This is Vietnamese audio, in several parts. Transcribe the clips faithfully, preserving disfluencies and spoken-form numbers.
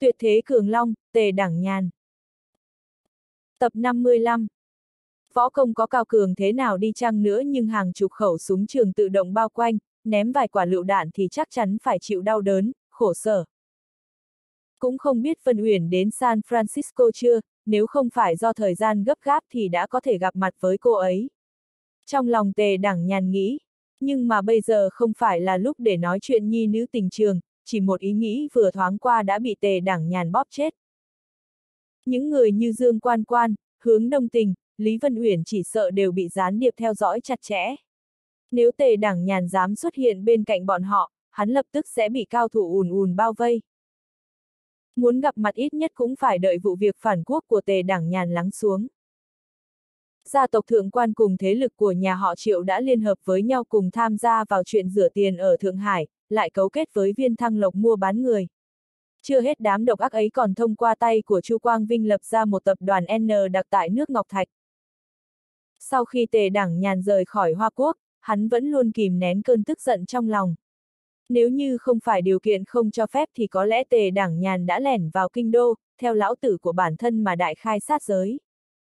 Tuyệt thế cường long, Tề Đảng Nhàn. Tập năm mươi lăm. Võ công có cao cường thế nào đi chăng nữa nhưng hàng chục khẩu súng trường tự động bao quanh, ném vài quả lựu đạn thì chắc chắn phải chịu đau đớn, khổ sở. Cũng không biết Vân Uyển đến San Francisco chưa, nếu không phải do thời gian gấp gáp thì đã có thể gặp mặt với cô ấy. Trong lòng Tề Đảng Nhàn nghĩ, nhưng mà bây giờ không phải là lúc để nói chuyện nhi nữ tình trường, chỉ một ý nghĩ vừa thoáng qua đã bị Tề Đảng Nhàn bóp chết. Những người như Dương Quan Quan, Hướng Đông Tình, Lý Vân Uyển chỉ sợ đều bị gián điệp theo dõi chặt chẽ. Nếu Tề Đảng Nhàn dám xuất hiện bên cạnh bọn họ, hắn lập tức sẽ bị cao thủ ùn ùn bao vây. Muốn gặp mặt ít nhất cũng phải đợi vụ việc phản quốc của Tề Đảng Nhàn lắng xuống. Gia tộc Thượng Quan cùng thế lực của nhà họ Triệu đã liên hợp với nhau cùng tham gia vào chuyện rửa tiền ở Thượng Hải, lại cấu kết với Viên Thăng Lộc mua bán người. Chưa hết đám độc ác ấy còn thông qua tay của Chu Quang Vinh lập ra một tập đoàn N đặc tại nước Ngọc Thạch. Sau khi Tề Đảng Nhàn rời khỏi Hoa Quốc, hắn vẫn luôn kìm nén cơn tức giận trong lòng. Nếu như không phải điều kiện không cho phép thì có lẽ Tề Đảng Nhàn đã lẻn vào kinh đô, theo lão tử của bản thân mà đại khai sát giới.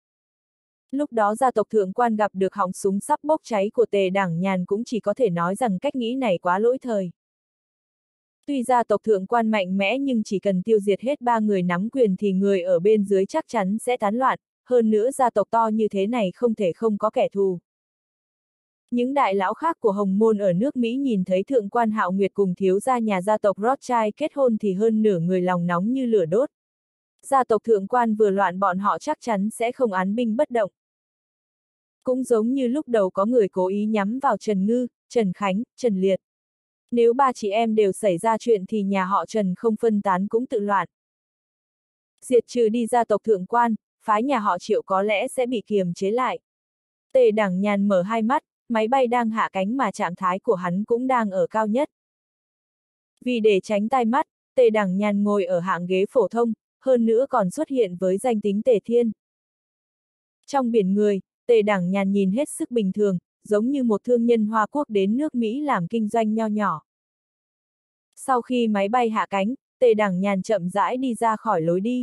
Lúc đó gia tộc Thượng Quan gặp được họng súng sắp bốc cháy của Tề Đảng Nhàn cũng chỉ có thể nói rằng cách nghĩ này quá lỗi thời. Tuy gia tộc Thượng Quan mạnh mẽ nhưng chỉ cần tiêu diệt hết ba người nắm quyền thì người ở bên dưới chắc chắn sẽ tán loạn, hơn nữa gia tộc to như thế này không thể không có kẻ thù. Những đại lão khác của Hồng Môn ở nước Mỹ nhìn thấy Thượng Quan Hạo Nguyệt cùng thiếu gia nhà gia tộc Rothschild kết hôn thì hơn nửa người lòng nóng như lửa đốt. Gia tộc Thượng Quan vừa loạn bọn họ chắc chắn sẽ không án binh bất động. Cũng giống như lúc đầu có người cố ý nhắm vào Trần Ngư, Trần Khánh, Trần Liệt. Nếu ba chị em đều xảy ra chuyện thì nhà họ Trần không phân tán cũng tự loạn. Diệt trừ đi gia tộc Thượng Quan, phái nhà họ Triệu có lẽ sẽ bị kiềm chế lại. Tề Đảng Nhàn mở hai mắt, máy bay đang hạ cánh mà trạng thái của hắn cũng đang ở cao nhất. Vì để tránh tai mắt, Tề Đảng Nhàn ngồi ở hạng ghế phổ thông, hơn nữa còn xuất hiện với danh tính Tề Thiên. Trong biển người, Tề Đảng Nhàn nhìn hết sức bình thường, giống như một thương nhân Hoa Quốc đến nước Mỹ làm kinh doanh nho nhỏ. Sau khi máy bay hạ cánh, Tề Đảng Nhàn chậm rãi đi ra khỏi lối đi.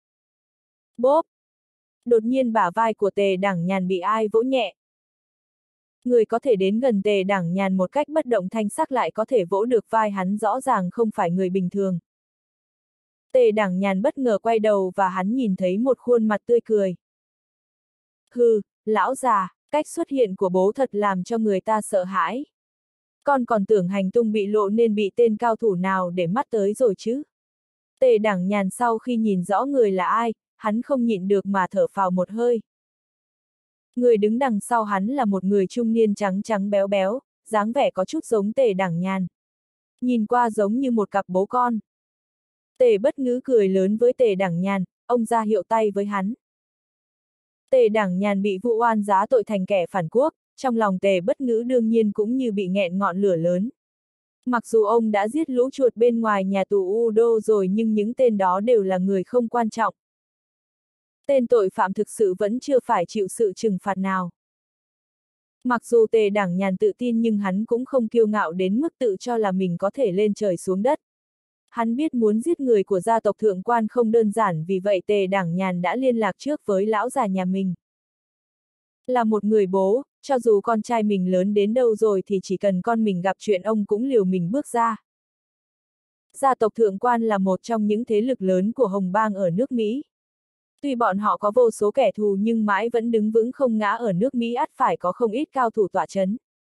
Bốp! Đột nhiên bả vai của Tề Đảng Nhàn bị ai vỗ nhẹ. Người có thể đến gần Tề Đảng Nhàn một cách bất động thanh sắc lại có thể vỗ được vai hắn rõ ràng không phải người bình thường. Tề Đảng Nhàn bất ngờ quay đầu và hắn nhìn thấy một khuôn mặt tươi cười. Hừ, lão già, cách xuất hiện của bố thật làm cho người ta sợ hãi. Con còn tưởng hành tung bị lộ nên bị tên cao thủ nào để mắt tới rồi chứ. Tề Đảng Nhàn sau khi nhìn rõ người là ai, hắn không nhịn được mà thở phào một hơi. Người đứng đằng sau hắn là một người trung niên trắng trắng béo béo, dáng vẻ có chút giống Tề Đảng Nhàn. Nhìn qua giống như một cặp bố con. Tề Bất Ngữ cười lớn với Tề Đảng Nhàn, ông ra hiệu tay với hắn. Tề Đảng Nhàn bị vụ oan giá tội thành kẻ phản quốc, trong lòng Tề Bất Ngữ đương nhiên cũng như bị nghẹn ngọn lửa lớn. Mặc dù ông đã giết lũ chuột bên ngoài nhà tù U Đô rồi nhưng những tên đó đều là người không quan trọng. Tên tội phạm thực sự vẫn chưa phải chịu sự trừng phạt nào. Mặc dù Tề Đảng Nhàn tự tin nhưng hắn cũng không kiêu ngạo đến mức tự cho là mình có thể lên trời xuống đất. Hắn biết muốn giết người của gia tộc Thượng Quan không đơn giản, vì vậy Tề Đảng Nhàn đã liên lạc trước với lão già nhà mình. Là một người bố, cho dù con trai mình lớn đến đâu rồi thì chỉ cần con mình gặp chuyện ông cũng liều mình bước ra. Gia tộc Thượng Quan là một trong những thế lực lớn của Hồng Bang ở nước Mỹ. Tuy bọn họ có vô số kẻ thù nhưng mãi vẫn đứng vững không ngã, ở nước Mỹ ắt phải có không ít cao thủ tọa chấn.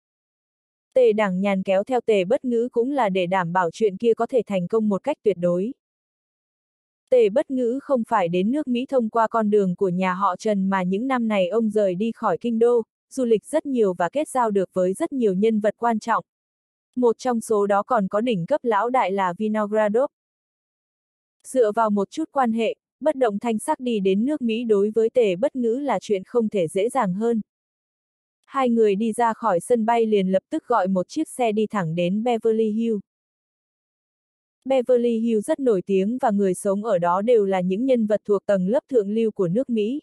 Tề Đảng Nhàn kéo theo Tề Bất Ngữ cũng là để đảm bảo chuyện kia có thể thành công một cách tuyệt đối. Tề Bất Ngữ không phải đến nước Mỹ thông qua con đường của nhà họ Trần mà những năm này ông rời đi khỏi kinh đô, du lịch rất nhiều và kết giao được với rất nhiều nhân vật quan trọng. Một trong số đó còn có đỉnh cấp lão đại là Vinogradov. Dựa vào một chút quan hệ, bất động thanh sắc đi đến nước Mỹ đối với Tề Bất Ngữ là chuyện không thể dễ dàng hơn. Hai người đi ra khỏi sân bay liền lập tức gọi một chiếc xe đi thẳng đến Beverly Hills. Beverly Hills rất nổi tiếng và người sống ở đó đều là những nhân vật thuộc tầng lớp thượng lưu của nước Mỹ.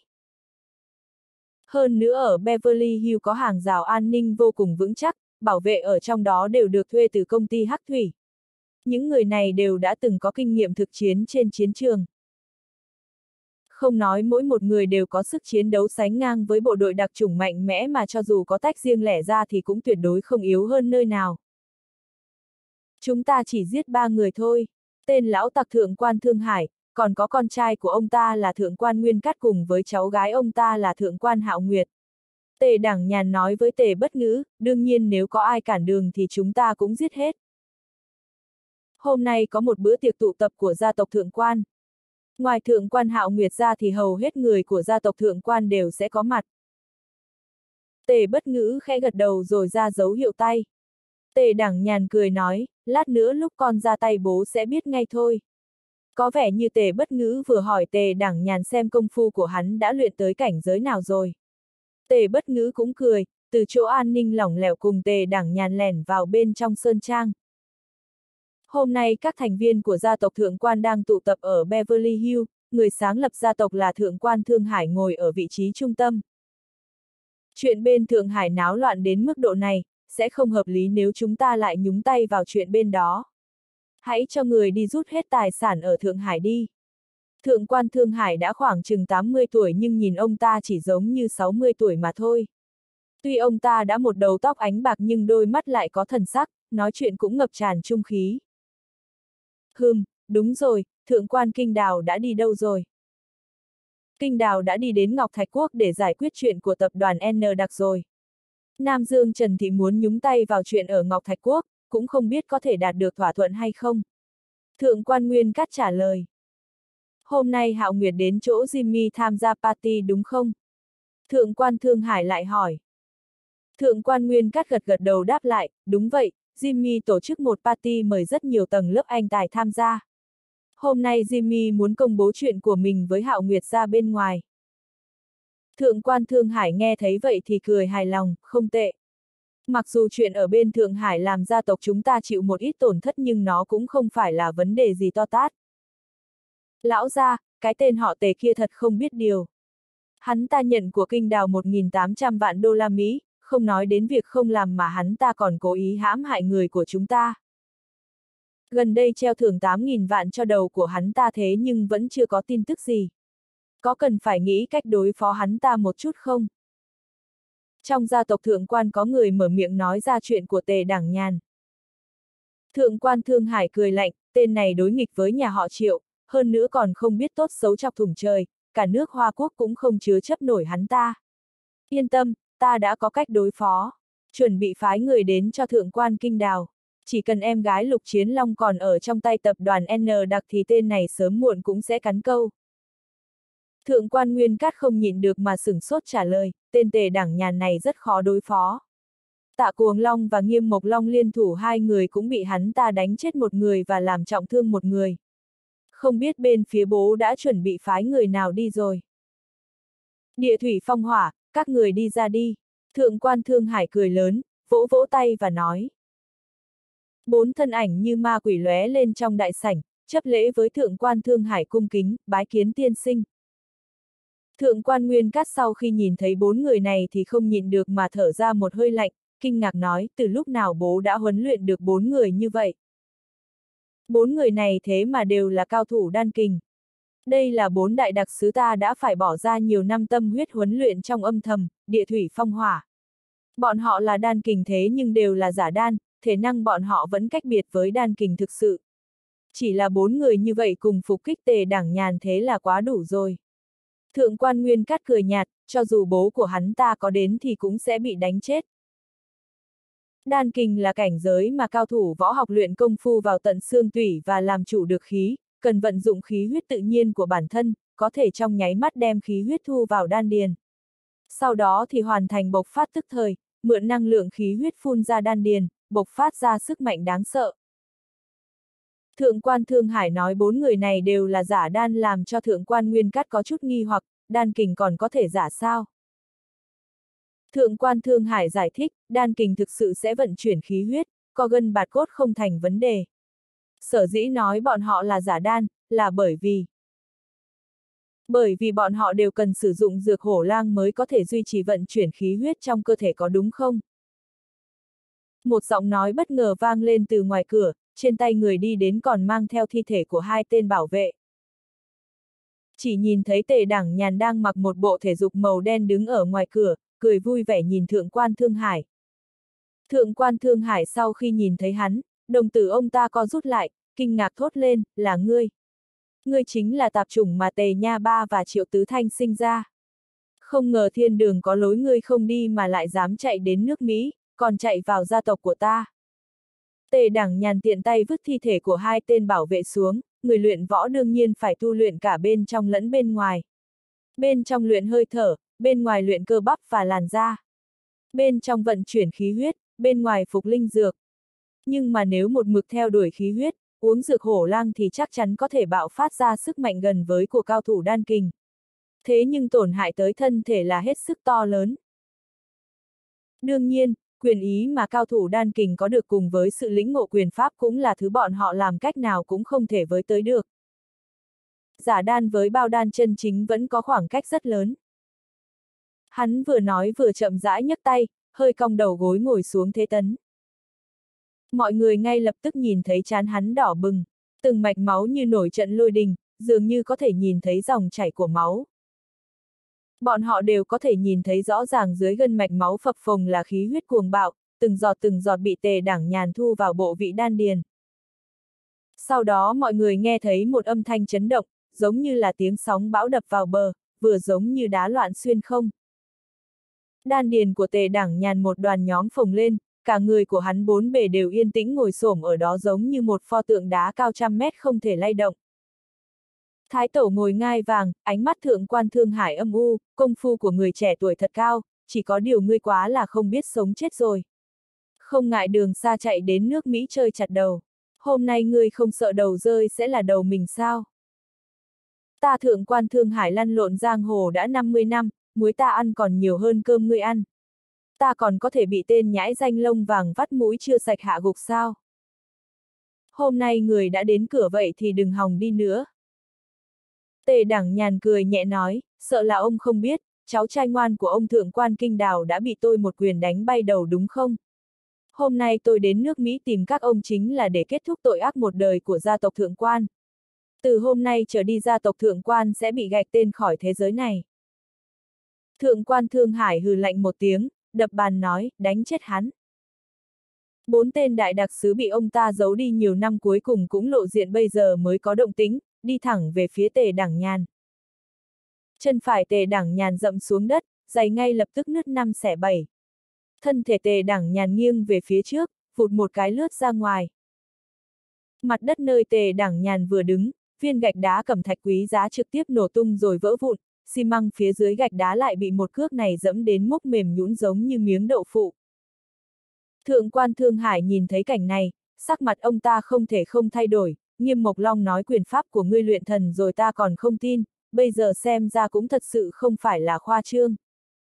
Hơn nữa ở Beverly Hills có hàng rào an ninh vô cùng vững chắc, bảo vệ ở trong đó đều được thuê từ công ty Hắc Thủy. Những người này đều đã từng có kinh nghiệm thực chiến trên chiến trường. Không nói mỗi một người đều có sức chiến đấu sánh ngang với bộ đội đặc chủng mạnh mẽ mà cho dù có tách riêng lẻ ra thì cũng tuyệt đối không yếu hơn nơi nào. Chúng ta chỉ giết ba người thôi. Tên lão tặc thượng quan Thương Hải, còn có con trai của ông ta là thượng quan Nguyên Cát cùng với cháu gái ông ta là thượng quan Hạo Nguyệt. Tề Đảng Nhàn nói với Tề Bất Ngữ, đương nhiên nếu có ai cản đường thì chúng ta cũng giết hết. Hôm nay có một bữa tiệc tụ tập của gia tộc thượng quan. Ngoài thượng quan Hạo Nguyệt ra thì hầu hết người của gia tộc thượng quan đều sẽ có mặt. Tề Bất Ngữ khẽ gật đầu rồi ra dấu hiệu tay. Tề Đảng Nhàn cười nói, lát nữa lúc con ra tay bố sẽ biết ngay thôi. Có vẻ như Tề Bất Ngữ vừa hỏi Tề Đảng Nhàn xem công phu của hắn đã luyện tới cảnh giới nào rồi. Tề Bất Ngữ cũng cười, từ chỗ an ninh lỏng lẻo cùng Tề Đảng Nhàn lẻn vào bên trong sơn trang. Hôm nay các thành viên của gia tộc thượng quan đang tụ tập ở Beverly Hills, người sáng lập gia tộc là thượng quan Thương Hải ngồi ở vị trí trung tâm. Chuyện bên Thượng Hải náo loạn đến mức độ này, sẽ không hợp lý nếu chúng ta lại nhúng tay vào chuyện bên đó. Hãy cho người đi rút hết tài sản ở Thượng Hải đi. Thượng quan Thương Hải đã khoảng chừng tám mươi tuổi nhưng nhìn ông ta chỉ giống như sáu mươi tuổi mà thôi. Tuy ông ta đã một đầu tóc ánh bạc nhưng đôi mắt lại có thần sắc, nói chuyện cũng ngập tràn trung khí. Hừm, đúng rồi, thượng quan Kinh Đào đã đi đâu rồi? Kinh Đào đã đi đến Ngọc Thạch Quốc để giải quyết chuyện của tập đoàn N đặc rồi. Nam Dương Trần Thị muốn nhúng tay vào chuyện ở Ngọc Thạch Quốc, cũng không biết có thể đạt được thỏa thuận hay không. Thượng quan Nguyên Cát trả lời. Hôm nay Hạo Nguyệt đến chỗ Jimmy tham gia party đúng không? Thượng quan Thương Hải lại hỏi. Thượng quan Nguyên Cát gật gật đầu đáp lại, đúng vậy, Jimmy tổ chức một party mời rất nhiều tầng lớp anh tài tham gia. Hôm nay Jimmy muốn công bố chuyện của mình với Hạo Nguyệt ra bên ngoài. Thượng quan Thương Hải nghe thấy vậy thì cười hài lòng, không tệ. Mặc dù chuyện ở bên Thượng Hải làm gia tộc chúng ta chịu một ít tổn thất nhưng nó cũng không phải là vấn đề gì to tát. Lão gia, cái tên họ Tề kia thật không biết điều. Hắn ta nhận của Kinh Đào một nghìn tám trăm vạn đô la Mỹ, không nói đến việc không làm mà hắn ta còn cố ý hãm hại người của chúng ta. Gần đây treo thưởng tám nghìn vạn cho đầu của hắn ta thế nhưng vẫn chưa có tin tức gì. Có cần phải nghĩ cách đối phó hắn ta một chút không? Trong gia tộc thượng quan có người mở miệng nói ra chuyện của Tề Đảng Nhàn. Thượng quan Thương Hải cười lạnh, tên này đối nghịch với nhà họ Triệu, hơn nữa còn không biết tốt xấu chọc thủng trời, cả nước Hoa Quốc cũng không chứa chấp nổi hắn ta. Yên tâm, ta đã có cách đối phó, chuẩn bị phái người đến cho thượng quan Kinh Đào. Chỉ cần em gái Lục Chiến Long còn ở trong tay tập đoàn N đặc thì tên này sớm muộn cũng sẽ cắn câu. Thượng quan Nguyên Cát không nhịn được mà sửng sốt trả lời, tên Tề Đảng Nhàn này rất khó đối phó. Tạ Cuồng Long và Nghiêm Mộc Long liên thủ hai người cũng bị hắn ta đánh chết một người và làm trọng thương một người. Không biết bên phía bố đã chuẩn bị phái người nào đi rồi. Địa thủy phong hỏa, các người đi ra đi. Thượng quan Thương Hải cười lớn, vỗ vỗ tay và nói. Bốn thân ảnh như ma quỷ lóe lên trong đại sảnh, chấp lễ với thượng quan Thương Hải cung kính, bái kiến tiên sinh. Thượng quan Nguyên Cát sau khi nhìn thấy bốn người này thì không nhịn được mà thở ra một hơi lạnh, kinh ngạc nói, từ lúc nào bố đã huấn luyện được bốn người như vậy. Bốn người này thế mà đều là cao thủ đan kình. Đây là bốn đại đặc sứ ta đã phải bỏ ra nhiều năm tâm huyết huấn luyện trong âm thầm, địa thủy phong hỏa. Bọn họ là đan kình thế nhưng đều là giả đan, thể năng bọn họ vẫn cách biệt với đan kình thực sự. Chỉ là bốn người như vậy cùng phục kích Tề Đảng Nhàn thế là quá đủ rồi. Thượng quan Nguyên Cát cười nhạt, cho dù bố của hắn ta có đến thì cũng sẽ bị đánh chết. Đan kình là cảnh giới mà cao thủ võ học luyện công phu vào tận xương tủy và làm chủ được khí, cần vận dụng khí huyết tự nhiên của bản thân, có thể trong nháy mắt đem khí huyết thu vào đan điền. Sau đó thì hoàn thành bộc phát tức thời, mượn năng lượng khí huyết phun ra đan điền, bộc phát ra sức mạnh đáng sợ. Thượng quan Thương Hải nói bốn người này đều là giả đan làm cho thượng quan Nguyên Cát có chút nghi hoặc, đan kình còn có thể giả sao? Thượng quan Thương Hải giải thích, đan kình thực sự sẽ vận chuyển khí huyết, co gân bạt cốt không thành vấn đề. Sở dĩ nói bọn họ là giả đan, là bởi vì Bởi vì bọn họ đều cần sử dụng dược hổ lang mới có thể duy trì vận chuyển khí huyết trong cơ thể có đúng không? Một giọng nói bất ngờ vang lên từ ngoài cửa, trên tay người đi đến còn mang theo thi thể của hai tên bảo vệ. Chỉ nhìn thấy Tề Đảng Nhàn đang mặc một bộ thể dục màu đen đứng ở ngoài cửa, cười vui vẻ nhìn Thượng quan Thương Hải. Thượng quan Thương Hải sau khi nhìn thấy hắn, đồng tử ông ta co rút lại, kinh ngạc thốt lên, là ngươi. Ngươi chính là tạp chủng mà Tề Nha Ba và Triệu Tứ Thanh sinh ra. Không ngờ thiên đường có lối ngươi không đi mà lại dám chạy đến nước Mỹ, còn chạy vào gia tộc của ta. Tề Đảng Nhàn tiện tay vứt thi thể của hai tên bảo vệ xuống, người luyện võ đương nhiên phải tu luyện cả bên trong lẫn bên ngoài. Bên trong luyện hơi thở, bên ngoài luyện cơ bắp và làn da. Bên trong vận chuyển khí huyết, bên ngoài phục linh dược. Nhưng mà nếu một mực theo đuổi khí huyết, uống dược hổ lang thì chắc chắn có thể bạo phát ra sức mạnh gần với của cao thủ đan kình. Thế nhưng tổn hại tới thân thể là hết sức to lớn. Đương nhiên, quyền ý mà cao thủ đan kình có được cùng với sự lĩnh ngộ quyền pháp cũng là thứ bọn họ làm cách nào cũng không thể với tới được. Giả đan với bao đan chân chính vẫn có khoảng cách rất lớn. Hắn vừa nói vừa chậm rãi nhấc tay, hơi cong đầu gối ngồi xuống thế tấn. Mọi người ngay lập tức nhìn thấy trán hắn đỏ bừng, từng mạch máu như nổi trận lôi đình, dường như có thể nhìn thấy dòng chảy của máu. Bọn họ đều có thể nhìn thấy rõ ràng dưới gân mạch máu phập phồng là khí huyết cuồng bạo, từng giọt từng giọt bị Tề Đảng Nhàn thu vào bộ vị đan điền. Sau đó mọi người nghe thấy một âm thanh chấn động, giống như là tiếng sóng bão đập vào bờ, vừa giống như đá loạn xuyên không. Đan điền của Tề Đảng Nhàn một đoàn nhóm phồng lên, cả người của hắn bốn bề đều yên tĩnh ngồi xổm ở đó giống như một pho tượng đá cao trăm mét không thể lay động. Thái tổ ngồi ngai vàng, ánh mắt Thượng quan Thương Hải âm u, công phu của người trẻ tuổi thật cao, chỉ có điều ngươi quá là không biết sống chết rồi. Không ngại đường xa chạy đến nước Mỹ chơi chặt đầu. Hôm nay ngươi không sợ đầu rơi sẽ là đầu mình sao? Ta Thượng quan Thương Hải lăn lộn giang hồ đã năm mươi năm, muối ta ăn còn nhiều hơn cơm ngươi ăn. Ta còn có thể bị tên nhãi danh lông vàng vắt mũi chưa sạch hạ gục sao? Hôm nay người đã đến cửa vậy thì đừng hòng đi nữa. Tề Đảng Nhàn cười nhẹ nói, sợ là ông không biết, cháu trai ngoan của ông Thượng quan Kinh Đào đã bị tôi một quyền đánh bay đầu đúng không? Hôm nay tôi đến nước Mỹ tìm các ông chính là để kết thúc tội ác một đời của gia tộc Thượng quan. Từ hôm nay trở đi gia tộc Thượng quan sẽ bị gạch tên khỏi thế giới này. Thượng quan Thương Hải hừ lạnh một tiếng, đập bàn nói, đánh chết hắn. Bốn tên đại đặc sứ bị ông ta giấu đi nhiều năm cuối cùng cũng lộ diện bây giờ mới có động tĩnh, đi thẳng về phía Tề Đảng Nhàn. Chân phải Tề Đảng Nhàn dậm xuống đất, giày ngay lập tức nứt năm xẻ bảy. Thân thể Tề Đảng Nhàn nghiêng về phía trước, vụt một cái lướt ra ngoài. Mặt đất nơi Tề Đảng Nhàn vừa đứng, viên gạch đá cẩm thạch quý giá trực tiếp nổ tung rồi vỡ vụn, xi măng phía dưới gạch đá lại bị một cước này dẫm đến mốc mềm nhũn giống như miếng đậu phụ. Thượng quan Thương Hải nhìn thấy cảnh này, sắc mặt ông ta không thể không thay đổi, Nghiêm Mộc Long nói quyền pháp của ngươi luyện thần rồi ta còn không tin, bây giờ xem ra cũng thật sự không phải là khoa trương.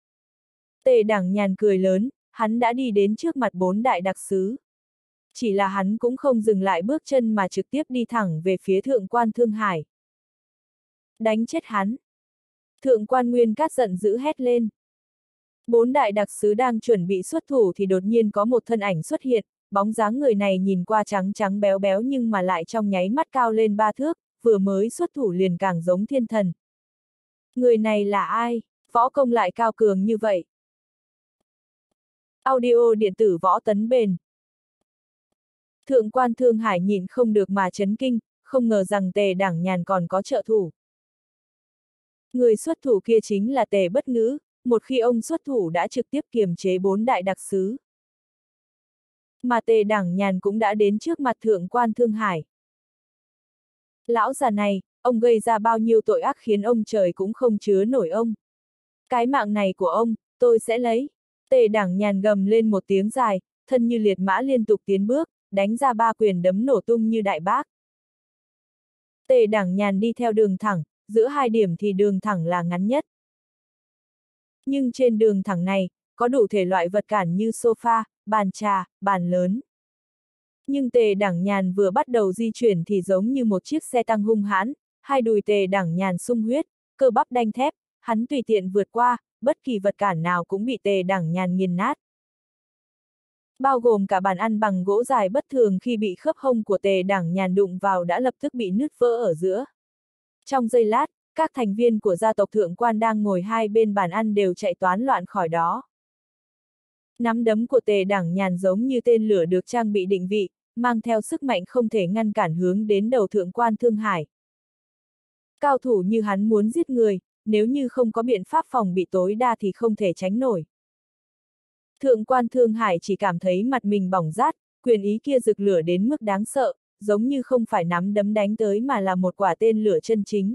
Tề Đảng Nhàn cười lớn, hắn đã đi đến trước mặt bốn đại đặc sứ. Chỉ là hắn cũng không dừng lại bước chân mà trực tiếp đi thẳng về phía Thượng quan Thương Hải. Đánh chết hắn! Thượng quan Nguyên Cát giận dữ hét lên. Bốn đại đặc sứ đang chuẩn bị xuất thủ thì đột nhiên có một thân ảnh xuất hiện, bóng dáng người này nhìn qua trắng trắng béo béo nhưng mà lại trong nháy mắt cao lên ba thước, vừa mới xuất thủ liền càng giống thiên thần. Người này là ai? Võ công lại cao cường như vậy? Audio điện tử Võ Tấn Bền. Thượng quan Thương Hải nhìn không được mà chấn kinh, không ngờ rằng Tề Đảng Nhàn còn có trợ thủ. Người xuất thủ kia chính là Tề Bất Ngữ, một khi ông xuất thủ đã trực tiếp kiềm chế bốn đại đặc sứ. Mà Tề Đảng Nhàn cũng đã đến trước mặt Thượng quan Thương Hải. Lão già này, ông gây ra bao nhiêu tội ác khiến ông trời cũng không chứa nổi ông. Cái mạng này của ông, tôi sẽ lấy. Tề Đảng Nhàn gầm lên một tiếng dài, thân như liệt mã liên tục tiến bước, đánh ra ba quyền đấm nổ tung như đại bác. Tề Đảng Nhàn đi theo đường thẳng, giữa hai điểm thì đường thẳng là ngắn nhất. Nhưng trên đường thẳng này, có đủ thể loại vật cản như sofa, bàn trà, bàn lớn. Nhưng Tề Đảng Nhàn vừa bắt đầu di chuyển thì giống như một chiếc xe tăng hung hãn, hai đùi Tề Đảng Nhàn sung huyết, cơ bắp đanh thép, hắn tùy tiện vượt qua, bất kỳ vật cản nào cũng bị Tề Đảng Nhàn nghiền nát. Bao gồm cả bàn ăn bằng gỗ dài bất thường khi bị khớp hông của Tề Đảng Nhàn đụng vào đã lập tức bị nứt vỡ ở giữa. Trong giây lát, các thành viên của gia tộc thượng quan đang ngồi hai bên bàn ăn đều chạy toán loạn khỏi đó. Nắm đấm của Tề Đảng Nhàn giống như tên lửa được trang bị định vị, mang theo sức mạnh không thể ngăn cản hướng đến đầu thượng quan Thương Hải. Cao thủ như hắn muốn giết người, nếu như không có biện pháp phòng bị tối đa thì không thể tránh nổi. Thượng quan Thương Hải chỉ cảm thấy mặt mình bỏng rát, quyền ý kia rực lửa đến mức đáng sợ, giống như không phải nắm đấm đánh tới mà là một quả tên lửa chân chính.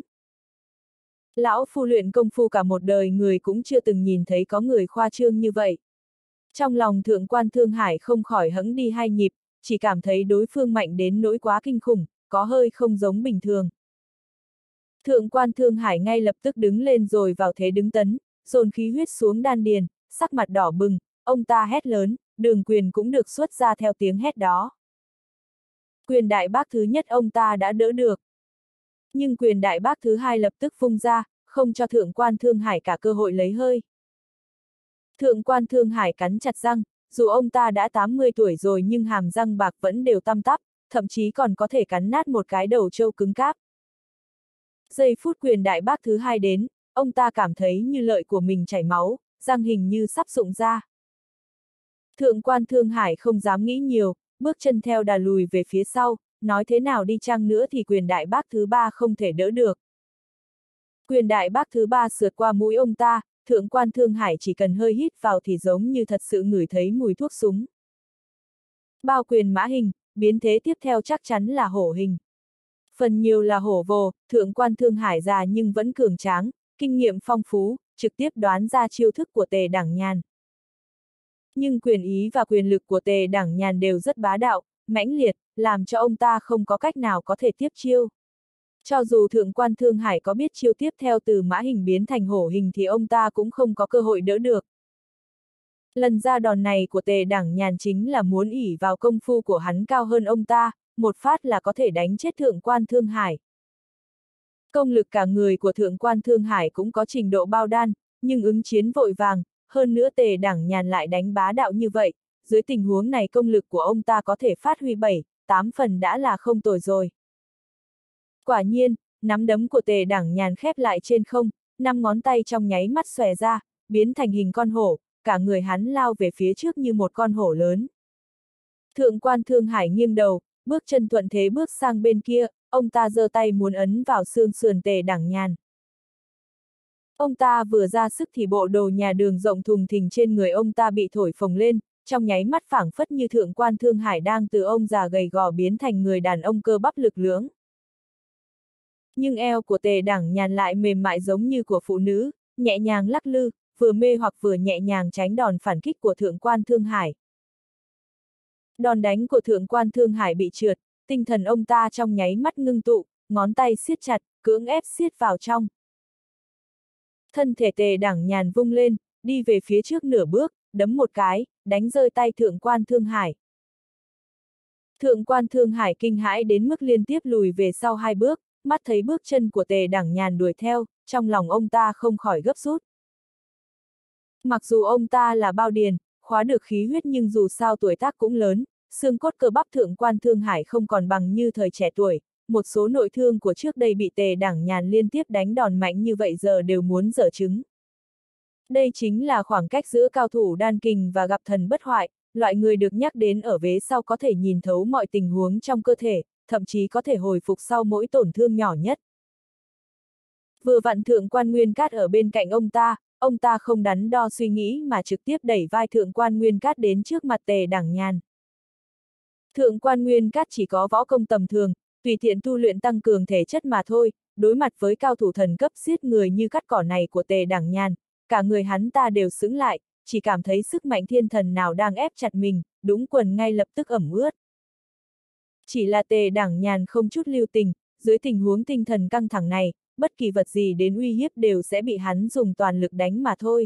Lão phu luyện công phu cả một đời người cũng chưa từng nhìn thấy có người khoa trương như vậy. Trong lòng thượng quan Thương Hải không khỏi hẫng đi hai nhịp, chỉ cảm thấy đối phương mạnh đến nỗi quá kinh khủng, có hơi không giống bình thường. Thượng quan Thương Hải ngay lập tức đứng lên rồi vào thế đứng tấn, dồn khí huyết xuống đan điền, sắc mặt đỏ bừng, ông ta hét lớn, Đường quyền cũng được xuất ra theo tiếng hét đó. Quyền đại bác thứ nhất ông ta đã đỡ được. Nhưng quyền đại bác thứ hai lập tức vung ra, không cho thượng quan Thương Hải cả cơ hội lấy hơi. Thượng quan Thương Hải cắn chặt răng, dù ông ta đã tám mươi tuổi rồi nhưng hàm răng bạc vẫn đều tăm tắp, thậm chí còn có thể cắn nát một cái đầu trâu cứng cáp. Giây phút quyền đại bác thứ hai đến, ông ta cảm thấy như lợi của mình chảy máu, răng hình như sắp rụng ra. Thượng quan Thương Hải không dám nghĩ nhiều, bước chân theo đà lùi về phía sau, nói thế nào đi chăng nữa thì quyền đại bác thứ ba không thể đỡ được. Quyền đại bác thứ ba sượt qua mũi ông ta, thượng quan Thương Hải chỉ cần hơi hít vào thì giống như thật sự ngửi thấy mùi thuốc súng. Bao quyền mã hình, biến thế tiếp theo chắc chắn là hổ hình. Phần nhiều là hổ vồ, thượng quan Thương Hải già nhưng vẫn cường tráng, kinh nghiệm phong phú, trực tiếp đoán ra chiêu thức của Tề Đảng Nhàn. Nhưng quyền ý và quyền lực của Tề Đảng Nhàn đều rất bá đạo, mãnh liệt, làm cho ông ta không có cách nào có thể tiếp chiêu. Cho dù thượng quan Thương Hải có biết chiêu tiếp theo từ mã hình biến thành hổ hình thì ông ta cũng không có cơ hội đỡ được. Lần ra đòn này của Tề Đảng Nhàn chính là muốn ỷ vào công phu của hắn cao hơn ông ta, một phát là có thể đánh chết thượng quan Thương Hải. Công lực cả người của thượng quan Thương Hải cũng có trình độ bao đan, nhưng ứng chiến vội vàng, hơn nữa Tề Đảng Nhàn lại đánh bá đạo như vậy, dưới tình huống này công lực của ông ta có thể phát huy bảy, tám phần đã là không tồi rồi. Quả nhiên, nắm đấm của Tề Đảng Nhàn khép lại trên không, năm ngón tay trong nháy mắt xòe ra, biến thành hình con hổ, cả người hắn lao về phía trước như một con hổ lớn. Thượng quan Thương Hải nghiêng đầu, bước chân thuận thế bước sang bên kia, ông ta giơ tay muốn ấn vào xương sườn Tề Đảng Nhàn. Ông ta vừa ra sức thì bộ đồ nhà đường rộng thùng thình trên người ông ta bị thổi phồng lên, trong nháy mắt phảng phất như thượng quan Thương Hải đang từ ông già gầy gò biến thành người đàn ông cơ bắp lực lưỡng. Nhưng eo của Tề Đảng Nhàn lại mềm mại giống như của phụ nữ, nhẹ nhàng lắc lư, vừa mê hoặc vừa nhẹ nhàng tránh đòn phản kích của thượng quan Thương Hải. Đòn đánh của thượng quan Thương Hải bị trượt, tinh thần ông ta trong nháy mắt ngưng tụ, ngón tay siết chặt, cưỡng ép siết vào trong. Thân thể Tề Đảng Nhàn vung lên, đi về phía trước nửa bước, đấm một cái, đánh rơi tay thượng quan Thương Hải. Thượng quan Thương Hải kinh hãi đến mức liên tiếp lùi về sau hai bước, mắt thấy bước chân của Tề Đảng Nhàn đuổi theo, trong lòng ông ta không khỏi gấp rút. Mặc dù ông ta là bao điền, khóa được khí huyết nhưng dù sao tuổi tác cũng lớn, xương cốt cơ bắp thượng quan Thương Hải không còn bằng như thời trẻ tuổi, một số nội thương của trước đây bị Tề Đảng Nhàn liên tiếp đánh đòn mạnh như vậy giờ đều muốn dở chứng. Đây chính là khoảng cách giữa cao thủ đan kình và gặp thần bất hoại, loại người được nhắc đến ở vế sau có thể nhìn thấu mọi tình huống trong cơ thể, thậm chí có thể hồi phục sau mỗi tổn thương nhỏ nhất. Vừa vặn thượng quan Nguyên Cát ở bên cạnh ông ta, ông ta không đắn đo suy nghĩ mà trực tiếp đẩy vai thượng quan Nguyên Cát đến trước mặt Tề Đảng Nhàn. Thượng quan Nguyên Cát chỉ có võ công tầm thường, tùy tiện tu luyện tăng cường thể chất mà thôi, đối mặt với cao thủ thần cấp giết người như cắt cỏ này của Tề Đảng Nhàn, cả người hắn ta đều sững lại, chỉ cảm thấy sức mạnh thiên thần nào đang ép chặt mình, đúng quần ngay lập tức ẩm ướt. Chỉ là Tề Đảng Nhàn không chút lưu tình, dưới tình huống tinh thần căng thẳng này, bất kỳ vật gì đến uy hiếp đều sẽ bị hắn dùng toàn lực đánh mà thôi.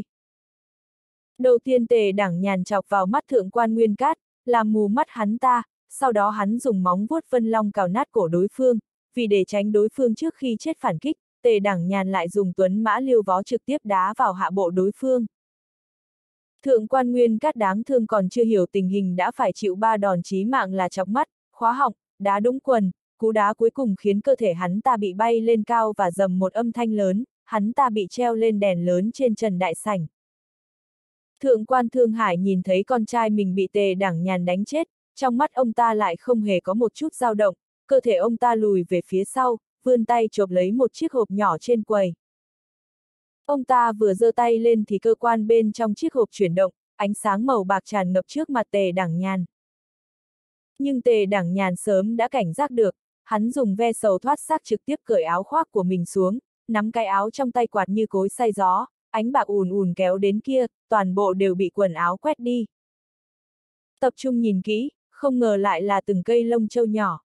Đầu tiên Tề Đảng Nhàn chọc vào mắt thượng quan Nguyên Cát, làm mù mắt hắn ta, sau đó hắn dùng móng vuốt vân long cào nát cổ đối phương, vì để tránh đối phương trước khi chết phản kích, Tề Đảng Nhàn lại dùng tuấn mã liêu vó trực tiếp đá vào hạ bộ đối phương. Thượng quan Nguyên Cát đáng thương còn chưa hiểu tình hình đã phải chịu ba đòn chí mạng là chọc mắt, khóa họng, đá đũng quần, cú đá cuối cùng khiến cơ thể hắn ta bị bay lên cao và dầm một âm thanh lớn, hắn ta bị treo lên đèn lớn trên trần đại sảnh. Thượng quan Thương Hải nhìn thấy con trai mình bị Tề Đảng Nhàn đánh chết, trong mắt ông ta lại không hề có một chút dao động, cơ thể ông ta lùi về phía sau, vươn tay chộp lấy một chiếc hộp nhỏ trên quầy. Ông ta vừa giơ tay lên thì cơ quan bên trong chiếc hộp chuyển động, ánh sáng màu bạc tràn ngập trước mặt Tề Đảng Nhàn. Nhưng Tề Đảng Nhàn sớm đã cảnh giác được, hắn dùng ve sầu thoát xác trực tiếp cởi áo khoác của mình xuống, nắm cái áo trong tay quạt như cối xay gió, ánh bạc ùn ùn kéo đến kia, toàn bộ đều bị quần áo quét đi. Tập trung nhìn kỹ, không ngờ lại là từng cây lông châu nhỏ.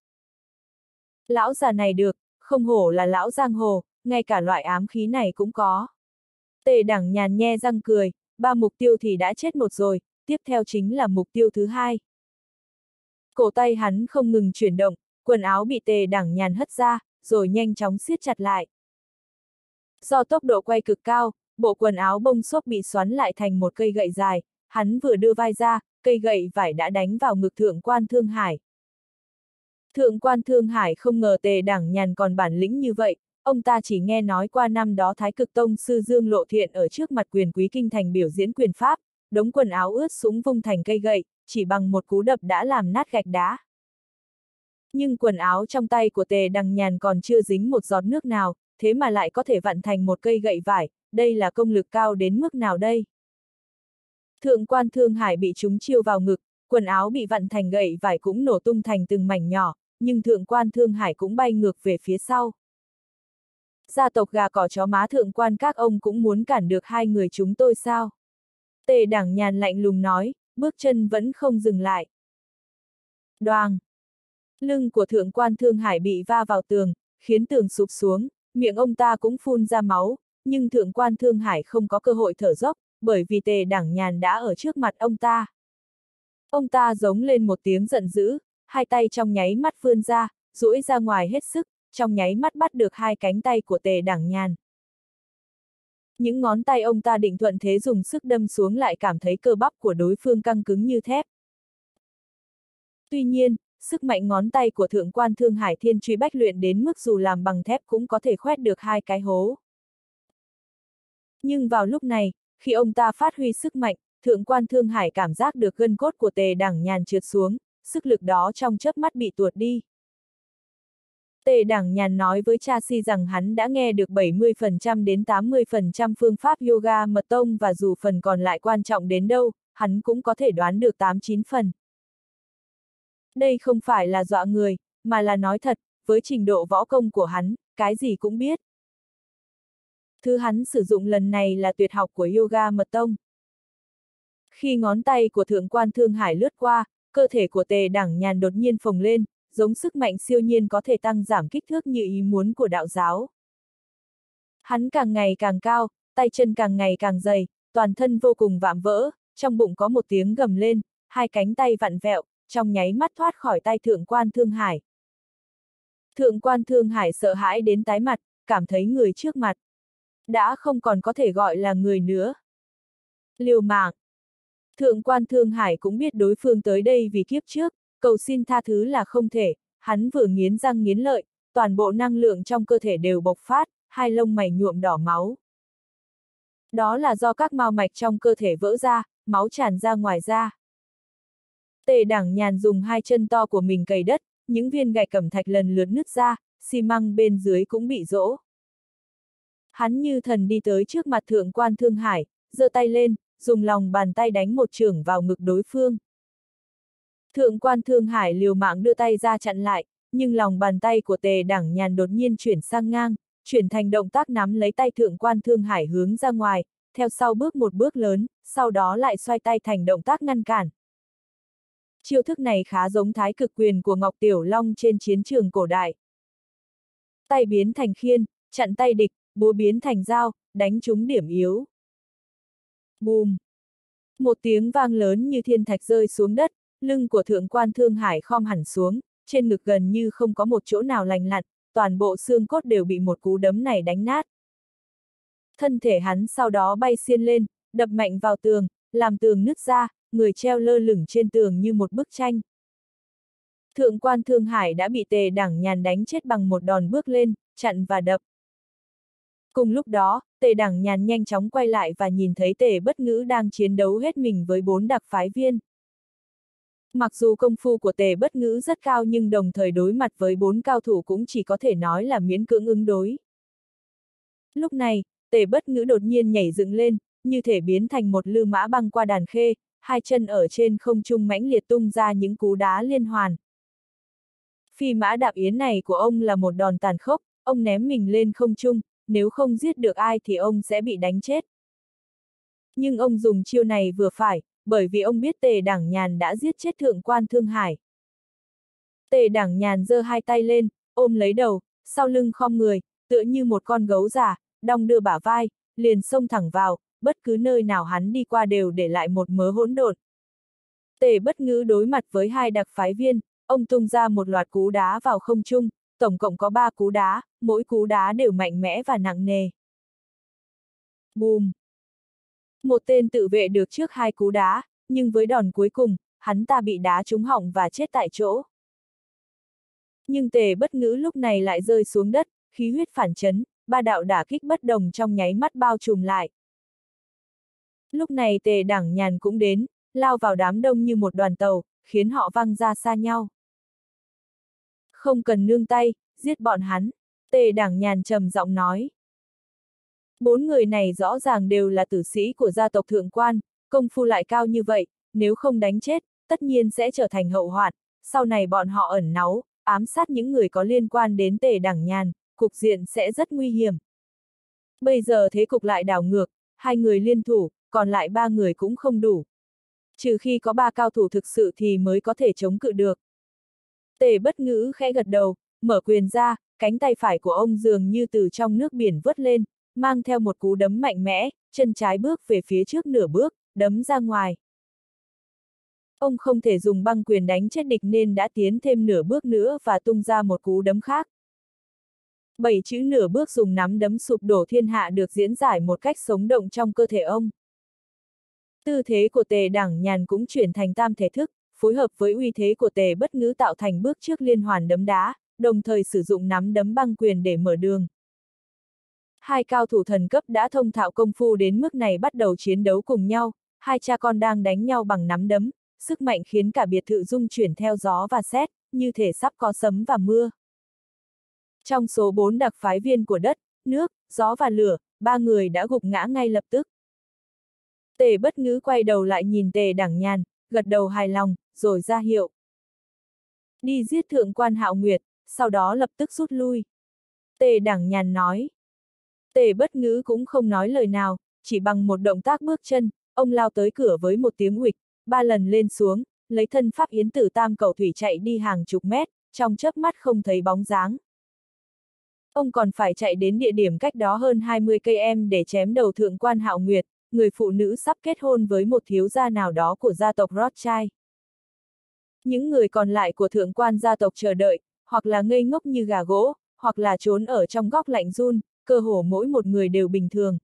Lão già này được, không hổ là lão giang hồ, ngay cả loại ám khí này cũng có. Tề Đảng Nhàn nhe răng cười, ba mục tiêu thì đã chết một rồi, tiếp theo chính là mục tiêu thứ hai. Cổ tay hắn không ngừng chuyển động, quần áo bị Tề Đảng Nhàn hất ra, rồi nhanh chóng siết chặt lại. Do tốc độ quay cực cao, bộ quần áo bông xốp bị xoắn lại thành một cây gậy dài, hắn vừa đưa vai ra, cây gậy vải đã đánh vào ngực Thượng quan Thương Hải. Thượng quan Thương Hải không ngờ Tề Đảng Nhàn còn bản lĩnh như vậy, ông ta chỉ nghe nói qua năm đó Thái Cực Tông sư Dương Lộ Thiện ở trước mặt quyền quý kinh thành biểu diễn quyền pháp, đống quần áo ướt sũng vung thành cây gậy, chỉ bằng một cú đập đã làm nát gạch đá. Nhưng quần áo trong tay của Tề Đằng Nhàn còn chưa dính một giọt nước nào, thế mà lại có thể vặn thành một cây gậy vải, đây là công lực cao đến mức nào đây? Thượng quan Thương Hải bị chúng chiêu vào ngực, quần áo bị vặn thành gậy vải cũng nổ tung thành từng mảnh nhỏ, nhưng Thượng quan Thương Hải cũng bay ngược về phía sau. Gia tộc gà cỏ chó má Thượng quan các ông cũng muốn cản được hai người chúng tôi sao? Tề Đảng Nhàn lạnh lùng nói, bước chân vẫn không dừng lại. Đoàng! Lưng của Thượng quan Thương Hải bị va vào tường, khiến tường sụp xuống, miệng ông ta cũng phun ra máu, nhưng Thượng quan Thương Hải không có cơ hội thở dốc, bởi vì Tề Đảng Nhàn đã ở trước mặt ông ta. Ông ta giống lên một tiếng giận dữ, hai tay trong nháy mắt vươn ra, duỗi ra ngoài hết sức, trong nháy mắt bắt được hai cánh tay của Tề Đảng Nhàn. Những ngón tay ông ta định thuận thế dùng sức đâm xuống lại cảm thấy cơ bắp của đối phương căng cứng như thép. Tuy nhiên, sức mạnh ngón tay của Thượng quan Thương Hải thiên truy bách luyện đến mức dù làm bằng thép cũng có thể khoét được hai cái hố. Nhưng vào lúc này, khi ông ta phát huy sức mạnh, Thượng quan Thương Hải cảm giác được gân cốt của Tề Đảng Nhàn trượt xuống, sức lực đó trong chớp mắt bị tuột đi. Tề Đảng Nhàn nói với cha si rằng hắn đã nghe được bảy mươi phần trăm đến tám mươi phần trăm phương pháp yoga mật tông và dù phần còn lại quan trọng đến đâu, hắn cũng có thể đoán được tám chín phần. Đây không phải là dọa người, mà là nói thật, với trình độ võ công của hắn, cái gì cũng biết. Thứ hắn sử dụng lần này là tuyệt học của yoga mật tông. Khi ngón tay của Thượng quan Thương Hải lướt qua, cơ thể của Tề Đảng Nhàn đột nhiên phồng lên, giống sức mạnh siêu nhiên có thể tăng giảm kích thước như ý muốn của đạo giáo. Hắn càng ngày càng cao, tay chân càng ngày càng dày, toàn thân vô cùng vạm vỡ, trong bụng có một tiếng gầm lên, hai cánh tay vặn vẹo, trong nháy mắt thoát khỏi tay Thượng quan Thương Hải. Thượng quan Thương Hải sợ hãi đến tái mặt, cảm thấy người trước mặt đã không còn có thể gọi là người nữa. Liều mạng! Thượng quan Thương Hải cũng biết đối phương tới đây vì kiếp trước, cầu xin tha thứ là không thể, hắn vừa nghiến răng nghiến lợi, toàn bộ năng lượng trong cơ thể đều bộc phát, hai lông mày nhuộm đỏ máu. Đó là do các mao mạch trong cơ thể vỡ ra, máu tràn ra ngoài da. Tề Đảng Nhàn dùng hai chân to của mình cày đất, những viên gạch cẩm thạch lần lượt nứt ra, xi măng bên dưới cũng bị rỗ. Hắn như thần đi tới trước mặt Thượng quan Thương Hải, giơ tay lên, dùng lòng bàn tay đánh một chưởng vào ngực đối phương. Thượng quan Thương Hải liều mạng đưa tay ra chặn lại, nhưng lòng bàn tay của Tề Đảng Nhàn đột nhiên chuyển sang ngang, chuyển thành động tác nắm lấy tay Thượng quan Thương Hải hướng ra ngoài, theo sau bước một bước lớn, sau đó lại xoay tay thành động tác ngăn cản. Chiêu thức này khá giống Thái Cực quyền của Ngọc Tiểu Long trên chiến trường cổ đại. Tay biến thành khiên, chặn tay địch, búa biến thành dao, đánh trúng điểm yếu. Bùm! Một tiếng vang lớn như thiên thạch rơi xuống đất, lưng của Thượng quan Thương Hải khom hẳn xuống, trên ngực gần như không có một chỗ nào lành lặn, toàn bộ xương cốt đều bị một cú đấm này đánh nát. Thân thể hắn sau đó bay xiên lên, đập mạnh vào tường, làm tường nứt ra, người treo lơ lửng trên tường như một bức tranh. Thượng quan Thương Hải đã bị Tề Đảng Nhàn đánh chết bằng một đòn bước lên, chặn và đập. Cùng lúc đó, Tề Đảng Nhàn nhanh chóng quay lại và nhìn thấy Tề Bất Ngữ đang chiến đấu hết mình với bốn đặc phái viên. Mặc dù công phu của Tề Bất Ngữ rất cao nhưng đồng thời đối mặt với bốn cao thủ cũng chỉ có thể nói là miễn cưỡng ứng đối. Lúc này, Tề Bất Ngữ đột nhiên nhảy dựng lên, như thể biến thành một lư mã băng qua đàn khê, hai chân ở trên không trung mãnh liệt tung ra những cú đá liên hoàn. Phi mã đạp yến này của ông là một đòn tàn khốc, ông ném mình lên không trung, nếu không giết được ai thì ông sẽ bị đánh chết. Nhưng ông dùng chiêu này vừa phải, bởi vì ông biết Tề Đảng Nhàn đã giết chết Thượng quan Thương Hải. Tề Đảng Nhàn giơ hai tay lên, ôm lấy đầu, sau lưng khom người, tựa như một con gấu già, đong đưa bả vai, liền xông thẳng vào, bất cứ nơi nào hắn đi qua đều để lại một mớ hỗn độn. Tề Bất Ngữ đối mặt với hai đặc phái viên, ông tung ra một loạt cú đá vào không trung, tổng cộng có ba cú đá, mỗi cú đá đều mạnh mẽ và nặng nề. Bùm! Một tên tự vệ được trước hai cú đá, nhưng với đòn cuối cùng, hắn ta bị đá trúng họng và chết tại chỗ. Nhưng Tề Bất Ngữ lúc này lại rơi xuống đất, khí huyết phản chấn, ba đạo đả kích bất đồng trong nháy mắt bao trùm lại. Lúc này Tề Đảng Nhàn cũng đến, lao vào đám đông như một đoàn tàu, khiến họ văng ra xa nhau. Không cần nương tay, giết bọn hắn, Tề Đảng Nhàn trầm giọng nói. Bốn người này rõ ràng đều là tử sĩ của gia tộc Thượng quan, công phu lại cao như vậy, nếu không đánh chết, tất nhiên sẽ trở thành hậu hoạn, sau này bọn họ ẩn náu, ám sát những người có liên quan đến Tề Đảng Nhàn, cục diện sẽ rất nguy hiểm. Bây giờ thế cục lại đảo ngược, hai người liên thủ, còn lại ba người cũng không đủ. Trừ khi có ba cao thủ thực sự thì mới có thể chống cự được. Tề Bất Ngữ khẽ gật đầu, mở quyền ra, cánh tay phải của ông dường như từ trong nước biển vớt lên, mang theo một cú đấm mạnh mẽ, chân trái bước về phía trước nửa bước, đấm ra ngoài. Ông không thể dùng băng quyền đánh chết địch nên đã tiến thêm nửa bước nữa và tung ra một cú đấm khác. Bảy chữ nửa bước dùng nắm đấm sụp đổ thiên hạ được diễn giải một cách sống động trong cơ thể ông. Tư thế của Tề Đảng Nhàn cũng chuyển thành tam thể thức, phối hợp với uy thế của Tề Bất Ngữ tạo thành bước trước liên hoàn đấm đá, đồng thời sử dụng nắm đấm băng quyền để mở đường. Hai cao thủ thần cấp đã thông thạo công phu đến mức này bắt đầu chiến đấu cùng nhau, hai cha con đang đánh nhau bằng nắm đấm, sức mạnh khiến cả biệt thự rung chuyển theo gió và sét, như thể sắp có sấm và mưa. Trong số bốn đặc phái viên của đất, nước, gió và lửa, ba người đã gục ngã ngay lập tức. Tề Bất Ngữ quay đầu lại nhìn Tề Đảng Nhàn, gật đầu hài lòng, rồi ra hiệu. Đi giết Thượng quan Hạo Nguyệt, sau đó lập tức rút lui. Tề Đảng Nhàn nói. Tề Bất Ngữ cũng không nói lời nào, chỉ bằng một động tác bước chân, ông lao tới cửa với một tiếng huỵch, ba lần lên xuống, lấy thân pháp yến tử tam cầu thủy chạy đi hàng chục mét, trong chớp mắt không thấy bóng dáng. Ông còn phải chạy đến địa điểm cách đó hơn hai mươi cây em để chém đầu Thượng quan Hạo Nguyệt, người phụ nữ sắp kết hôn với một thiếu gia nào đó của gia tộc Rothschild. Những người còn lại của thượng quan gia tộc chờ đợi, hoặc là ngây ngốc như gà gỗ, hoặc là trốn ở trong góc lạnh run, cơ hồ mỗi một người đều bình thường.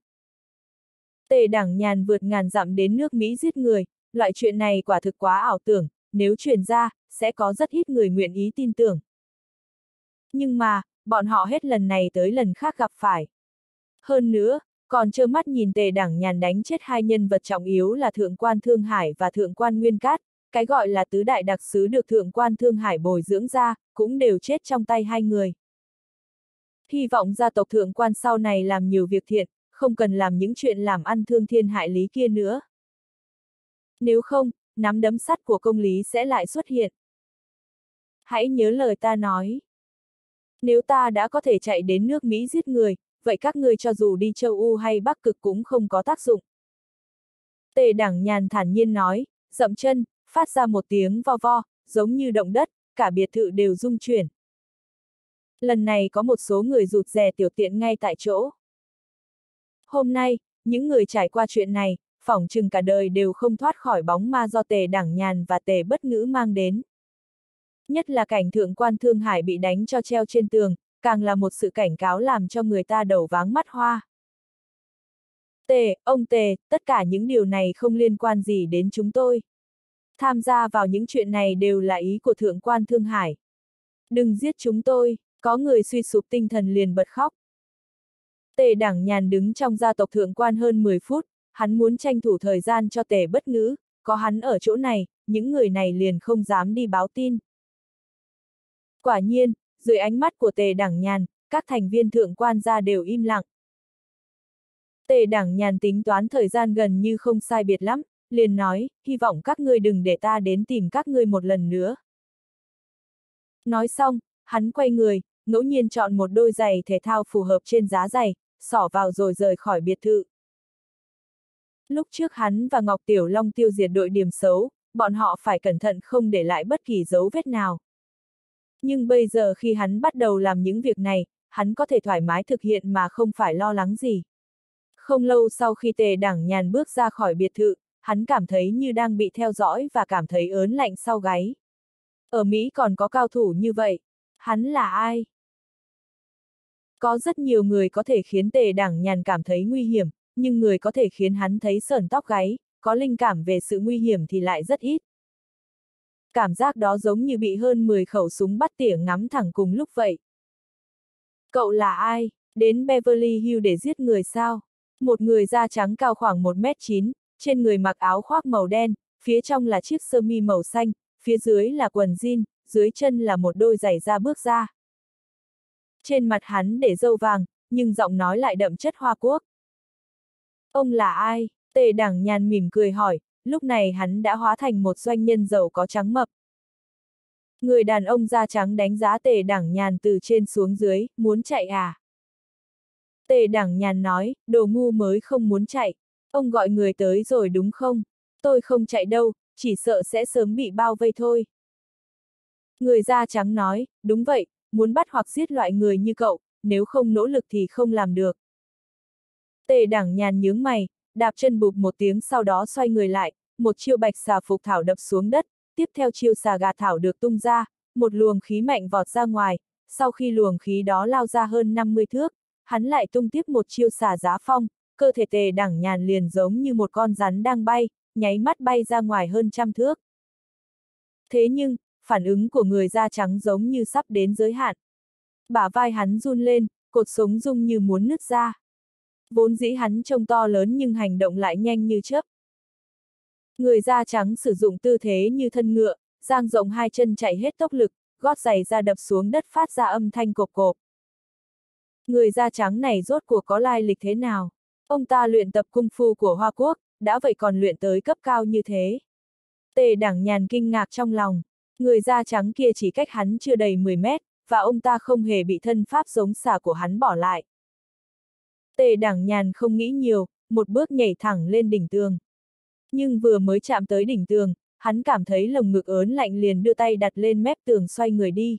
Tề Đảng Nhàn vượt ngàn dặm đến nước Mỹ giết người, loại chuyện này quả thực quá ảo tưởng, nếu truyền ra, sẽ có rất ít người nguyện ý tin tưởng. Nhưng mà, bọn họ hết lần này tới lần khác gặp phải. Hơn nữa, còn trơ mắt nhìn Tề Đảng Nhàn đánh chết hai nhân vật trọng yếu là Thượng quan Thương Hải và Thượng quan Nguyên Cát, cái gọi là tứ đại đặc sứ được Thượng quan Thương Hải bồi dưỡng ra, cũng đều chết trong tay hai người. Hy vọng gia tộc Thượng quan sau này làm nhiều việc thiện, không cần làm những chuyện làm ăn thương thiên hại lý kia nữa. Nếu không, nắm đấm sắt của công lý sẽ lại xuất hiện. Hãy nhớ lời ta nói. Nếu ta đã có thể chạy đến nước Mỹ giết người, vậy các ngươi cho dù đi châu U hay Bắc Cực cũng không có tác dụng. Tề Đảng Nhàn thản nhiên nói, dậm chân, phát ra một tiếng vo vo, giống như động đất, cả biệt thự đều rung chuyển. Lần này có một số người rụt rè tiểu tiện ngay tại chỗ. Hôm nay, những người trải qua chuyện này, phỏng chừng cả đời đều không thoát khỏi bóng ma do Tề Đảng Nhàn và Tề Bất Ngữ mang đến. Nhất là cảnh Thượng quan Thương Hải bị đánh cho treo trên tường, càng là một sự cảnh cáo làm cho người ta đầu váng mắt hoa. Tề, ông Tề, tất cả những điều này không liên quan gì đến chúng tôi. Tham gia vào những chuyện này đều là ý của Thượng quan Thương Hải. Đừng giết chúng tôi, có người suy sụp tinh thần liền bật khóc. Tề Đảng Nhàn đứng trong gia tộc Thượng quan hơn mười phút, hắn muốn tranh thủ thời gian cho Tề Bất Ngữ, có hắn ở chỗ này, những người này liền không dám đi báo tin. Quả nhiên, dưới ánh mắt của Tề Đảng Nhàn, các thành viên Thượng quan gia đều im lặng. Tề Đảng Nhàn tính toán thời gian gần như không sai biệt lắm, liền nói, hy vọng các ngươi đừng để ta đến tìm các ngươi một lần nữa. Nói xong, hắn quay người, ngẫu nhiên chọn một đôi giày thể thao phù hợp trên giá giày, xỏ vào rồi rời khỏi biệt thự. Lúc trước hắn và Ngọc Tiểu Long tiêu diệt đội điểm xấu, bọn họ phải cẩn thận không để lại bất kỳ dấu vết nào. Nhưng bây giờ khi hắn bắt đầu làm những việc này, hắn có thể thoải mái thực hiện mà không phải lo lắng gì. Không lâu sau khi Tề Đảng Nhàn bước ra khỏi biệt thự, hắn cảm thấy như đang bị theo dõi và cảm thấy ớn lạnh sau gáy. Ở Mỹ còn có cao thủ như vậy. Hắn là ai? Có rất nhiều người có thể khiến Tề Đảng Nhàn cảm thấy nguy hiểm, nhưng người có thể khiến hắn thấy sởn tóc gáy, có linh cảm về sự nguy hiểm thì lại rất ít. Cảm giác đó giống như bị hơn mười khẩu súng bắt tỉa ngắm thẳng cùng lúc vậy. Cậu là ai? Đến Beverly Hills để giết người sao? Một người da trắng cao khoảng một mét chín, trên người mặc áo khoác màu đen, phía trong là chiếc sơ mi màu xanh, phía dưới là quần jean, dưới chân là một đôi giày da bước ra. Trên mặt hắn để râu vàng, nhưng giọng nói lại đậm chất Hoa Quốc. Ông là ai? Tề Đảng Nhàn mỉm cười hỏi, lúc này hắn đã hóa thành một doanh nhân giàu có trắng mập. Người đàn ông da trắng đánh giá Tề Đảng Nhàn từ trên xuống dưới, muốn chạy à? Tề Đảng Nhàn nói, đồ ngu mới không muốn chạy. Ông gọi người tới rồi đúng không? Tôi không chạy đâu, chỉ sợ sẽ sớm bị bao vây thôi. Người da trắng nói, đúng vậy, muốn bắt hoặc giết loại người như cậu, nếu không nỗ lực thì không làm được. Tề Đảng Nhàn nhướng mày, đạp chân bụp một tiếng sau đó xoay người lại, một chiêu bạch xà phục thảo đập xuống đất, tiếp theo chiêu xà gà thảo được tung ra, một luồng khí mạnh vọt ra ngoài, sau khi luồng khí đó lao ra hơn năm mươi thước, hắn lại tung tiếp một chiêu xà giá phong, cơ thể Tề Đảng Nhàn liền giống như một con rắn đang bay, nháy mắt bay ra ngoài hơn trăm thước. Thế nhưng, phản ứng của người da trắng giống như sắp đến giới hạn. Bả vai hắn run lên, cột sống rung như muốn nứt ra. Vốn dĩ hắn trông to lớn nhưng hành động lại nhanh như chớp. Người da trắng sử dụng tư thế như thân ngựa, dang rộng hai chân chạy hết tốc lực, gót giày ra đập xuống đất phát ra âm thanh cộp cộp. Người da trắng này rốt cuộc có lai lịch thế nào? Ông ta luyện tập cung phu của Hoa Quốc, đã vậy còn luyện tới cấp cao như thế. Tề Đảng Nhàn kinh ngạc trong lòng. Người da trắng kia chỉ cách hắn chưa đầy mười mét, và ông ta không hề bị thân pháp giống xà của hắn bỏ lại. Tề Đảng Nhàn không nghĩ nhiều, một bước nhảy thẳng lên đỉnh tường. Nhưng vừa mới chạm tới đỉnh tường, hắn cảm thấy lồng ngực ớn lạnh liền đưa tay đặt lên mép tường xoay người đi.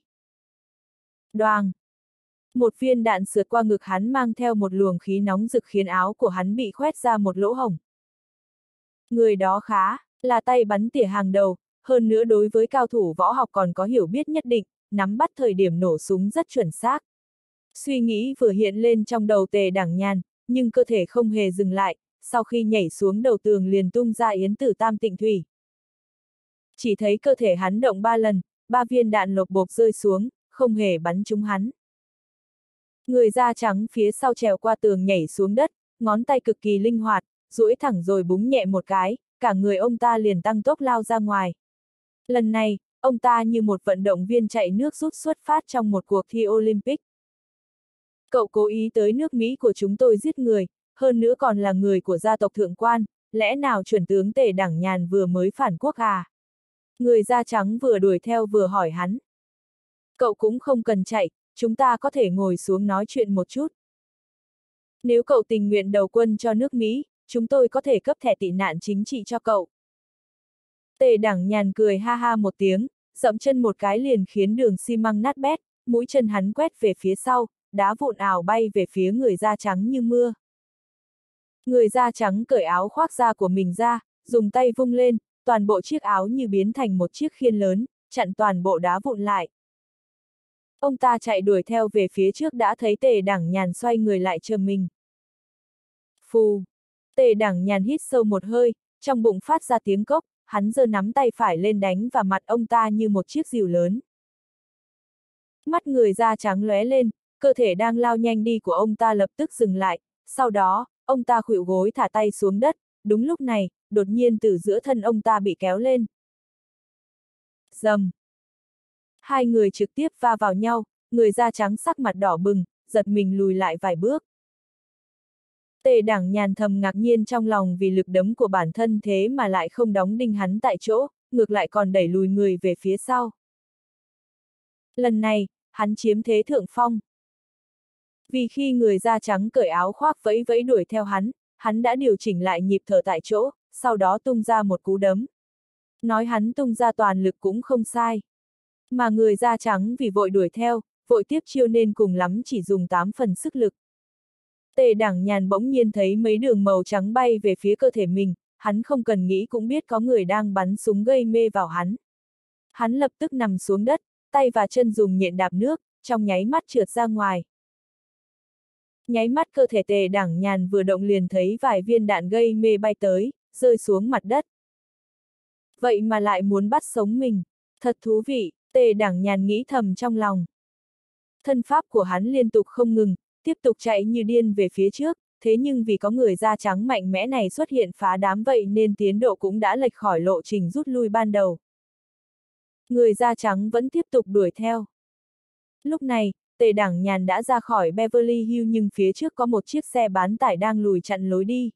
Đoàng! Một viên đạn sượt qua ngực hắn mang theo một luồng khí nóng rực khiến áo của hắn bị khoét ra một lỗ hổng. Người đó khá, là tay bắn tỉa hàng đầu, hơn nữa đối với cao thủ võ học còn có hiểu biết nhất định, nắm bắt thời điểm nổ súng rất chuẩn xác. Suy nghĩ vừa hiện lên trong đầu Tề Đảng Nhàn, nhưng cơ thể không hề dừng lại, sau khi nhảy xuống đầu tường liền tung ra yến tử tam tịnh thủy. Chỉ thấy cơ thể hắn động ba lần, ba viên đạn lộc bộp rơi xuống, không hề bắn trúng hắn. Người da trắng phía sau trèo qua tường nhảy xuống đất, ngón tay cực kỳ linh hoạt, duỗi thẳng rồi búng nhẹ một cái, cả người ông ta liền tăng tốc lao ra ngoài. Lần này, ông ta như một vận động viên chạy nước rút xuất phát trong một cuộc thi Olympic. Cậu cố ý tới nước Mỹ của chúng tôi giết người, hơn nữa còn là người của gia tộc Thượng quan, lẽ nào chuẩn tướng Tề Đảng Nhàn vừa mới phản quốc à? Người da trắng vừa đuổi theo vừa hỏi hắn. Cậu cũng không cần chạy, chúng ta có thể ngồi xuống nói chuyện một chút. Nếu cậu tình nguyện đầu quân cho nước Mỹ, chúng tôi có thể cấp thẻ tị nạn chính trị cho cậu. Tề Đảng Nhàn cười ha ha một tiếng, dậm chân một cái liền khiến đường xi măng nát bét, mũi chân hắn quét về phía sau, đá vụn ảo bay về phía người da trắng như mưa. Người da trắng cởi áo khoác da của mình ra, dùng tay vung lên, toàn bộ chiếc áo như biến thành một chiếc khiên lớn, chặn toàn bộ đá vụn lại. Ông ta chạy đuổi theo về phía trước đã thấy Tề Đảng Nhàn xoay người lại chờ mình. Phù! Tề Đẳng Nhàn hít sâu một hơi, trong bụng phát ra tiếng cốc, hắn giơ nắm tay phải lên đánh vào mặt ông ta như một chiếc rìu lớn. Mắt người da trắng lóe lên, cơ thể đang lao nhanh đi của ông ta lập tức dừng lại, sau đó, ông ta khuỵu gối thả tay xuống đất, đúng lúc này, đột nhiên từ giữa thân ông ta bị kéo lên. Rầm. Hai người trực tiếp va vào nhau, người da trắng sắc mặt đỏ bừng, giật mình lùi lại vài bước. Tề Đẳng Nhàn thầm ngạc nhiên trong lòng vì lực đấm của bản thân thế mà lại không đóng đinh hắn tại chỗ, ngược lại còn đẩy lùi người về phía sau. Lần này, hắn chiếm thế thượng phong. Vì khi người da trắng cởi áo khoác vẫy vẫy đuổi theo hắn, hắn đã điều chỉnh lại nhịp thở tại chỗ, sau đó tung ra một cú đấm. Nói hắn tung ra toàn lực cũng không sai. Mà người da trắng vì vội đuổi theo, vội tiếp chiêu nên cùng lắm chỉ dùng tám phần sức lực. Tề Đẳng Nhàn bỗng nhiên thấy mấy đường màu trắng bay về phía cơ thể mình, hắn không cần nghĩ cũng biết có người đang bắn súng gây mê vào hắn. Hắn lập tức nằm xuống đất, tay và chân dùng nhện đạp nước, trong nháy mắt trượt ra ngoài. Nháy mắt cơ thể Tề Đẳng Nhàn vừa động liền thấy vài viên đạn gây mê bay tới, rơi xuống mặt đất. Vậy mà lại muốn bắt sống mình, thật thú vị, Tề Đẳng Nhàn nghĩ thầm trong lòng. Thân pháp của hắn liên tục không ngừng, tiếp tục chạy như điên về phía trước, thế nhưng vì có người da trắng mạnh mẽ này xuất hiện phá đám vậy nên tiến độ cũng đã lệch khỏi lộ trình rút lui ban đầu. Người da trắng vẫn tiếp tục đuổi theo. Lúc này, Tề Đẳng Nhàn đã ra khỏi Beverly Hills nhưng phía trước có một chiếc xe bán tải đang lùi chặn lối đi.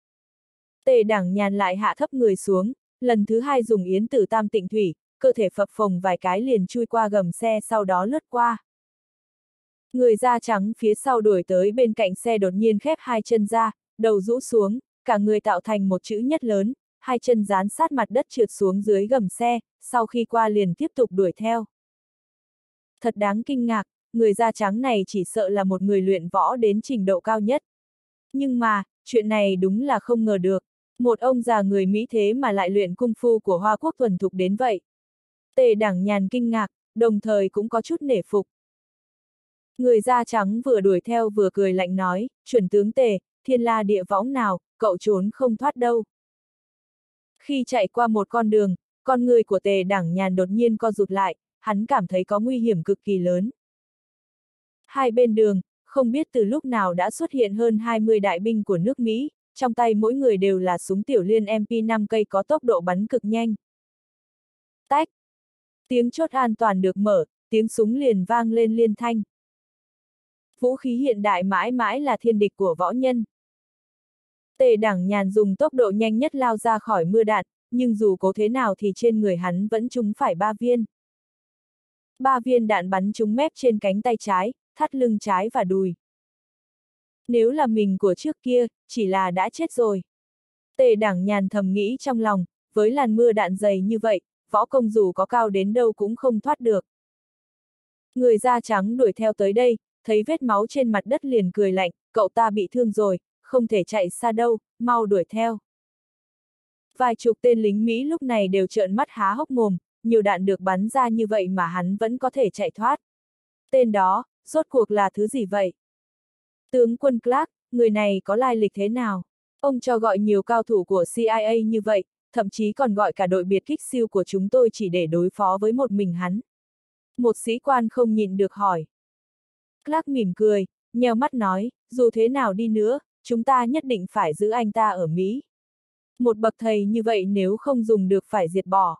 Tề Đẳng Nhàn lại hạ thấp người xuống, lần thứ hai dùng yến tử tam tịnh thủy, cơ thể phập phồng vài cái liền chui qua gầm xe sau đó lướt qua. Người da trắng phía sau đuổi tới bên cạnh xe đột nhiên khép hai chân ra, đầu rũ xuống, cả người tạo thành một chữ nhất lớn, hai chân dán sát mặt đất trượt xuống dưới gầm xe, sau khi qua liền tiếp tục đuổi theo. Thật đáng kinh ngạc, người da trắng này chỉ sợ là một người luyện võ đến trình độ cao nhất. Nhưng mà, chuyện này đúng là không ngờ được, một ông già người Mỹ thế mà lại luyện cung phu của Hoa Quốc thuần thục đến vậy. Tề Đẳng Nhàn kinh ngạc, đồng thời cũng có chút nể phục. Người da trắng vừa đuổi theo vừa cười lạnh nói, chuẩn tướng Tề, thiên la địa võng nào, cậu trốn không thoát đâu. Khi chạy qua một con đường, con người của Tề Đẳng Nhàn đột nhiên co rụt lại, hắn cảm thấy có nguy hiểm cực kỳ lớn. Hai bên đường, không biết từ lúc nào đã xuất hiện hơn hai mươi đại binh của nước Mỹ, trong tay mỗi người đều là súng tiểu liên em pê năm cây có tốc độ bắn cực nhanh. Tách! Tiếng chốt an toàn được mở, tiếng súng liền vang lên liên thanh. Vũ khí hiện đại mãi mãi là thiên địch của võ nhân. Tề Đẳng Nhàn dùng tốc độ nhanh nhất lao ra khỏi mưa đạn, nhưng dù cố thế nào thì trên người hắn vẫn trúng phải ba viên. Ba viên đạn bắn trúng mép trên cánh tay trái, thắt lưng trái và đùi. Nếu là mình của trước kia, chỉ là đã chết rồi. Tề Đẳng Nhàn thầm nghĩ trong lòng, với làn mưa đạn dày như vậy, võ công dù có cao đến đâu cũng không thoát được. Người da trắng đuổi theo tới đây, thấy vết máu trên mặt đất liền cười lạnh, cậu ta bị thương rồi, không thể chạy xa đâu, mau đuổi theo. Vài chục tên lính Mỹ lúc này đều trợn mắt há hốc mồm, nhiều đạn được bắn ra như vậy mà hắn vẫn có thể chạy thoát. Tên đó, rốt cuộc là thứ gì vậy? Tướng quân Clark, người này có lai lịch thế nào? Ông cho gọi nhiều cao thủ của C I A như vậy, thậm chí còn gọi cả đội biệt kích siêu của chúng tôi chỉ để đối phó với một mình hắn. Một sĩ quan không nhịn được hỏi. Clark mỉm cười, nheo mắt nói, dù thế nào đi nữa, chúng ta nhất định phải giữ anh ta ở Mỹ. Một bậc thầy như vậy nếu không dùng được phải diệt bỏ.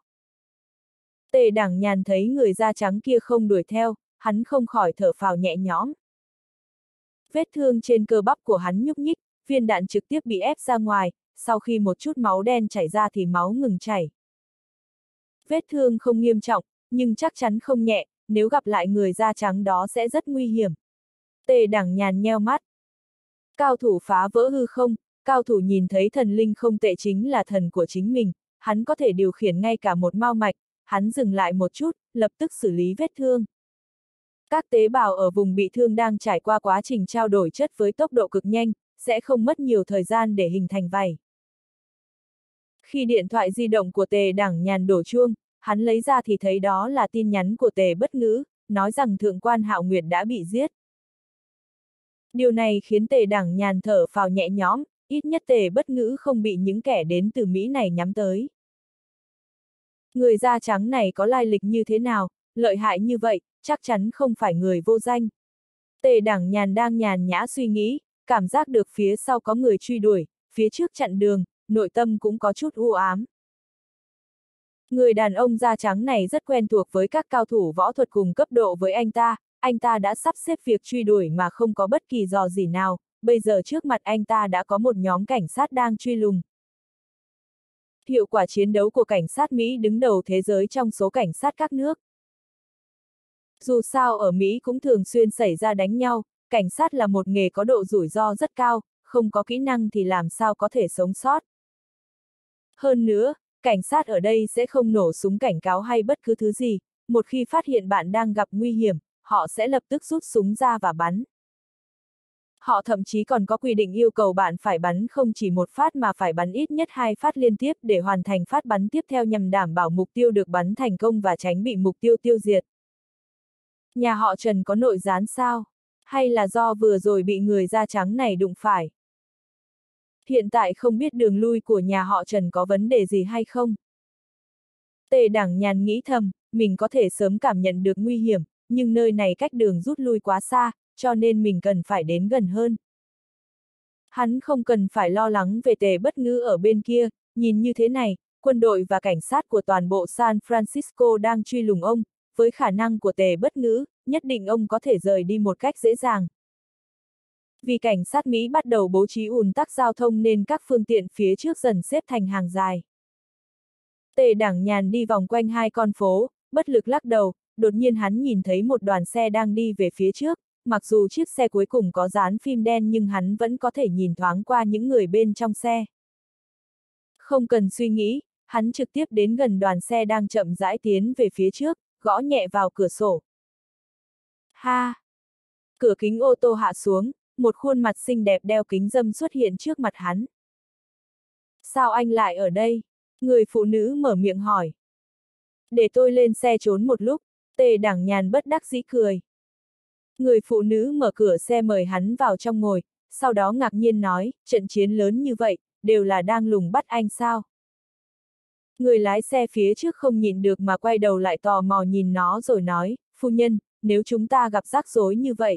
Tề Đẳng Nhàn thấy người da trắng kia không đuổi theo, hắn không khỏi thở phào nhẹ nhõm. Vết thương trên cơ bắp của hắn nhúc nhích, viên đạn trực tiếp bị ép ra ngoài, sau khi một chút máu đen chảy ra thì máu ngừng chảy. Vết thương không nghiêm trọng, nhưng chắc chắn không nhẹ, nếu gặp lại người da trắng đó sẽ rất nguy hiểm. Tề Đẳng Nhàn nheo mắt. Cao thủ phá vỡ hư không, cao thủ nhìn thấy thần linh không tệ chính là thần của chính mình, hắn có thể điều khiển ngay cả một mao mạch, hắn dừng lại một chút, lập tức xử lý vết thương. Các tế bào ở vùng bị thương đang trải qua quá trình trao đổi chất với tốc độ cực nhanh, sẽ không mất nhiều thời gian để hình thành vảy. Khi điện thoại di động của Tề Đẳng Nhàn đổ chuông, hắn lấy ra thì thấy đó là tin nhắn của Tề Bất Ngữ, nói rằng thượng quan Hạo Nguyệt đã bị giết. Điều này khiến Tề Đẳng Nhàn thở phào nhẹ nhõm, ít nhất Tề Bất Ngữ không bị những kẻ đến từ Mỹ này nhắm tới. Người da trắng này có lai lịch như thế nào, lợi hại như vậy, chắc chắn không phải người vô danh. Tề Đảng Nhàn đang nhàn nhã suy nghĩ, cảm giác được phía sau có người truy đuổi, phía trước chặn đường, nội tâm cũng có chút u ám. Người đàn ông da trắng này rất quen thuộc với các cao thủ võ thuật cùng cấp độ với anh ta, anh ta đã sắp xếp việc truy đuổi mà không có bất kỳ dò gì nào, bây giờ trước mặt anh ta đã có một nhóm cảnh sát đang truy lùng. Hiệu quả chiến đấu của cảnh sát Mỹ đứng đầu thế giới trong số cảnh sát các nước. Dù sao ở Mỹ cũng thường xuyên xảy ra đánh nhau, cảnh sát là một nghề có độ rủi ro rất cao, không có kỹ năng thì làm sao có thể sống sót. Hơn nữa, cảnh sát ở đây sẽ không nổ súng cảnh cáo hay bất cứ thứ gì, một khi phát hiện bạn đang gặp nguy hiểm, họ sẽ lập tức rút súng ra và bắn. Họ thậm chí còn có quy định yêu cầu bạn phải bắn không chỉ một phát mà phải bắn ít nhất hai phát liên tiếp để hoàn thành phát bắn tiếp theo nhằm đảm bảo mục tiêu được bắn thành công và tránh bị mục tiêu tiêu diệt. Nhà họ Trần có nội gián sao? Hay là do vừa rồi bị người da trắng này đụng phải? Hiện tại không biết đường lui của nhà họ Trần có vấn đề gì hay không? Tề Đảng Nhàn nghĩ thầm, mình có thể sớm cảm nhận được nguy hiểm, nhưng nơi này cách đường rút lui quá xa, cho nên mình cần phải đến gần hơn. Hắn không cần phải lo lắng về Tề Bất Ngữ ở bên kia, nhìn như thế này, quân đội và cảnh sát của toàn bộ San Francisco đang truy lùng ông, với khả năng của Tề Bất Ngữ, nhất định ông có thể rời đi một cách dễ dàng. Vì cảnh sát Mỹ bắt đầu bố trí ùn tắc giao thông nên các phương tiện phía trước dần xếp thành hàng dài. Tề Đảng Nhàn đi vòng quanh hai con phố, bất lực lắc đầu, đột nhiên hắn nhìn thấy một đoàn xe đang đi về phía trước, mặc dù chiếc xe cuối cùng có dán phim đen nhưng hắn vẫn có thể nhìn thoáng qua những người bên trong xe. Không cần suy nghĩ, hắn trực tiếp đến gần đoàn xe đang chậm rãi tiến về phía trước, gõ nhẹ vào cửa sổ. Ha! Cửa kính ô tô hạ xuống, một khuôn mặt xinh đẹp đeo kính râm xuất hiện trước mặt hắn. Sao anh lại ở đây? Người phụ nữ mở miệng hỏi. Để tôi lên xe trốn một lúc, Tề Đảng Nhàn bất đắc dĩ cười. Người phụ nữ mở cửa xe mời hắn vào trong ngồi, sau đó ngạc nhiên nói, trận chiến lớn như vậy, đều là đang lùng bắt anh sao? Người lái xe phía trước không nhịn được mà quay đầu lại tò mò nhìn nó rồi nói, phu nhân, nếu chúng ta gặp rắc rối như vậy.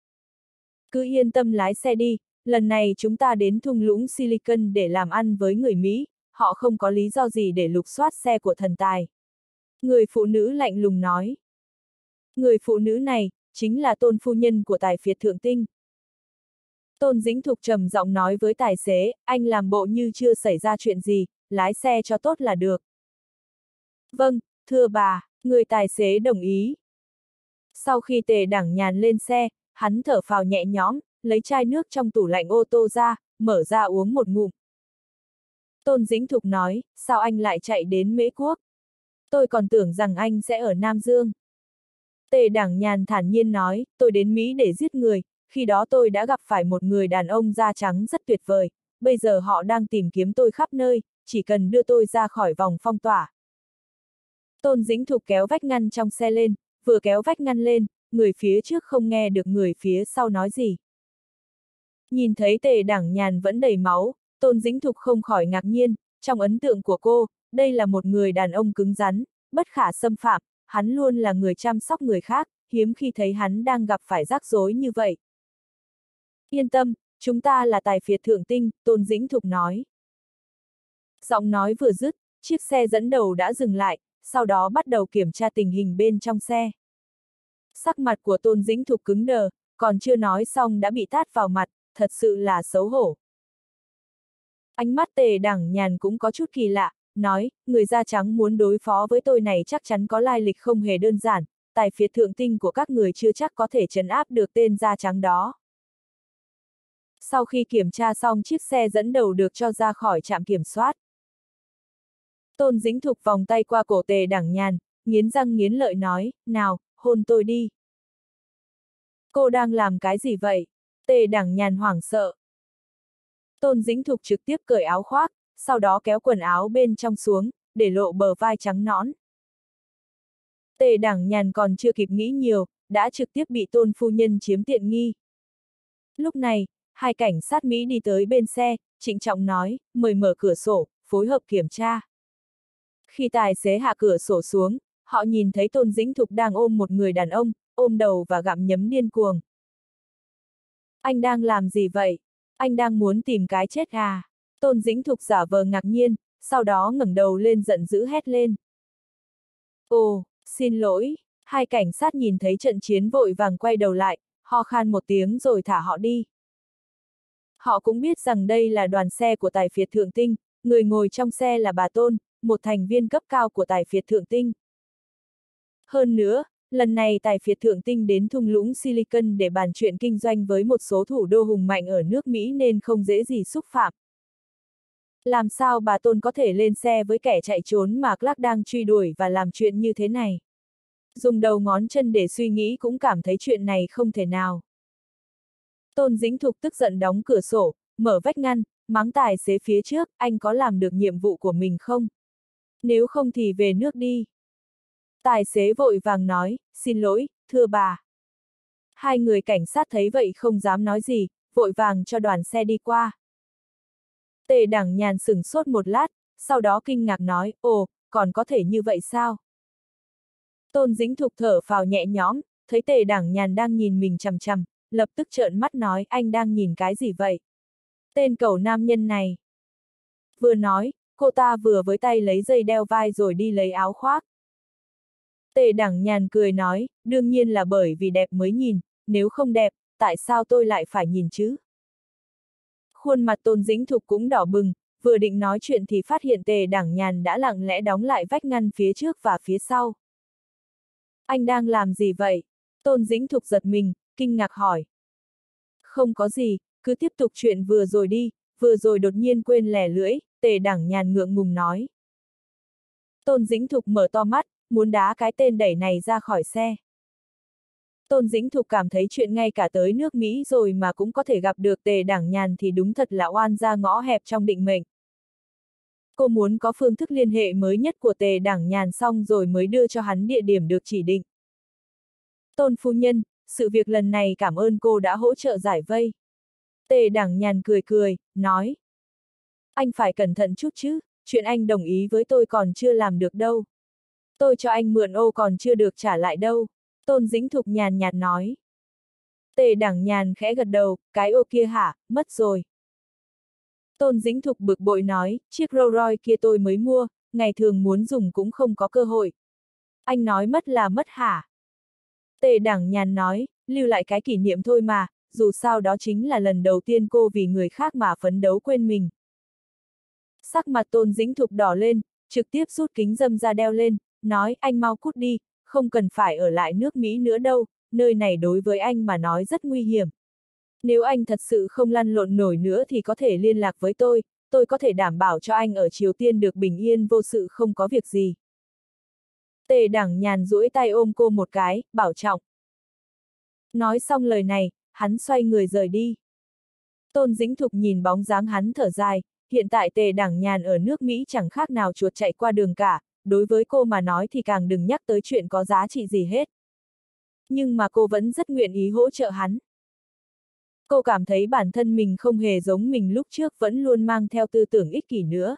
Cứ yên tâm lái xe đi, lần này chúng ta đến thung lũng Silicon để làm ăn với người Mỹ, họ không có lý do gì để lục soát xe của thần tài. Người phụ nữ lạnh lùng nói. Người phụ nữ này, chính là Tôn phu nhân của tài phiệt Thượng Tinh. Tôn Dĩnh Thục trầm giọng nói với tài xế, anh làm bộ như chưa xảy ra chuyện gì, lái xe cho tốt là được. Vâng, thưa bà, người tài xế đồng ý. Sau khi Tề Đảng Nhàn lên xe, hắn thở phào nhẹ nhõm, lấy chai nước trong tủ lạnh ô tô ra, mở ra uống một ngụm. Tôn Dĩnh Thục nói, sao anh lại chạy đến Mễ Quốc? Tôi còn tưởng rằng anh sẽ ở Nam Dương. Tề Đảng Nhàn thản nhiên nói, tôi đến Mỹ để giết người, khi đó tôi đã gặp phải một người đàn ông da trắng rất tuyệt vời, bây giờ họ đang tìm kiếm tôi khắp nơi, chỉ cần đưa tôi ra khỏi vòng phong tỏa. Tôn Dĩnh Thục kéo vách ngăn trong xe lên, vừa kéo vách ngăn lên, người phía trước không nghe được người phía sau nói gì. Nhìn thấy Tề Đảng Nhàn vẫn đầy máu, Tôn Dĩnh Thục không khỏi ngạc nhiên, trong ấn tượng của cô, đây là một người đàn ông cứng rắn, bất khả xâm phạm, hắn luôn là người chăm sóc người khác, hiếm khi thấy hắn đang gặp phải rắc rối như vậy. Yên tâm, chúng ta là tài phiệt Thượng Tinh, Tôn Dĩnh Thục nói. Giọng nói vừa dứt, chiếc xe dẫn đầu đã dừng lại, sau đó bắt đầu kiểm tra tình hình bên trong xe. Sắc mặt của Tôn Dĩnh Thục cứng đờ, còn chưa nói xong đã bị tát vào mặt, thật sự là xấu hổ. Ánh mắt Tề Đảng Nhàn cũng có chút kỳ lạ, nói, người da trắng muốn đối phó với tôi này chắc chắn có lai lịch không hề đơn giản, tài phiệt Thượng Tinh của các người chưa chắc có thể trấn áp được tên da trắng đó. Sau khi kiểm tra xong chiếc xe dẫn đầu được cho ra khỏi trạm kiểm soát. Tôn Dĩnh Thục vòng tay qua cổ Tề Đảng Nhàn, nghiến răng nghiến lợi nói, nào, hôn tôi đi. Cô đang làm cái gì vậy? Tề Đảng Nhàn hoảng sợ. Tôn Dĩnh Thục trực tiếp cởi áo khoác, sau đó kéo quần áo bên trong xuống, để lộ bờ vai trắng nõn. Tề Đảng Nhàn còn chưa kịp nghĩ nhiều, đã trực tiếp bị Tôn phu nhân chiếm tiện nghi. Lúc này, hai cảnh sát Mỹ đi tới bên xe, trịnh trọng nói, mời mở cửa sổ, phối hợp kiểm tra. Khi tài xế hạ cửa sổ xuống, họ nhìn thấy Tôn Dĩnh Thục đang ôm một người đàn ông, ôm đầu và gặm nhấm điên cuồng. Anh đang làm gì vậy? Anh đang muốn tìm cái chết à? Tôn Dĩnh Thục giả vờ ngạc nhiên, sau đó ngẩng đầu lên giận dữ hét lên. Ồ, xin lỗi, hai cảnh sát nhìn thấy trận chiến vội vàng quay đầu lại, ho khan một tiếng rồi thả họ đi. Họ cũng biết rằng đây là đoàn xe của Tài phiệt Thượng Tinh, người ngồi trong xe là bà Tôn, một thành viên cấp cao của Tài phiệt Thượng Tinh. Hơn nữa, lần này Tài phiệt Thượng Tinh đến thung lũng Silicon để bàn chuyện kinh doanh với một số thủ đô hùng mạnh ở nước Mỹ nên không dễ gì xúc phạm. Làm sao bà Tôn có thể lên xe với kẻ chạy trốn mà Clark đang truy đuổi và làm chuyện như thế này? Dùng đầu ngón chân để suy nghĩ cũng cảm thấy chuyện này không thể nào. Tôn Dĩnh Thục tức giận đóng cửa sổ, mở vách ngăn, mắng tài xế phía trước, anh có làm được nhiệm vụ của mình không? Nếu không thì về nước đi. Tài xế vội vàng nói, xin lỗi, thưa bà. Hai người cảnh sát thấy vậy không dám nói gì, vội vàng cho đoàn xe đi qua. Tề Đảng Nhàn sửng sốt một lát, sau đó kinh ngạc nói, ồ, còn có thể như vậy sao? Tôn Dĩnh Thục thở phào nhẹ nhõm, thấy Tề Đảng Nhàn đang nhìn mình chằm chằm, lập tức trợn mắt nói, anh đang nhìn cái gì vậy? Tên cẩu nam nhân này. Vừa nói, cô ta vừa với tay lấy dây đeo vai rồi đi lấy áo khoác. Tề Đảng Nhàn cười nói, đương nhiên là bởi vì đẹp mới nhìn, nếu không đẹp, tại sao tôi lại phải nhìn chứ? Khuôn mặt Tôn Dĩnh Thục cũng đỏ bừng, vừa định nói chuyện thì phát hiện Tề Đảng Nhàn đã lặng lẽ đóng lại vách ngăn phía trước và phía sau. Anh đang làm gì vậy? Tôn Dĩnh Thục giật mình, kinh ngạc hỏi. Không có gì, cứ tiếp tục chuyện vừa rồi đi, vừa rồi đột nhiên quên lẻ lưỡi, Tề Đảng Nhàn ngượng ngùng nói. Tôn Dĩnh Thục mở to mắt, muốn đá cái tên đẩy này ra khỏi xe. Tôn Dĩnh Thục cảm thấy chuyện ngay cả tới nước Mỹ rồi mà cũng có thể gặp được Tề Đảng Nhàn thì đúng thật là oan ra ngõ hẹp trong định mệnh. Cô muốn có phương thức liên hệ mới nhất của Tề Đảng Nhàn xong rồi mới đưa cho hắn địa điểm được chỉ định. Tôn phu nhân, sự việc lần này cảm ơn cô đã hỗ trợ giải vây. Tề Đảng Nhàn cười cười, nói. Anh phải cẩn thận chút chứ, chuyện anh đồng ý với tôi còn chưa làm được đâu. Tôi cho anh mượn ô còn chưa được trả lại đâu. Tôn Dĩnh Thục nhàn nhạt nói. Tề Đảng Nhàn khẽ gật đầu, cái ô kia hả, mất rồi. Tôn Dĩnh Thục bực bội nói, chiếc Rolls Royce kia tôi mới mua, ngày thường muốn dùng cũng không có cơ hội. Anh nói mất là mất hả? Tề Đảng Nhàn nói, lưu lại cái kỷ niệm thôi mà, dù sao đó chính là lần đầu tiên cô vì người khác mà phấn đấu quên mình. Sắc mặt Tôn Dĩnh Thục đỏ lên, trực tiếp rút kính râm ra đeo lên, nói anh mau cút đi, không cần phải ở lại nước Mỹ nữa đâu, nơi này đối với anh mà nói rất nguy hiểm. Nếu anh thật sự không lăn lộn nổi nữa thì có thể liên lạc với tôi, tôi có thể đảm bảo cho anh ở Triều Tiên được bình yên vô sự không có việc gì. Tề Đảng Nhàn duỗi tay ôm cô một cái, bảo trọng. Nói xong lời này, hắn xoay người rời đi. Tôn Dĩnh Thục nhìn bóng dáng hắn thở dài, hiện tại Tề Đảng Nhàn ở nước Mỹ chẳng khác nào chuột chạy qua đường cả, đối với cô mà nói thì càng đừng nhắc tới chuyện có giá trị gì hết. Nhưng mà cô vẫn rất nguyện ý hỗ trợ hắn. Cô cảm thấy bản thân mình không hề giống mình lúc trước vẫn luôn mang theo tư tưởng ích kỷ nữa.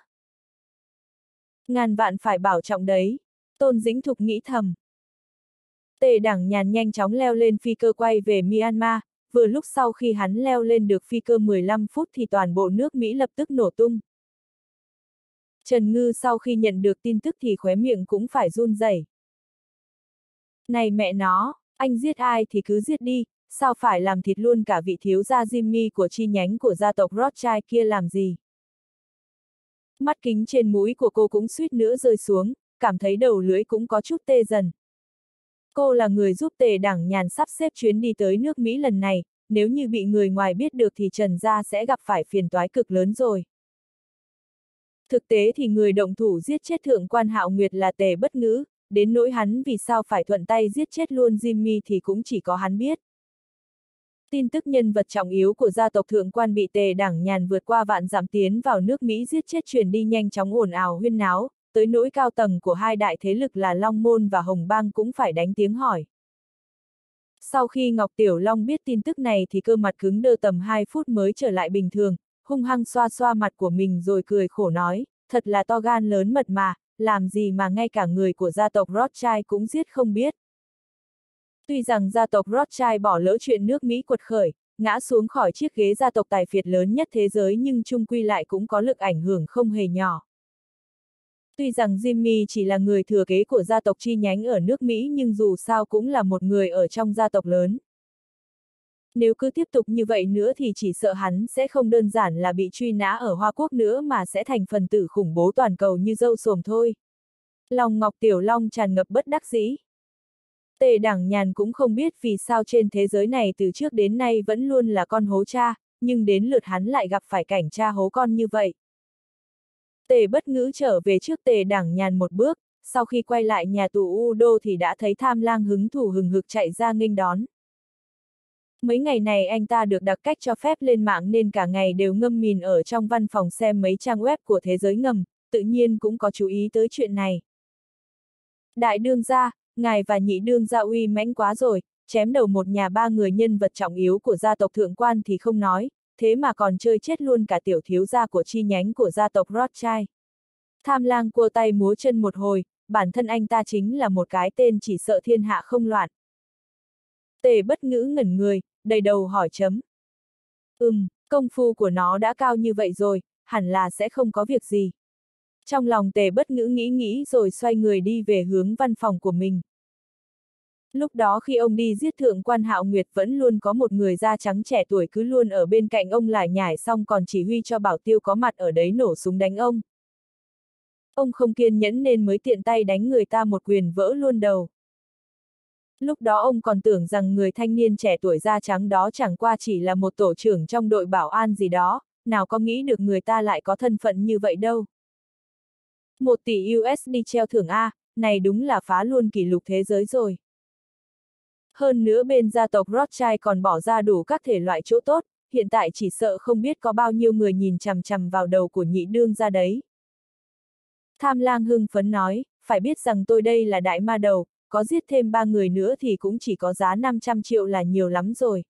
Ngàn vạn phải bảo trọng đấy, Tôn Dĩnh Thục nghĩ thầm. Tề Đảng Nhàn nhanh chóng leo lên phi cơ quay về Myanmar, vừa lúc sau khi hắn leo lên được phi cơ mười lăm phút thì toàn bộ nước Mỹ lập tức nổ tung. Trần Ngư sau khi nhận được tin tức thì khóe miệng cũng phải run rẩy. Này mẹ nó, anh giết ai thì cứ giết đi, sao phải làm thịt luôn cả vị thiếu gia Jimmy của chi nhánh của gia tộc Rothschild kia làm gì? Mắt kính trên mũi của cô cũng suýt nữa rơi xuống, cảm thấy đầu lưỡi cũng có chút tê dần. Cô là người giúp Tề Đảng Nhàn sắp xếp chuyến đi tới nước Mỹ lần này, nếu như bị người ngoài biết được thì Trần gia sẽ gặp phải phiền toái cực lớn rồi. Thực tế thì người động thủ giết chết thượng quan Hạo Nguyệt là Tề Bất Ngữ, đến nỗi hắn vì sao phải thuận tay giết chết luôn Jimmy thì cũng chỉ có hắn biết. Tin tức nhân vật trọng yếu của gia tộc thượng quan bị Tề Đảng Nhàn vượt qua vạn dặm tiến vào nước Mỹ giết chết truyền đi nhanh chóng ồn ào huyên náo, tới nỗi cao tầng của hai đại thế lực là Long Môn và Hồng Bang cũng phải đánh tiếng hỏi. Sau khi Ngọc Tiểu Long biết tin tức này thì cơ mặt cứng đơ tầm hai phút mới trở lại bình thường, hung hăng xoa xoa mặt của mình rồi cười khổ nói, thật là to gan lớn mật mà, làm gì mà ngay cả người của gia tộc Rothschild cũng giết không biết. Tuy rằng gia tộc Rothschild bỏ lỡ chuyện nước Mỹ quật khởi, ngã xuống khỏi chiếc ghế gia tộc tài phiệt lớn nhất thế giới nhưng chung quy lại cũng có lực ảnh hưởng không hề nhỏ. Tuy rằng Jimmy chỉ là người thừa kế của gia tộc chi nhánh ở nước Mỹ nhưng dù sao cũng là một người ở trong gia tộc lớn. Nếu cứ tiếp tục như vậy nữa thì chỉ sợ hắn sẽ không đơn giản là bị truy nã ở Hoa Quốc nữa mà sẽ thành phần tử khủng bố toàn cầu như dâu xồm thôi. Lòng Ngọc Tiểu Long tràn ngập bất đắc dĩ. Tề Đảng Nhàn cũng không biết vì sao trên thế giới này từ trước đến nay vẫn luôn là con hố cha, nhưng đến lượt hắn lại gặp phải cảnh cha hố con như vậy. Tề Bất Ngữ trở về trước Tề Đảng Nhàn một bước, sau khi quay lại nhà tù U Đô thì đã thấy Tham Lang hứng thú hừng hực chạy ra nghênh đón. Mấy ngày này anh ta được đặc cách cho phép lên mạng nên cả ngày đều ngâm mình ở trong văn phòng xem mấy trang web của thế giới ngầm, tự nhiên cũng có chú ý tới chuyện này. Đại đương gia, ngài và nhị đương gia uy mãnh quá rồi, chém đầu một nhà ba người nhân vật trọng yếu của gia tộc thượng quan thì không nói, thế mà còn chơi chết luôn cả tiểu thiếu gia của chi nhánh của gia tộc Rothschild. Tham Lang cua tay múa chân một hồi, bản thân anh ta chính là một cái tên chỉ sợ thiên hạ không loạn. Tề Bất Ngữ ngẩn người, đầy đầu hỏi chấm. Ừm, công phu của nó đã cao như vậy rồi, hẳn là sẽ không có việc gì. Trong lòng Tề Bất Ngữ nghĩ nghĩ rồi xoay người đi về hướng văn phòng của mình. Lúc đó khi ông đi giết thượng quan Hạo Nguyệt vẫn luôn có một người da trắng trẻ tuổi cứ luôn ở bên cạnh ông lải nhải xong còn chỉ huy cho Bảo Tiêu có mặt ở đấy nổ súng đánh ông. Ông không kiên nhẫn nên mới tiện tay đánh người ta một quyền vỡ luôn đầu. Lúc đó ông còn tưởng rằng người thanh niên trẻ tuổi da trắng đó chẳng qua chỉ là một tổ trưởng trong đội bảo an gì đó, nào có nghĩ được người ta lại có thân phận như vậy đâu. Một tỷ u ét đê treo thưởng A, này đúng là phá luôn kỷ lục thế giới rồi. Hơn nữa bên gia tộc Rothschild còn bỏ ra đủ các thể loại chỗ tốt, hiện tại chỉ sợ không biết có bao nhiêu người nhìn chằm chằm vào đầu của nhị đương gia đấy. Tham Lang hưng phấn nói, phải biết rằng tôi đây là đại ma đầu, có giết thêm ba người nữa thì cũng chỉ có giá năm trăm triệu là nhiều lắm rồi.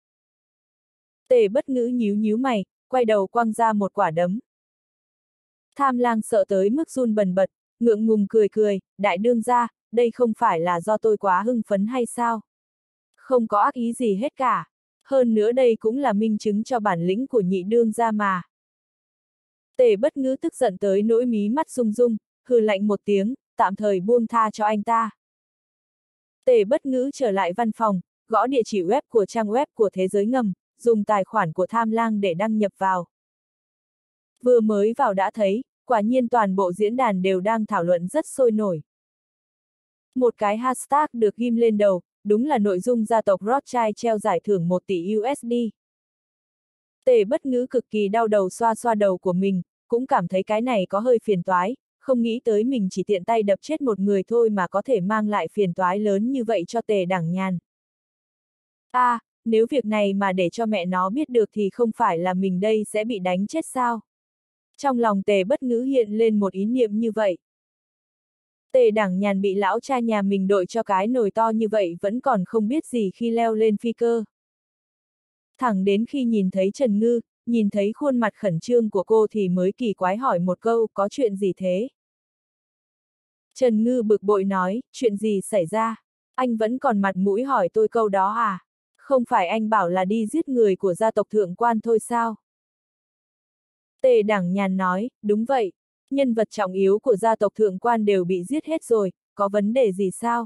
Tề Bất Ngữ nhíu nhíu mày, quay đầu quăng ra một quả đấm. Tham Lang sợ tới mức run bần bật, ngượng ngùng cười cười, đại đương gia, đây không phải là do tôi quá hưng phấn hay sao? Không có ác ý gì hết cả. Hơn nữa đây cũng là minh chứng cho bản lĩnh của nhị đương gia mà. Tề Bất Ngữ tức giận tới nỗi mí mắt rung rung, hừ lạnh một tiếng, tạm thời buông tha cho anh ta. Tề Bất Ngữ trở lại văn phòng, gõ địa chỉ web của trang web của thế giới ngầm, dùng tài khoản của Tham Lang để đăng nhập vào. Vừa mới vào đã thấy, quả nhiên toàn bộ diễn đàn đều đang thảo luận rất sôi nổi. Một cái hashtag được ghim lên đầu, đúng là nội dung gia tộc Rothschild treo giải thưởng một tỷ u ét đê. Tề Bất Ngữ cực kỳ đau đầu xoa xoa đầu của mình, cũng cảm thấy cái này có hơi phiền toái, không nghĩ tới mình chỉ tiện tay đập chết một người thôi mà có thể mang lại phiền toái lớn như vậy cho Tề Đảng Nhàn. À, nếu việc này mà để cho mẹ nó biết được thì không phải là mình đây sẽ bị đánh chết sao? Trong lòng Tề Bất Ngữ hiện lên một ý niệm như vậy. Tề Đảng Nhàn bị lão cha nhà mình đội cho cái nồi to như vậy vẫn còn không biết gì khi leo lên phi cơ. Thẳng đến khi nhìn thấy Trần Ngư, nhìn thấy khuôn mặt khẩn trương của cô thì mới kỳ quái hỏi một câu, có chuyện gì thế? Trần Ngư bực bội nói, chuyện gì xảy ra? Anh vẫn còn mặt mũi hỏi tôi câu đó à? Không phải anh bảo là đi giết người của gia tộc thượng quan thôi sao? Tề Đảng Nhàn nói, đúng vậy, nhân vật trọng yếu của gia tộc thượng quan đều bị giết hết rồi, có vấn đề gì sao?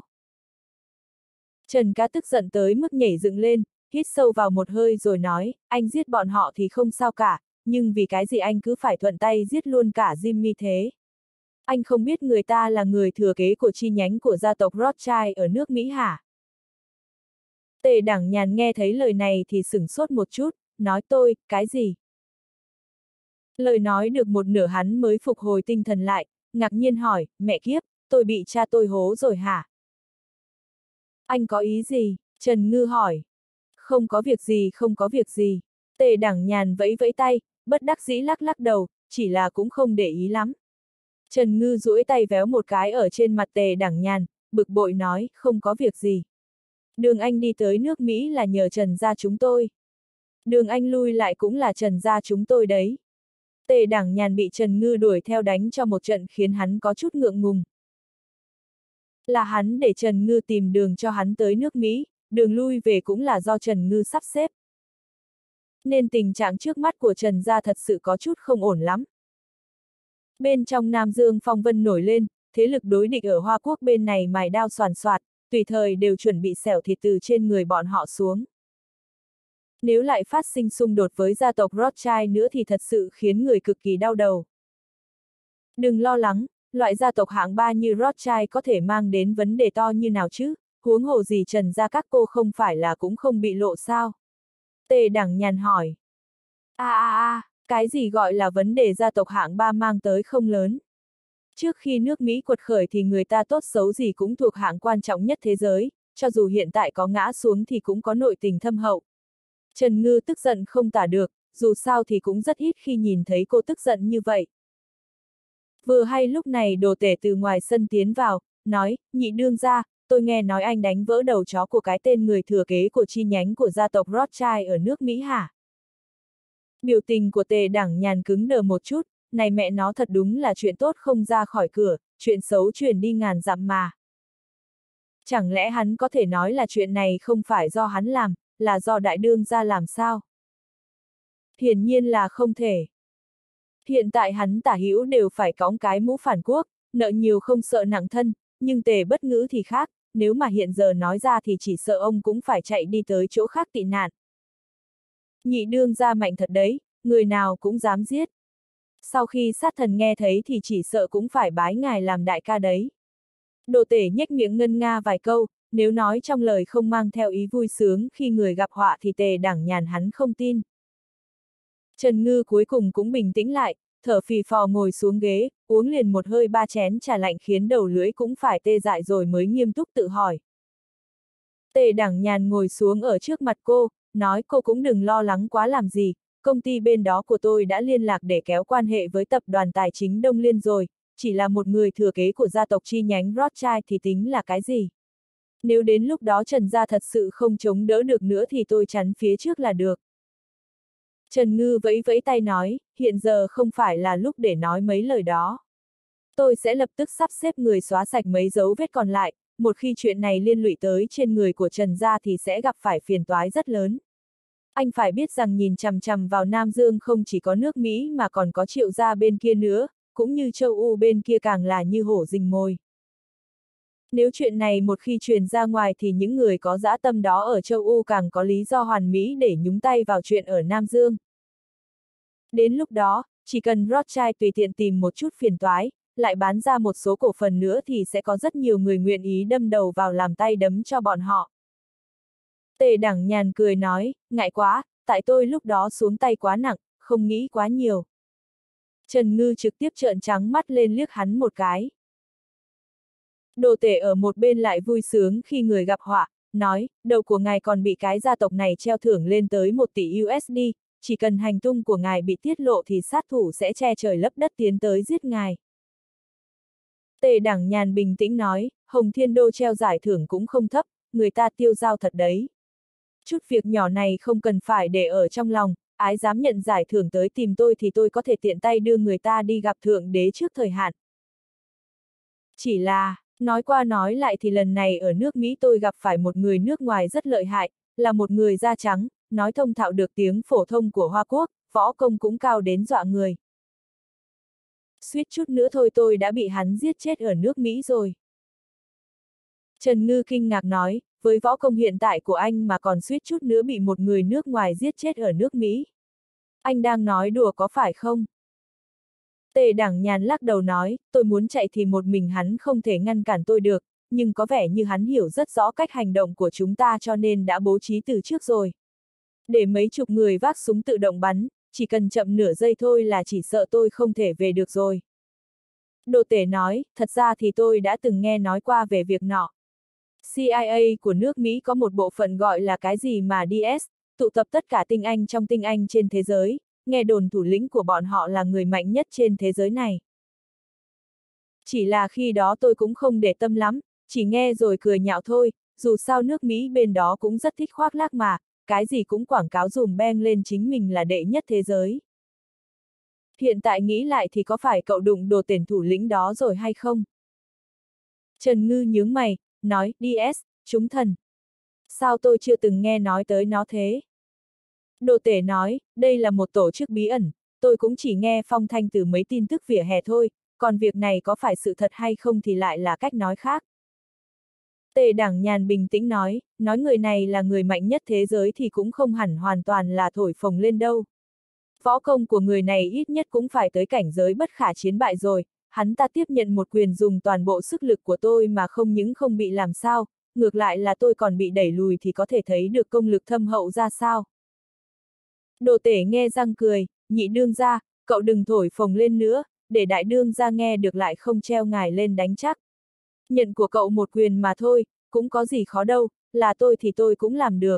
Trần Cá tức giận tới mức nhảy dựng lên, hít sâu vào một hơi rồi nói, anh giết bọn họ thì không sao cả, nhưng vì cái gì anh cứ phải thuận tay giết luôn cả Jimmy thế? Anh không biết người ta là người thừa kế của chi nhánh của gia tộc Rothschild ở nước Mỹ hả? Tề Đảng Nhàn nghe thấy lời này thì sửng sốt một chút, nói tôi, cái gì? Lời nói được một nửa hắn mới phục hồi tinh thần lại, ngạc nhiên hỏi, mẹ kiếp, tôi bị cha tôi hố rồi hả? Anh có ý gì? Trần Ngư hỏi. Không có việc gì, không có việc gì. Tề Đảng Nhàn vẫy vẫy tay, bất đắc dĩ lắc lắc đầu, chỉ là cũng không để ý lắm. Trần Ngư duỗi tay véo một cái ở trên mặt Tề Đảng Nhàn, bực bội nói, không có việc gì. Đường anh đi tới nước Mỹ là nhờ Trần gia chúng tôi. Đường anh lui lại cũng là Trần gia chúng tôi đấy. Tề Đảng Nhàn bị Trần Ngư đuổi theo đánh cho một trận khiến hắn có chút ngượng ngùng. Là hắn để Trần Ngư tìm đường cho hắn tới nước Mỹ, đường lui về cũng là do Trần Ngư sắp xếp. Nên tình trạng trước mắt của Trần gia thật sự có chút không ổn lắm. Bên trong Nam Dương phong vân nổi lên, thế lực đối địch ở Hoa Quốc bên này mài đao soàn soạt, tùy thời đều chuẩn bị xẻo thịt từ trên người bọn họ xuống. Nếu lại phát sinh xung đột với gia tộc Rothschild nữa thì thật sự khiến người cực kỳ đau đầu. Đừng lo lắng, loại gia tộc hạng ba như Rothschild có thể mang đến vấn đề to như nào chứ, huống hồ gì Trần gia các cô không phải là cũng không bị lộ sao? Tề Đảng Nhàn hỏi. A a a, cái gì gọi là vấn đề gia tộc hạng ba mang tới không lớn? Trước khi nước Mỹ quật khởi thì người ta tốt xấu gì cũng thuộc hạng quan trọng nhất thế giới, cho dù hiện tại có ngã xuống thì cũng có nội tình thâm hậu. Trần Ngư tức giận không tả được, dù sao thì cũng rất ít khi nhìn thấy cô tức giận như vậy. Vừa hay lúc này Đồ Tể từ ngoài sân tiến vào, nói, nhị đương gia, tôi nghe nói anh đánh vỡ đầu chó của cái tên người thừa kế của chi nhánh của gia tộc Rothschild ở nước Mỹ hả? Biểu tình của Tề Đảng Nhàn cứng đờ một chút, này mẹ nó thật đúng là chuyện tốt không ra khỏi cửa, chuyện xấu truyền đi ngàn dặm mà. Chẳng lẽ hắn có thể nói là chuyện này không phải do hắn làm, là do đại đương gia làm sao? Hiển nhiên là không thể. Hiện tại hắn tả hữu đều phải cõng cái mũ phản quốc, nợ nhiều không sợ nặng thân, nhưng Tề Bất Ngữ thì khác, nếu mà hiện giờ nói ra thì chỉ sợ ông cũng phải chạy đi tới chỗ khác tị nạn. Nhị đương gia mạnh thật đấy, người nào cũng dám giết. Sau khi sát thần nghe thấy thì chỉ sợ cũng phải bái ngài làm đại ca đấy. Đồ Tể nhếch miệng ngân nga vài câu, nếu nói trong lời không mang theo ý vui sướng khi người gặp họa thì Tề Đảng Nhàn hắn không tin. Trần Ngư cuối cùng cũng bình tĩnh lại, thở phì phò ngồi xuống ghế, uống liền một hơi ba chén trà lạnh khiến đầu lưỡi cũng phải tê dại rồi mới nghiêm túc tự hỏi. Tề Đảng Nhàn ngồi xuống ở trước mặt cô, nói cô cũng đừng lo lắng quá làm gì, công ty bên đó của tôi đã liên lạc để kéo quan hệ với tập đoàn tài chính Đông Liên rồi, chỉ là một người thừa kế của gia tộc chi nhánh Rothschild thì tính là cái gì? Nếu đến lúc đó Trần gia thật sự không chống đỡ được nữa thì tôi chắn phía trước là được. Trần Ngư vẫy vẫy tay nói, hiện giờ không phải là lúc để nói mấy lời đó. Tôi sẽ lập tức sắp xếp người xóa sạch mấy dấu vết còn lại, một khi chuyện này liên lụy tới trên người của Trần gia thì sẽ gặp phải phiền toái rất lớn. Anh phải biết rằng nhìn chằm chằm vào Nam Dương không chỉ có nước Mỹ mà còn có Triệu gia bên kia nữa, cũng như châu Âu bên kia càng là như hổ rình mồi. Nếu chuyện này một khi truyền ra ngoài thì những người có dã tâm đó ở châu Âu càng có lý do hoàn mỹ để nhúng tay vào chuyện ở Nam Dương. Đến lúc đó, chỉ cần Rothschild tùy tiện tìm một chút phiền toái, lại bán ra một số cổ phần nữa thì sẽ có rất nhiều người nguyện ý đâm đầu vào làm tay đấm cho bọn họ. Tề Đảng Nhàn cười nói, ngại quá, tại tôi lúc đó xuống tay quá nặng, không nghĩ quá nhiều. Trần Ngư trực tiếp trợn trắng mắt lên liếc hắn một cái. Đồ Tể ở một bên lại vui sướng khi người gặp họa, nói, đầu của ngài còn bị cái gia tộc này treo thưởng lên tới một tỷ u ét đê, chỉ cần hành tung của ngài bị tiết lộ thì sát thủ sẽ che trời lấp đất tiến tới giết ngài. Tề Đảng Nhàn bình tĩnh nói, Hồng Thiên Đô treo giải thưởng cũng không thấp, người ta tiêu dao thật đấy. Chút việc nhỏ này không cần phải để ở trong lòng, ái dám nhận giải thưởng tới tìm tôi thì tôi có thể tiện tay đưa người ta đi gặp thượng đế trước thời hạn. Chỉ là, nói qua nói lại thì lần này ở nước Mỹ tôi gặp phải một người nước ngoài rất lợi hại, là một người da trắng, nói thông thạo được tiếng phổ thông của Hoa Quốc, võ công cũng cao đến dọa người. Suýt chút nữa thôi tôi đã bị hắn giết chết ở nước Mỹ rồi. Trần Ngư kinh ngạc nói, với võ công hiện tại của anh mà còn suýt chút nữa bị một người nước ngoài giết chết ở nước Mỹ. Anh đang nói đùa có phải không? Tề Đảng Nhàn lắc đầu nói, tôi muốn chạy thì một mình hắn không thể ngăn cản tôi được, nhưng có vẻ như hắn hiểu rất rõ cách hành động của chúng ta cho nên đã bố trí từ trước rồi. Để mấy chục người vác súng tự động bắn, chỉ cần chậm nửa giây thôi là chỉ sợ tôi không thể về được rồi. Đồ Tể nói, thật ra thì tôi đã từng nghe nói qua về việc nọ. xê i a của nước Mỹ có một bộ phận gọi là cái gì mà đê ét, tụ tập tất cả tinh anh trong tinh anh trên thế giới, nghe đồn thủ lĩnh của bọn họ là người mạnh nhất trên thế giới này. Chỉ là khi đó tôi cũng không để tâm lắm, chỉ nghe rồi cười nhạo thôi, dù sao nước Mỹ bên đó cũng rất thích khoác lác mà, cái gì cũng quảng cáo dùm beng lên chính mình là đệ nhất thế giới. Hiện tại nghĩ lại thì có phải cậu đụng đồ tên thủ lĩnh đó rồi hay không? Trần Ngư nhướng mày, nói, đê ét, chúng thần. Sao tôi chưa từng nghe nói tới nó thế? Đồ tể nói, đây là một tổ chức bí ẩn, tôi cũng chỉ nghe phong thanh từ mấy tin tức vỉa hè thôi, còn việc này có phải sự thật hay không thì lại là cách nói khác. Tề Đảng Nhàn bình tĩnh nói, nói người này là người mạnh nhất thế giới thì cũng không hẳn hoàn toàn là thổi phồng lên đâu. Võ công của người này ít nhất cũng phải tới cảnh giới bất khả chiến bại rồi, hắn ta tiếp nhận một quyền dùng toàn bộ sức lực của tôi mà không những không bị làm sao, ngược lại là tôi còn bị đẩy lùi thì có thể thấy được công lực thâm hậu ra sao. Đồ tể nghe răng cười, nhị đương gia, cậu đừng thổi phồng lên nữa, để đại đương gia nghe được lại không treo ngài lên đánh chắc. Nhận của cậu một quyền mà thôi, cũng có gì khó đâu, là tôi thì tôi cũng làm được.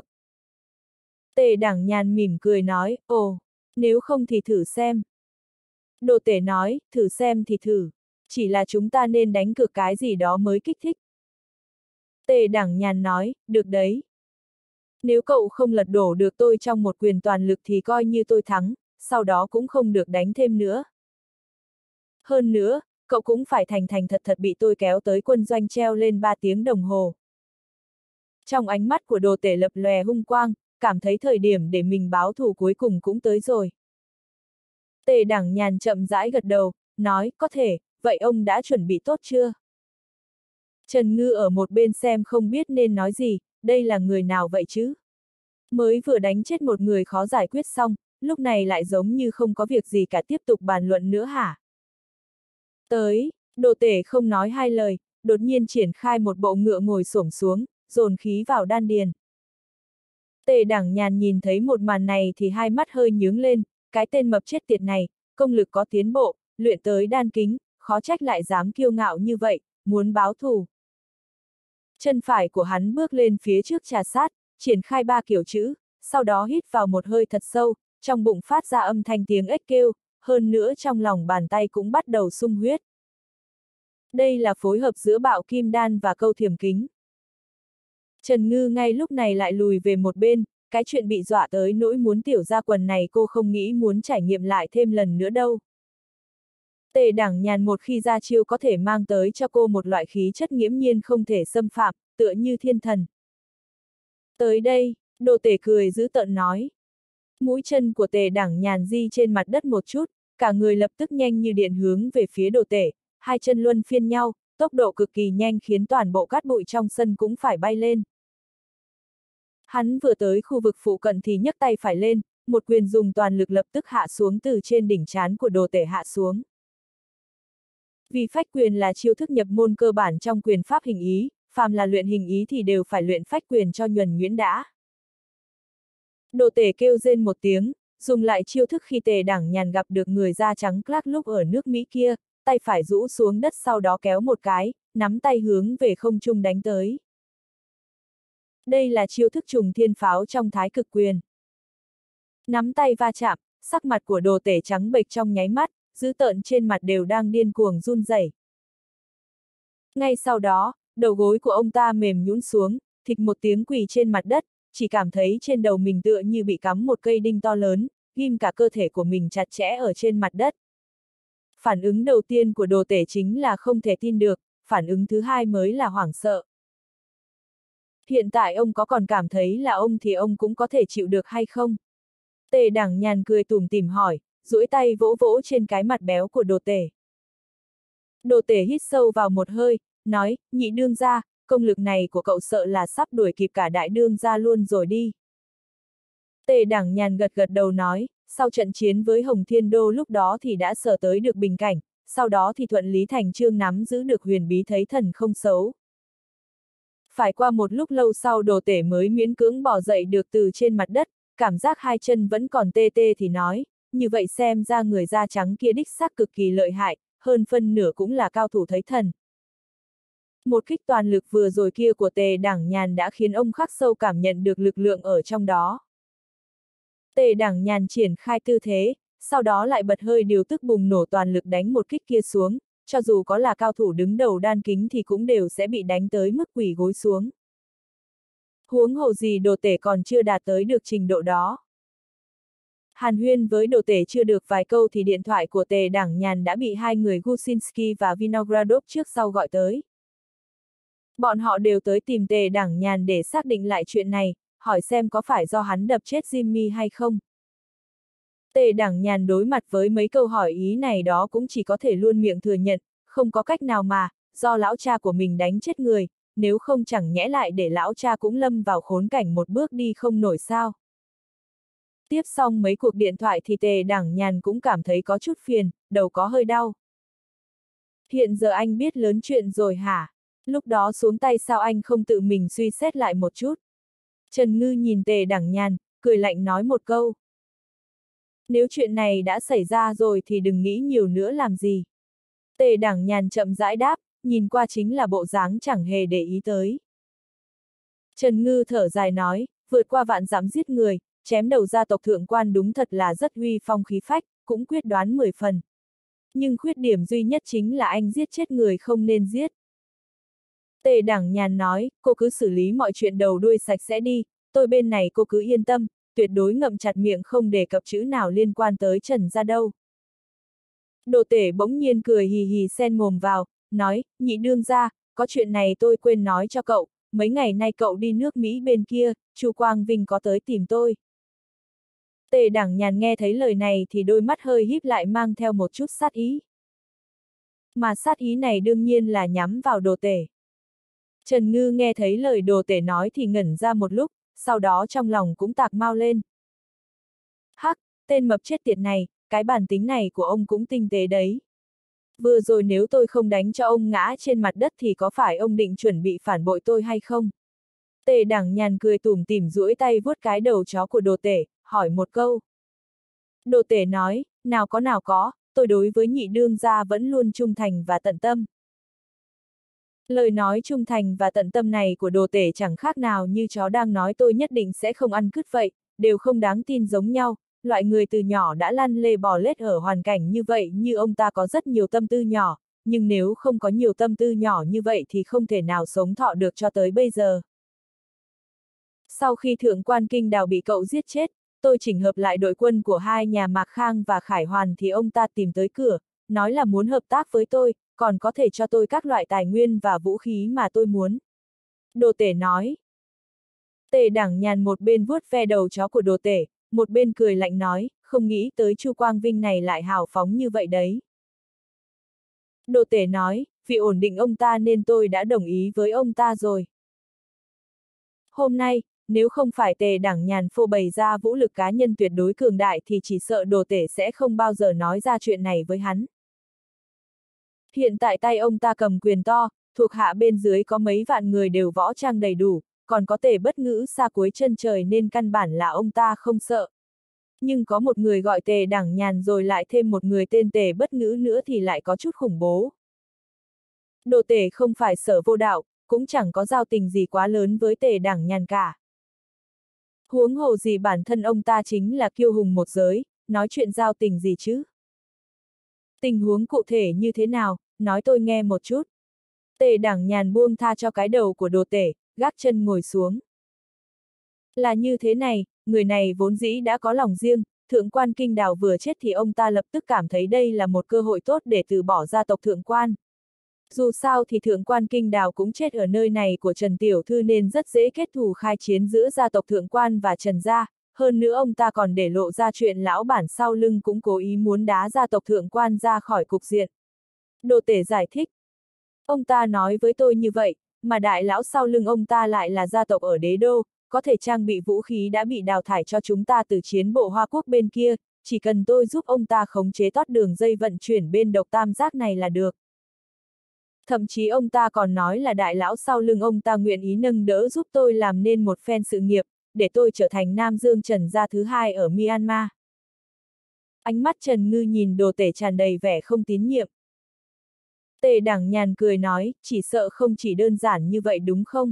Tề Đảng Nhàn mỉm cười nói, ồ, nếu không thì thử xem. Đồ tể nói, thử xem thì thử, chỉ là chúng ta nên đánh cược cái gì đó mới kích thích. Tề Đảng Nhàn nói, được đấy. Nếu cậu không lật đổ được tôi trong một quyền toàn lực thì coi như tôi thắng, sau đó cũng không được đánh thêm nữa. Hơn nữa, cậu cũng phải thành thành thật thật bị tôi kéo tới quân doanh treo lên ba tiếng đồng hồ. Trong ánh mắt của đồ tể lập lòe hung quang, cảm thấy thời điểm để mình báo thù cuối cùng cũng tới rồi. Tề Đảng Nhàn chậm rãi gật đầu, nói, có thể, vậy ông đã chuẩn bị tốt chưa? Trần Ngư ở một bên xem không biết nên nói gì, đây là người nào vậy chứ? Mới vừa đánh chết một người khó giải quyết xong, lúc này lại giống như không có việc gì cả tiếp tục bàn luận nữa hả? Tới, đồ tể không nói hai lời, đột nhiên triển khai một bộ ngựa ngồi xổm xuống, dồn khí vào đan điền. Tề Đảng Nhàn nhìn thấy một màn này thì hai mắt hơi nhướng lên, cái tên mập chết tiệt này, công lực có tiến bộ, luyện tới đan kính, khó trách lại dám kiêu ngạo như vậy, muốn báo thù. Chân phải của hắn bước lên phía trước trà sát, triển khai ba kiểu chữ, sau đó hít vào một hơi thật sâu, trong bụng phát ra âm thanh tiếng ếch kêu, hơn nữa trong lòng bàn tay cũng bắt đầu sung huyết. Đây là phối hợp giữa bạo kim đan và câu thiềm kính. Trần Ngư ngay lúc này lại lùi về một bên, cái chuyện bị dọa tới nỗi muốn tiểu ra quần này cô không nghĩ muốn trải nghiệm lại thêm lần nữa đâu. Tề Đảng Nhàn một khi ra chiêu có thể mang tới cho cô một loại khí chất nghiễm nhiên không thể xâm phạm, tựa như thiên thần. Tới đây, đồ tể cười giữ tợn nói. Mũi chân của Tề Đảng Nhàn di trên mặt đất một chút, cả người lập tức nhanh như điện hướng về phía đồ tể, hai chân luân phiên nhau, tốc độ cực kỳ nhanh khiến toàn bộ cát bụi trong sân cũng phải bay lên. Hắn vừa tới khu vực phụ cận thì nhấc tay phải lên, một quyền dùng toàn lực lập tức hạ xuống từ trên đỉnh trán của đồ tể hạ xuống. Vì phách quyền là chiêu thức nhập môn cơ bản trong quyền pháp hình ý, phàm là luyện hình ý thì đều phải luyện phách quyền cho nhuần nhuyễn đã. Đồ tể kêu rên một tiếng, dùng lại chiêu thức khi Tề Đảng Nhàn gặp được người da trắng Clark lúc ở nước Mỹ kia, tay phải rũ xuống đất sau đó kéo một cái, nắm tay hướng về không trung đánh tới. Đây là chiêu thức trùng thiên pháo trong thái cực quyền. Nắm tay va chạm, sắc mặt của đồ tể trắng bệch trong nháy mắt, dữ tợn trên mặt đều đang điên cuồng run rẩy. Ngay sau đó, đầu gối của ông ta mềm nhũn xuống, thịch một tiếng quỳ trên mặt đất, chỉ cảm thấy trên đầu mình tựa như bị cắm một cây đinh to lớn, ghim cả cơ thể của mình chặt chẽ ở trên mặt đất. Phản ứng đầu tiên của đồ tể chính là không thể tin được, phản ứng thứ hai mới là hoảng sợ. Hiện tại ông có còn cảm thấy là ông thì ông cũng có thể chịu được hay không? Tề Đảng Nhàn cười tủm tỉm hỏi, duỗi tay vỗ vỗ trên cái mặt béo của đồ tể. Đồ tể hít sâu vào một hơi, nói, nhị đương gia, công lực này của cậu sợ là sắp đuổi kịp cả đại đương gia luôn rồi đi. Tề Đảng Nhàn gật gật đầu nói, sau trận chiến với Hồng Thiên Đô lúc đó thì đã sở tới được bình cảnh, sau đó thì thuận lý thành chương nắm giữ được huyền bí thấy thần không xấu. Phải qua một lúc lâu sau đồ tể mới miễn cưỡng bỏ dậy được từ trên mặt đất, cảm giác hai chân vẫn còn tê tê thì nói, như vậy xem ra người da trắng kia đích xác cực kỳ lợi hại, hơn phân nửa cũng là cao thủ thấy thần. Một kích toàn lực vừa rồi kia của Tề Đảng Nhàn đã khiến ông khắc sâu cảm nhận được lực lượng ở trong đó. Tề Đảng Nhàn triển khai tư thế, sau đó lại bật hơi điều tức bùng nổ toàn lực đánh một kích kia xuống, cho dù có là cao thủ đứng đầu đan kính thì cũng đều sẽ bị đánh tới mức quỳ gối xuống. Huống hồ gì đồ tể còn chưa đạt tới được trình độ đó. Hàn huyên với đồ tể chưa được vài câu thì điện thoại của Tề Đảng Nhàn đã bị hai người Gusinski và Vinogradov trước sau gọi tới. Bọn họ đều tới tìm Tề Đảng Nhàn để xác định lại chuyện này, hỏi xem có phải do hắn đập chết Jimmy hay không. Tề Đảng Nhàn đối mặt với mấy câu hỏi ý này đó cũng chỉ có thể luôn miệng thừa nhận, không có cách nào mà, do lão cha của mình đánh chết người, nếu không chẳng nhẽ lại để lão cha cũng lâm vào khốn cảnh một bước đi không nổi sao. Tiếp xong mấy cuộc điện thoại thì Tề Đảng Nhàn cũng cảm thấy có chút phiền, đầu có hơi đau. Hiện giờ anh biết lớn chuyện rồi hả? Lúc đó xuống tay sao anh không tự mình suy xét lại một chút? Trần Ngư nhìn Tề Đảng Nhàn, cười lạnh nói một câu. Nếu chuyện này đã xảy ra rồi thì đừng nghĩ nhiều nữa làm gì. Tề Đảng Nhàn chậm rãi đáp, nhìn qua chính là bộ dáng chẳng hề để ý tới. Trần Ngư thở dài nói, vượt qua vạn dặm giết người, chém đầu gia tộc thượng quan đúng thật là rất uy phong khí phách, cũng quyết đoán mười phần. Nhưng khuyết điểm duy nhất chính là anh giết chết người không nên giết. Tề Đảng Nhàn nói, cô cứ xử lý mọi chuyện đầu đuôi sạch sẽ đi, tôi bên này cô cứ yên tâm, tuyệt đối ngậm chặt miệng không đề cập chữ nào liên quan tới Trần gia đâu. Đồ tể bỗng nhiên cười hì hì xen mồm vào, nói, nhị đương gia, có chuyện này tôi quên nói cho cậu, mấy ngày nay cậu đi nước Mỹ bên kia, Chu Quang Vinh có tới tìm tôi. Tề Đảng Nhàn nghe thấy lời này thì đôi mắt hơi híp lại mang theo một chút sát ý. Mà sát ý này đương nhiên là nhắm vào đồ tể. Trần Ngư nghe thấy lời đồ tể nói thì ngẩn ra một lúc, sau đó trong lòng cũng tạc mau lên. Hắc, tên mập chết tiệt này, cái bản tính này của ông cũng tinh tế đấy. Vừa rồi nếu tôi không đánh cho ông ngã trên mặt đất thì có phải ông định chuẩn bị phản bội tôi hay không? Tề Đảng Nhàn cười tủm tỉm duỗi tay vuốt cái đầu chó của đồ tể, hỏi một câu. Đồ tể nói, nào có nào có, tôi đối với nhị đương gia vẫn luôn trung thành và tận tâm. Lời nói trung thành và tận tâm này của đồ tể chẳng khác nào như chó đang nói tôi nhất định sẽ không ăn cứt vậy, đều không đáng tin giống nhau, loại người từ nhỏ đã lăn lê bò lết ở hoàn cảnh như vậy như ông ta có rất nhiều tâm tư nhỏ, nhưng nếu không có nhiều tâm tư nhỏ như vậy thì không thể nào sống thọ được cho tới bây giờ. Sau khi thượng quan Kinh Đào bị cậu giết chết, tôi chỉnh hợp lại đội quân của hai nhà Mạc Khang và Khải Hoàn thì ông ta tìm tới cửa, nói là muốn hợp tác với tôi, còn có thể cho tôi các loại tài nguyên và vũ khí mà tôi muốn. Đồ tể nói. Tề Đảng Nhàn một bên vuốt ve đầu chó của đồ tể, một bên cười lạnh nói, không nghĩ tới Chu Quang Vinh này lại hào phóng như vậy đấy. Đồ tể nói, vì ổn định ông ta nên tôi đã đồng ý với ông ta rồi. Hôm nay, nếu không phải Tề Đảng Nhàn phô bày ra vũ lực cá nhân tuyệt đối cường đại thì chỉ sợ đồ tể sẽ không bao giờ nói ra chuyện này với hắn. Hiện tại tay ông ta cầm quyền to, thuộc hạ bên dưới có mấy vạn người đều võ trang đầy đủ, còn có Tề Bất Ngữ xa cuối chân trời nên căn bản là ông ta không sợ. Nhưng có một người gọi Tề Đảng Nhàn rồi lại thêm một người tên Tề Bất Ngữ nữa thì lại có chút khủng bố. Đồ tể không phải Sở Vô Đạo, cũng chẳng có giao tình gì quá lớn với Tề Đảng Nhàn cả. Huống hồ gì bản thân ông ta chính là kiêu hùng một giới, nói chuyện giao tình gì chứ? Tình huống cụ thể như thế nào, nói tôi nghe một chút. Tề Đảng Nhàn buông tha cho cái đầu của đồ tể, gác chân ngồi xuống. Là như thế này, người này vốn dĩ đã có lòng riêng, thượng quan Kinh Đào vừa chết thì ông ta lập tức cảm thấy đây là một cơ hội tốt để từ bỏ gia tộc thượng quan. Dù sao thì thượng quan Kinh Đào cũng chết ở nơi này của Trần Tiểu Thư nên rất dễ kết thù khai chiến giữa gia tộc thượng quan và Trần gia, hơn nữa ông ta còn để lộ ra chuyện lão bản sau lưng cũng cố ý muốn đá gia tộc thượng quan ra khỏi cục diện. Đồ tể giải thích. Ông ta nói với tôi như vậy, mà đại lão sau lưng ông ta lại là gia tộc ở đế đô, có thể trang bị vũ khí đã bị đào thải cho chúng ta từ chiến bộ Hoa Quốc bên kia, chỉ cần tôi giúp ông ta khống chế tót đường dây vận chuyển bên độc tam giác này là được. Thậm chí ông ta còn nói là đại lão sau lưng ông ta nguyện ý nâng đỡ giúp tôi làm nên một phen sự nghiệp, để tôi trở thành Nam Dương Trần gia thứ hai ở Myanmar. Ánh mắt Trần Ngư nhìn đồ tể tràn đầy vẻ không tín nhiệm. Tề Đảng Nhàn cười nói, chỉ sợ không chỉ đơn giản như vậy đúng không?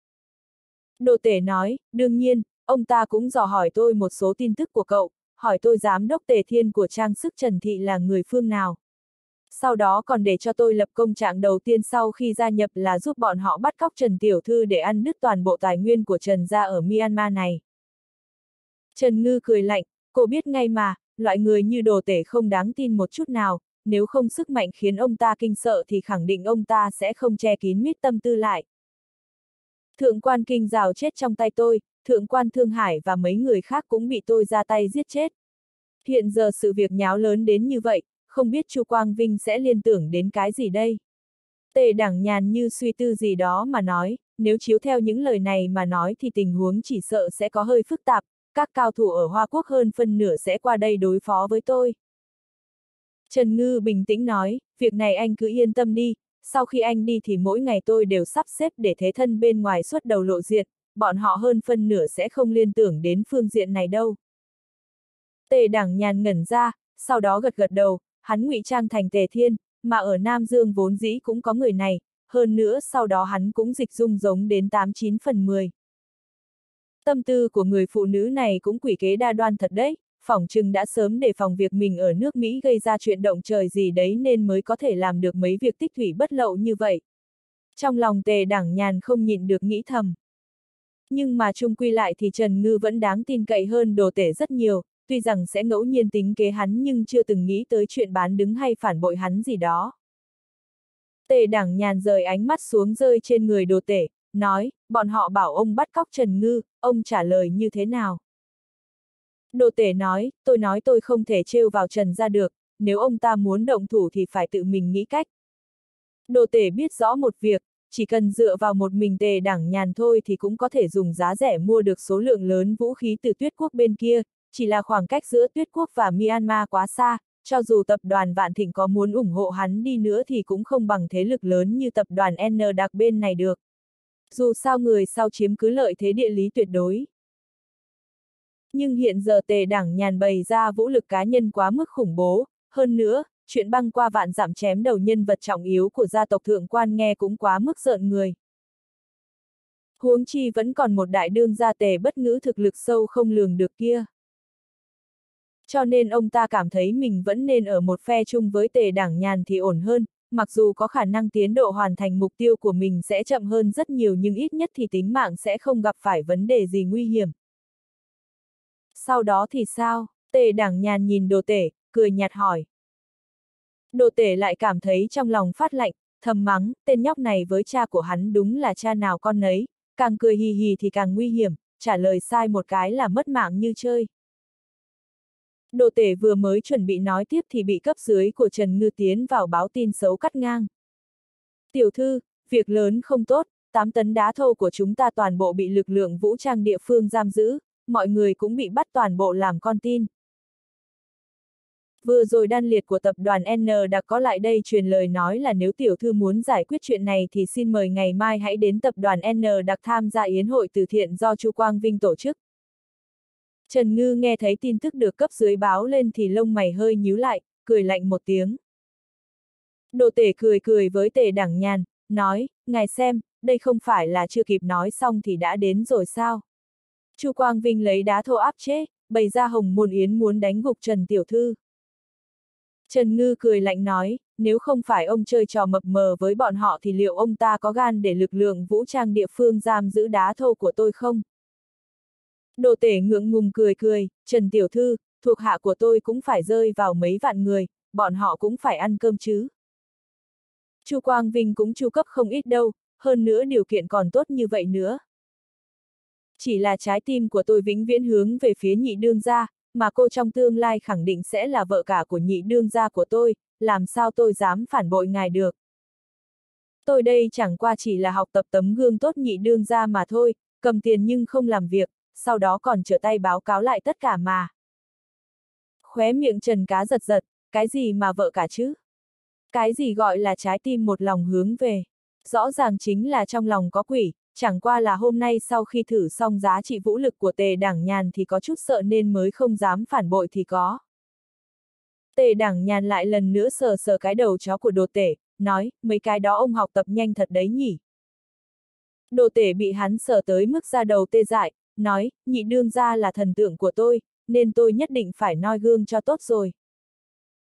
Đồ tể nói, đương nhiên, ông ta cũng dò hỏi tôi một số tin tức của cậu, hỏi tôi giám đốc Tề Thiên của trang sức Trần Thị là người phương nào. sau đó còn để cho tôi lập công trạng đầu tiên sau khi gia nhập là giúp bọn họ bắt cóc Trần Tiểu Thư để ăn đứt toàn bộ tài nguyên của Trần gia ở Myanmar này. Trần Ngư cười lạnh, cô biết ngay mà, loại người như Đồ Tể không đáng tin một chút nào, nếu không sức mạnh khiến ông ta kinh sợ thì khẳng định ông ta sẽ không che kín mít tâm tư lại. Thượng quan Kinh Giào chết trong tay tôi, thượng quan Thương Hải và mấy người khác cũng bị tôi ra tay giết chết. Hiện giờ sự việc nháo lớn đến như vậy, không biết Chu Quang Vinh sẽ liên tưởng đến cái gì đây? Tề Đảng Nhàn như suy tư gì đó mà nói, nếu chiếu theo những lời này mà nói thì tình huống chỉ sợ sẽ có hơi phức tạp, các cao thủ ở Hoa Quốc hơn phân nửa sẽ qua đây đối phó với tôi. Trần Ngư bình tĩnh nói, việc này anh cứ yên tâm đi, sau khi anh đi thì mỗi ngày tôi đều sắp xếp để thế thân bên ngoài xuất đầu lộ diện, bọn họ hơn phân nửa sẽ không liên tưởng đến phương diện này đâu. Tề Đảng Nhàn ngẩn ra, sau đó gật gật đầu, hắn ngụy trang thành Tề Thiên, mà ở Nam Dương vốn dĩ cũng có người này, hơn nữa sau đó hắn cũng dịch dung giống đến tám chín phần mười. Tâm tư của người phụ nữ này cũng quỷ kế đa đoan thật đấy, phỏng chừng đã sớm đề phòng việc mình ở nước Mỹ gây ra chuyện động trời gì đấy nên mới có thể làm được mấy việc tích thủy bất lậu như vậy. Trong lòng Tề Đảng Nhàn không nhịn được nghĩ thầm. Nhưng mà chung quy lại thì Trần Ngư vẫn đáng tin cậy hơn Đồ Tể rất nhiều, tuy rằng sẽ ngẫu nhiên tính kế hắn nhưng chưa từng nghĩ tới chuyện bán đứng hay phản bội hắn gì đó. Tề Đảng Nhàn rời ánh mắt xuống rơi trên người Đồ Tể, nói, bọn họ bảo ông bắt cóc Trần Ngư, ông trả lời như thế nào? Đồ Tể nói, tôi nói tôi không thể trêu vào Trần ra được, nếu ông ta muốn động thủ thì phải tự mình nghĩ cách. Đồ Tể biết rõ một việc, chỉ cần dựa vào một mình Tề Đảng Nhàn thôi thì cũng có thể dùng giá rẻ mua được số lượng lớn vũ khí từ Tuyết Quốc bên kia, chỉ là khoảng cách giữa Tuyết Quốc và Myanmar quá xa, cho dù tập đoàn Vạn Thịnh có muốn ủng hộ hắn đi nữa thì cũng không bằng thế lực lớn như tập đoàn N đặc bên này được. Dù sao người sau chiếm cứ lợi thế địa lý tuyệt đối. Nhưng hiện giờ Tề Đảng Nhàn bày ra vũ lực cá nhân quá mức khủng bố, hơn nữa, chuyện băng qua vạn dặm chém đầu nhân vật trọng yếu của gia tộc Thượng Quan nghe cũng quá mức rợn người. Huống chi vẫn còn một đại đương gia Tề Bất Ngữ thực lực sâu không lường được kia. Cho nên ông ta cảm thấy mình vẫn nên ở một phe chung với Tề Đảng Nhàn thì ổn hơn, mặc dù có khả năng tiến độ hoàn thành mục tiêu của mình sẽ chậm hơn rất nhiều nhưng ít nhất thì tính mạng sẽ không gặp phải vấn đề gì nguy hiểm. Sau đó thì sao? Tề Đảng Nhàn nhìn Đồ Tể, cười nhạt hỏi. Đồ Tể lại cảm thấy trong lòng phát lạnh, thầm mắng, tên nhóc này với cha của hắn đúng là cha nào con nấy, càng cười hì hì thì càng nguy hiểm, trả lời sai một cái là mất mạng như chơi. Đồ Tể vừa mới chuẩn bị nói tiếp thì bị cấp dưới của Trần Ngư tiến vào báo tin xấu cắt ngang. Tiểu thư, việc lớn không tốt, tám tấn đá thô của chúng ta toàn bộ bị lực lượng vũ trang địa phương giam giữ, mọi người cũng bị bắt toàn bộ làm con tin. Vừa rồi đan liệt của tập đoàn N đã có lại đây truyền lời nói là nếu tiểu thư muốn giải quyết chuyện này thì xin mời ngày mai hãy đến tập đoàn N đặc tham gia yến hội từ thiện do Chu Quang Vinh tổ chức. Trần Ngư nghe thấy tin tức được cấp dưới báo lên thì lông mày hơi nhíu lại, cười lạnh một tiếng. Đồ Tể cười cười với Tề Đảng Nhàn, nói, ngài xem, đây không phải là chưa kịp nói xong thì đã đến rồi sao? Chu Quang Vinh lấy đá thô áp chế, bày ra hồng môn yến muốn đánh gục Trần tiểu thư. Trần Ngư cười lạnh nói, nếu không phải ông chơi trò mập mờ với bọn họ thì liệu ông ta có gan để lực lượng vũ trang địa phương giam giữ đá thô của tôi không? Đồ Tể ngượng ngùng cười cười, Trần tiểu thư, thuộc hạ của tôi cũng phải rơi vào mấy vạn người, bọn họ cũng phải ăn cơm chứ. Chu Quang Vinh cũng chu cấp không ít đâu, hơn nữa điều kiện còn tốt như vậy nữa. Chỉ là trái tim của tôi vĩnh viễn hướng về phía nhị đương gia, mà cô trong tương lai khẳng định sẽ là vợ cả của nhị đương gia của tôi, làm sao tôi dám phản bội ngài được. Tôi đây chẳng qua chỉ là học tập tấm gương tốt nhị đương gia mà thôi, cầm tiền nhưng không làm việc, sau đó còn trở tay báo cáo lại tất cả mà. Khóe miệng Trần Cá giật giật, cái gì mà vợ cả chứ? Cái gì gọi là trái tim một lòng hướng về? Rõ ràng chính là trong lòng có quỷ, chẳng qua là hôm nay sau khi thử xong giá trị vũ lực của Tề Đảng Nhàn thì có chút sợ nên mới không dám phản bội thì có. Tề Đảng Nhàn lại lần nữa sờ sờ cái đầu chó của Đồ Tể, nói, mấy cái đó ông học tập nhanh thật đấy nhỉ. Đồ Tể bị hắn sờ tới mức da đầu tê dại, nói, nhị đương gia là thần tượng của tôi, nên tôi nhất định phải noi gương cho tốt rồi.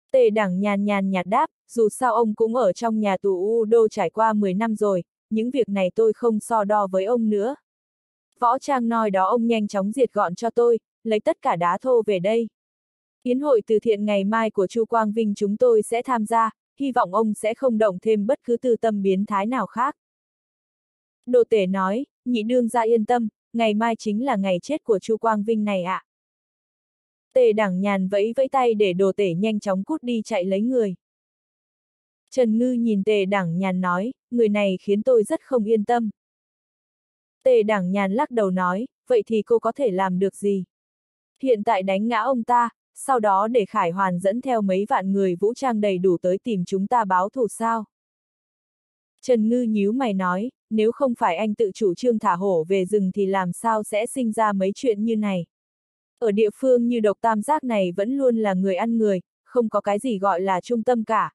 Tề Đẳng nhàn nhàn nhạt đáp, dù sao ông cũng ở trong nhà tù U Đô trải qua mười năm rồi, những việc này tôi không so đo với ông nữa. Võ Trang nói đó ông nhanh chóng diệt gọn cho tôi, lấy tất cả đá thô về đây. Yến hội từ thiện ngày mai của Chu Quang Vinh chúng tôi sẽ tham gia, hy vọng ông sẽ không động thêm bất cứ tư tâm biến thái nào khác. Đồ Tể nói, nhị đương gia yên tâm, ngày mai chính là ngày chết của Chu Quang Vinh này ạ. À. Tề Đẳng nhàn vẫy vẫy tay để Đồ Tể nhanh chóng cút đi chạy lấy người. Trần Ngư nhìn Tề Đẳng nhàn nói, người này khiến tôi rất không yên tâm. Tề Đẳng nhàn lắc đầu nói, vậy thì cô có thể làm được gì? Hiện tại đánh ngã ông ta, sau đó để Khải Hoàn dẫn theo mấy vạn người vũ trang đầy đủ tới tìm chúng ta báo thù sao? Trần Ngư nhíu mày nói, nếu không phải anh tự chủ trương thả hổ về rừng thì làm sao sẽ sinh ra mấy chuyện như này? Ở địa phương như Độc Tam Giác này vẫn luôn là người ăn người, không có cái gì gọi là trung tâm cả.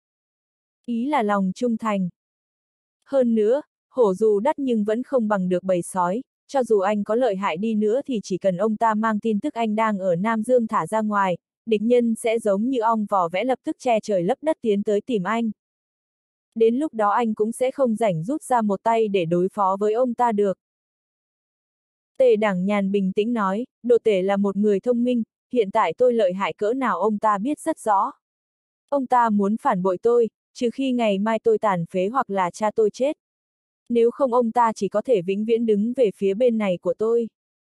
Ý là lòng trung thành. Hơn nữa, hổ dù đắt nhưng vẫn không bằng được bầy sói, cho dù anh có lợi hại đi nữa thì chỉ cần ông ta mang tin tức anh đang ở Nam Dương thả ra ngoài, địch nhân sẽ giống như ong vò vẽ lập tức che trời lấp đất tiến tới tìm anh. Đến lúc đó anh cũng sẽ không rảnh rút ra một tay để đối phó với ông ta được. Tề Đẳng nhàn bình tĩnh nói, Đồ Tể là một người thông minh, hiện tại tôi lợi hại cỡ nào ông ta biết rất rõ. Ông ta muốn phản bội tôi, trừ khi ngày mai tôi tàn phế hoặc là cha tôi chết. Nếu không ông ta chỉ có thể vĩnh viễn đứng về phía bên này của tôi.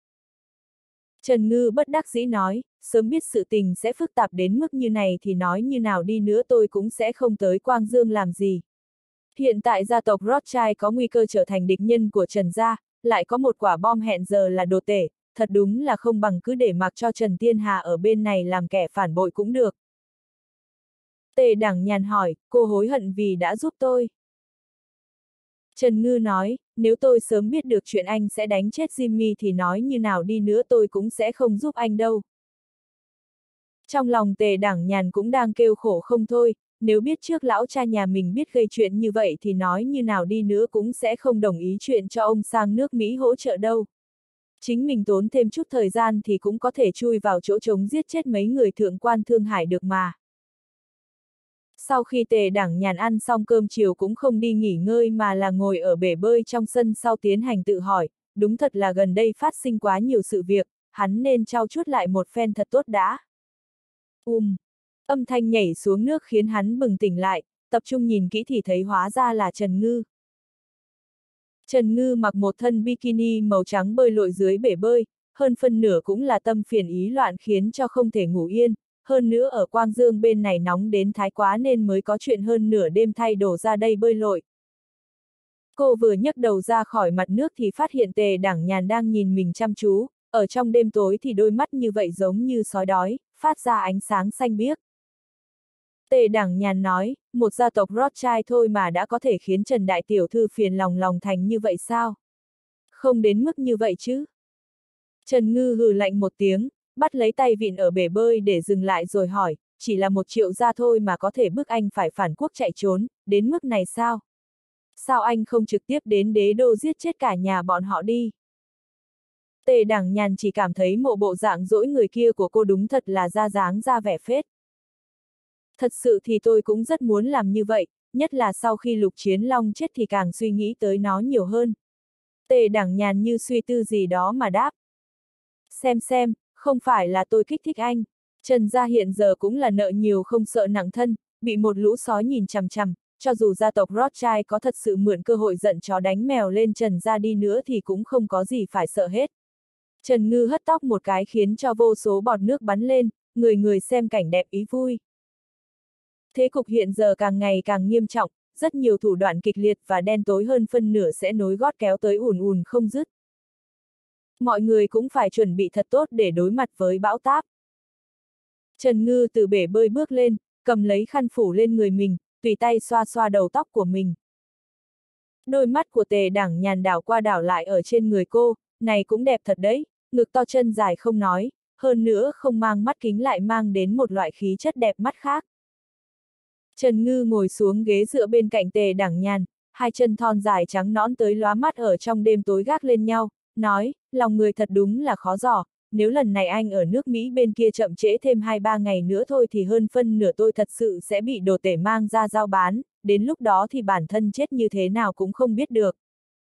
Trần Ngư bất đắc dĩ nói, sớm biết sự tình sẽ phức tạp đến mức như này thì nói như nào đi nữa tôi cũng sẽ không tới Quang Dương làm gì. Hiện tại gia tộc Rothschild có nguy cơ trở thành địch nhân của Trần gia, lại có một quả bom hẹn giờ là Đồ Tể, thật đúng là không bằng cứ để mặc cho Trần Tiên Hà ở bên này làm kẻ phản bội cũng được. Tề Đẳng nhàn hỏi, cô hối hận vì đã giúp tôi. Trần Ngư nói, nếu tôi sớm biết được chuyện anh sẽ đánh chết Jimmy thì nói như nào đi nữa tôi cũng sẽ không giúp anh đâu. Trong lòng Tề Đẳng nhàn cũng đang kêu khổ không thôi, nếu biết trước lão cha nhà mình biết gây chuyện như vậy thì nói như nào đi nữa cũng sẽ không đồng ý chuyện cho ông sang nước Mỹ hỗ trợ đâu. Chính mình tốn thêm chút thời gian thì cũng có thể chui vào chỗ trống giết chết mấy người thượng quan Thương Hải được mà. Sau khi Tề Đẳng nhàn ăn xong cơm chiều cũng không đi nghỉ ngơi mà là ngồi ở bể bơi trong sân sau tiến hành tự hỏi, đúng thật là gần đây phát sinh quá nhiều sự việc, hắn nên trau chuốt lại một phen thật tốt đã. Um, âm thanh nhảy xuống nước khiến hắn bừng tỉnh lại, tập trung nhìn kỹ thì thấy hóa ra là Trần Ngư. Trần Ngư mặc một thân bikini màu trắng bơi lội dưới bể bơi, hơn phân nửa cũng là tâm phiền ý loạn khiến cho không thể ngủ yên. Hơn nữa ở Quang Dương bên này nóng đến thái quá nên mới có chuyện hơn nửa đêm thay đồ ra đây bơi lội. Cô vừa nhấc đầu ra khỏi mặt nước thì phát hiện Tề Đẳng nhàn đang nhìn mình chăm chú, ở trong đêm tối thì đôi mắt như vậy giống như sói đói, phát ra ánh sáng xanh biếc. Tề Đẳng nhàn nói, một gia tộc Rothschild thôi mà đã có thể khiến Trần Đại Tiểu Thư phiền lòng lòng thành như vậy sao? Không đến mức như vậy chứ? Trần Ngư hừ lạnh một tiếng, bắt lấy tay vịn ở bể bơi để dừng lại rồi hỏi, chỉ là một triệu gia thôi mà có thể bức anh phải phản quốc chạy trốn, đến mức này sao? Sao anh không trực tiếp đến đế đô giết chết cả nhà bọn họ đi? Tề Đẳng nhàn chỉ cảm thấy mộ bộ dạng dỗi người kia của cô đúng thật là ra dáng ra vẻ phết. Thật sự thì tôi cũng rất muốn làm như vậy, nhất là sau khi Lục Chiến Long chết thì càng suy nghĩ tới nó nhiều hơn. Tề Đẳng nhàn như suy tư gì đó mà đáp. Xem xem, không phải là tôi kích thích anh. Trần gia hiện giờ cũng là nợ nhiều không sợ nặng thân, bị một lũ sói nhìn chằm chằm, cho dù gia tộc Rothschild có thật sự mượn cơ hội giận chó đánh mèo lên Trần gia đi nữa thì cũng không có gì phải sợ hết. Trần Ngư hất tóc một cái khiến cho vô số bọt nước bắn lên, người người xem cảnh đẹp ý vui. Thế cục hiện giờ càng ngày càng nghiêm trọng, rất nhiều thủ đoạn kịch liệt và đen tối hơn phân nửa sẽ nối gót kéo tới ùn ùn không dứt. Mọi người cũng phải chuẩn bị thật tốt để đối mặt với bão táp. Trần Ngư từ bể bơi bước lên, cầm lấy khăn phủ lên người mình, tùy tay xoa xoa đầu tóc của mình. Đôi mắt của Tề Đẳng nhàn đảo qua đảo lại ở trên người cô, này cũng đẹp thật đấy, ngực to chân dài không nói, hơn nữa không mang mắt kính lại mang đến một loại khí chất đẹp mắt khác. Trần Ngư ngồi xuống ghế dựa bên cạnh Tề Đẳng nhàn, hai chân thon dài trắng nõn tới lóa mắt ở trong đêm tối gác lên nhau, nói, lòng người thật đúng là khó dò, nếu lần này anh ở nước Mỹ bên kia chậm trễ thêm hai ba ngày nữa thôi thì hơn phân nửa tôi thật sự sẽ bị đồ tể mang ra giao bán, đến lúc đó thì bản thân chết như thế nào cũng không biết được.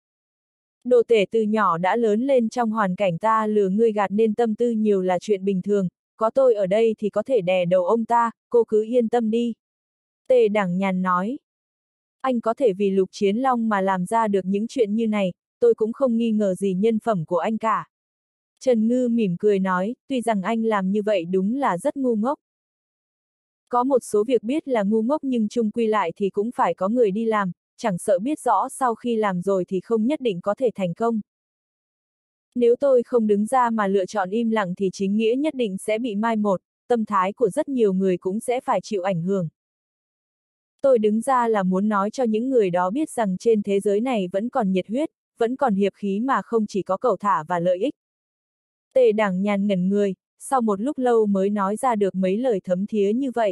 Đồ tể từ nhỏ đã lớn lên trong hoàn cảnh ta lừa ngươi gạt nên tâm tư nhiều là chuyện bình thường, có tôi ở đây thì có thể đè đầu ông ta, cô cứ yên tâm đi. Tề Đảng Nhàn nói. Anh có thể vì Lục Chiến Long mà làm ra được những chuyện như này, tôi cũng không nghi ngờ gì nhân phẩm của anh cả. Trần Ngư mỉm cười nói, tuy rằng anh làm như vậy đúng là rất ngu ngốc. Có một số việc biết là ngu ngốc nhưng chung quy lại thì cũng phải có người đi làm, chẳng sợ biết rõ sau khi làm rồi thì không nhất định có thể thành công. Nếu tôi không đứng ra mà lựa chọn im lặng thì chính nghĩa nhất định sẽ bị mai một, tâm thái của rất nhiều người cũng sẽ phải chịu ảnh hưởng. Tôi đứng ra là muốn nói cho những người đó biết rằng trên thế giới này vẫn còn nhiệt huyết, vẫn còn hiệp khí mà không chỉ có cầu thả và lợi ích. Tề Đảng Nhàn ngẩn người, sau một lúc lâu mới nói ra được mấy lời thấm thía như vậy.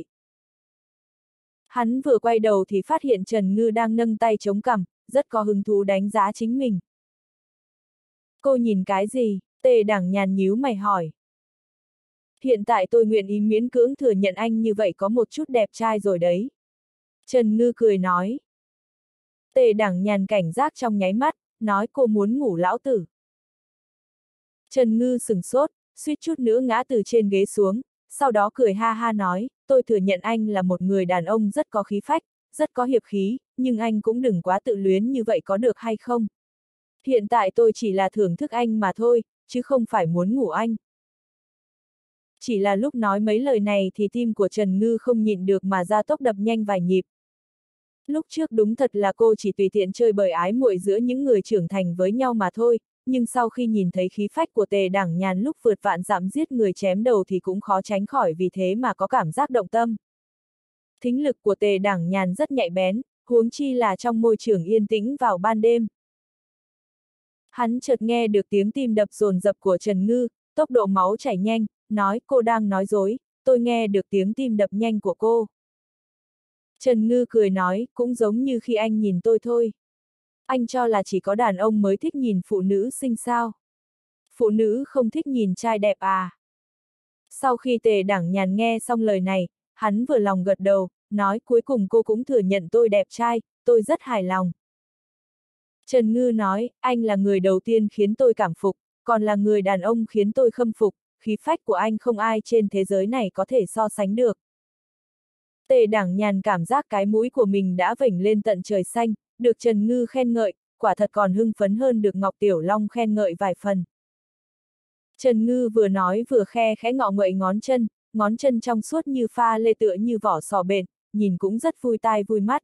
Hắn vừa quay đầu thì phát hiện Trần Ngư đang nâng tay chống cằm, rất có hứng thú đánh giá chính mình. Cô nhìn cái gì? Tề Đảng Nhàn nhíu mày hỏi. Hiện tại tôi nguyện ý miễn cưỡng thừa nhận anh như vậy có một chút đẹp trai rồi đấy. Trần Ngư cười nói. Tề Đảng Nhàn cảnh giác trong nháy mắt, nói cô muốn ngủ lão tử. Trần Ngư sửng sốt, suýt chút nữa ngã từ trên ghế xuống, sau đó cười ha ha nói, tôi thừa nhận anh là một người đàn ông rất có khí phách, rất có hiệp khí, nhưng anh cũng đừng quá tự luyến như vậy có được hay không? Hiện tại tôi chỉ là thưởng thức anh mà thôi, chứ không phải muốn ngủ anh. Chỉ là lúc nói mấy lời này thì tim của Trần Ngư không nhịn được mà ra tốc đập nhanh vài nhịp. Lúc trước đúng thật là cô chỉ tùy tiện chơi bời ái muội giữa những người trưởng thành với nhau mà thôi, nhưng sau khi nhìn thấy khí phách của Tề Đảng Nhàn lúc vượt vạn dặm giết người chém đầu thì cũng khó tránh khỏi vì thế mà có cảm giác động tâm. Thính lực của Tề Đảng Nhàn rất nhạy bén, huống chi là trong môi trường yên tĩnh vào ban đêm. Hắn chợt nghe được tiếng tim đập dồn dập của Trần Ngư, tốc độ máu chảy nhanh, nói cô đang nói dối, tôi nghe được tiếng tim đập nhanh của cô. Trần Ngư cười nói, cũng giống như khi anh nhìn tôi thôi. Anh cho là chỉ có đàn ông mới thích nhìn phụ nữ xinh sao? Phụ nữ không thích nhìn trai đẹp à? Sau khi Tề Đảng Nhàn nghe xong lời này, hắn vừa lòng gật đầu, nói cuối cùng cô cũng thừa nhận tôi đẹp trai, tôi rất hài lòng. Trần Ngư nói, anh là người đầu tiên khiến tôi cảm phục, còn là người đàn ông khiến tôi khâm phục, khí phách của anh không ai trên thế giới này có thể so sánh được. Tề Đảng Nhàn cảm giác cái mũi của mình đã vểnh lên tận trời xanh, được Trần Ngư khen ngợi, quả thật còn hưng phấn hơn được Ngọc Tiểu Long khen ngợi vài phần. Trần Ngư vừa nói vừa khe khẽ ngọ nguậy ngón chân, ngón chân trong suốt như pha lê tựa như vỏ sò bện, nhìn cũng rất vui tai vui mắt.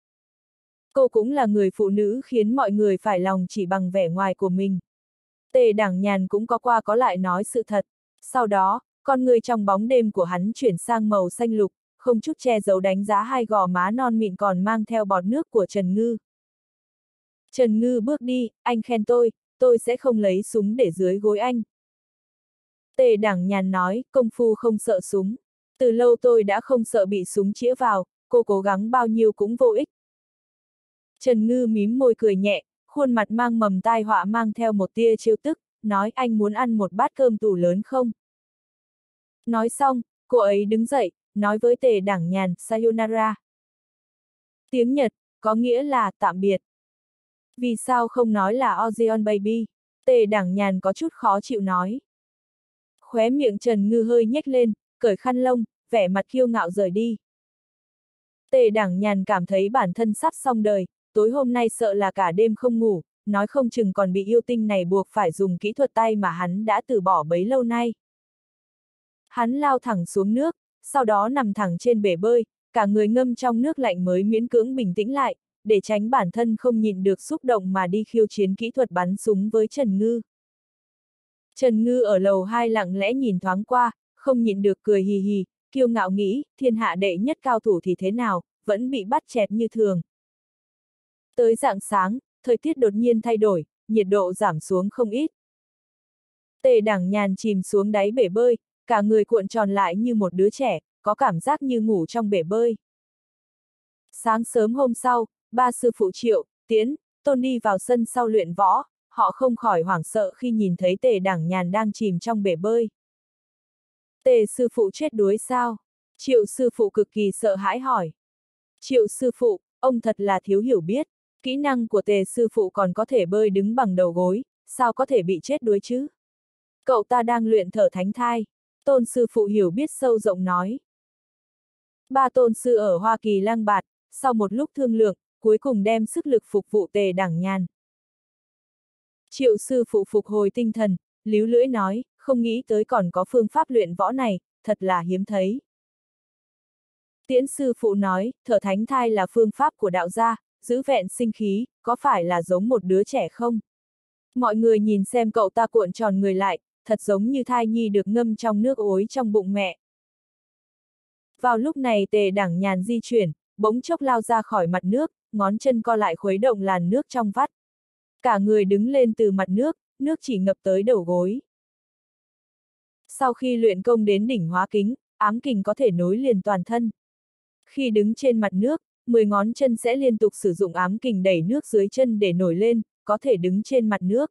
Cô cũng là người phụ nữ khiến mọi người phải lòng chỉ bằng vẻ ngoài của mình. Tề Đảng Nhàn cũng có qua có lại nói sự thật. Sau đó, con người trong bóng đêm của hắn chuyển sang màu xanh lục, không chút che giấu đánh giá hai gò má non mịn còn mang theo bọt nước của Trần Ngư. Trần Ngư bước đi, anh khen tôi, tôi sẽ không lấy súng để dưới gối anh. Tề Đảng Nhàn nói, công phu không sợ súng. Từ lâu tôi đã không sợ bị súng chĩa vào, cô cố gắng bao nhiêu cũng vô ích. Trần Ngư mím môi cười nhẹ, khuôn mặt mang mầm tai họa mang theo một tia trêu tức, nói anh muốn ăn một bát cơm tủ lớn không? Nói xong, cô ấy đứng dậy, nói với Tề Đảng Nhàn, Sayonara. Tiếng Nhật, có nghĩa là tạm biệt. Vì sao không nói là Ozion baby? Tề Đảng Nhàn có chút khó chịu nói. Khóe miệng Trần Ngư hơi nhếch lên, cởi khăn lông, vẻ mặt kiêu ngạo rời đi. Tề Đảng Nhàn cảm thấy bản thân sắp xong đời, tối hôm nay sợ là cả đêm không ngủ, nói không chừng còn bị yêu tinh này buộc phải dùng kỹ thuật tay mà hắn đã từ bỏ bấy lâu nay. Hắn lao thẳng xuống nước, sau đó nằm thẳng trên bể bơi, cả người ngâm trong nước lạnh mới miễn cưỡng bình tĩnh lại, để tránh bản thân không nhịn được xúc động mà đi khiêu chiến kỹ thuật bắn súng với Trần Ngư. Trần Ngư ở lầu hai lặng lẽ nhìn thoáng qua, không nhịn được cười hì hì, kiêu ngạo nghĩ, thiên hạ đệ nhất cao thủ thì thế nào, vẫn bị bắt chẹt như thường. Tới rạng sáng, thời tiết đột nhiên thay đổi, nhiệt độ giảm xuống không ít. Tề Đảng Nhàn chìm xuống đáy bể bơi, cả người cuộn tròn lại như một đứa trẻ, có cảm giác như ngủ trong bể bơi. Sáng sớm hôm sau, ba sư phụ Triệu, Tiến, Tôn đi vào sân sau luyện võ, họ không khỏi hoảng sợ khi nhìn thấy Tề Đảng Nhàn đang chìm trong bể bơi. Tề sư phụ chết đuối sao? Triệu sư phụ cực kỳ sợ hãi hỏi. Triệu sư phụ, ông thật là thiếu hiểu biết, kỹ năng của Tề sư phụ còn có thể bơi đứng bằng đầu gối, sao có thể bị chết đuối chứ? Cậu ta đang luyện thở thánh thai, Tôn sư phụ hiểu biết sâu rộng nói. Ba tôn sư ở Hoa Kỳ lang bạt, sau một lúc thương lượng, cuối cùng đem sức lực phục vụ Tề Đảng Nhàn. Triệu sư phụ phục hồi tinh thần, líu lưỡi nói, không nghĩ tới còn có phương pháp luyện võ này, thật là hiếm thấy. Tiễn sư phụ nói, thở thánh thai là phương pháp của đạo gia, giữ vẹn sinh khí, có phải là giống một đứa trẻ không? Mọi người nhìn xem cậu ta cuộn tròn người lại, thật giống như thai nhi được ngâm trong nước ối trong bụng mẹ. Vào lúc này Tề Đảng Nhàn di chuyển, bỗng chốc lao ra khỏi mặt nước, ngón chân co lại khuấy động làn nước trong vắt. Cả người đứng lên từ mặt nước, nước chỉ ngập tới đầu gối. Sau khi luyện công đến đỉnh hóa kính, ám kình có thể nối liền toàn thân. Khi đứng trên mặt nước, mười ngón chân sẽ liên tục sử dụng ám kình đẩy nước dưới chân để nổi lên, có thể đứng trên mặt nước.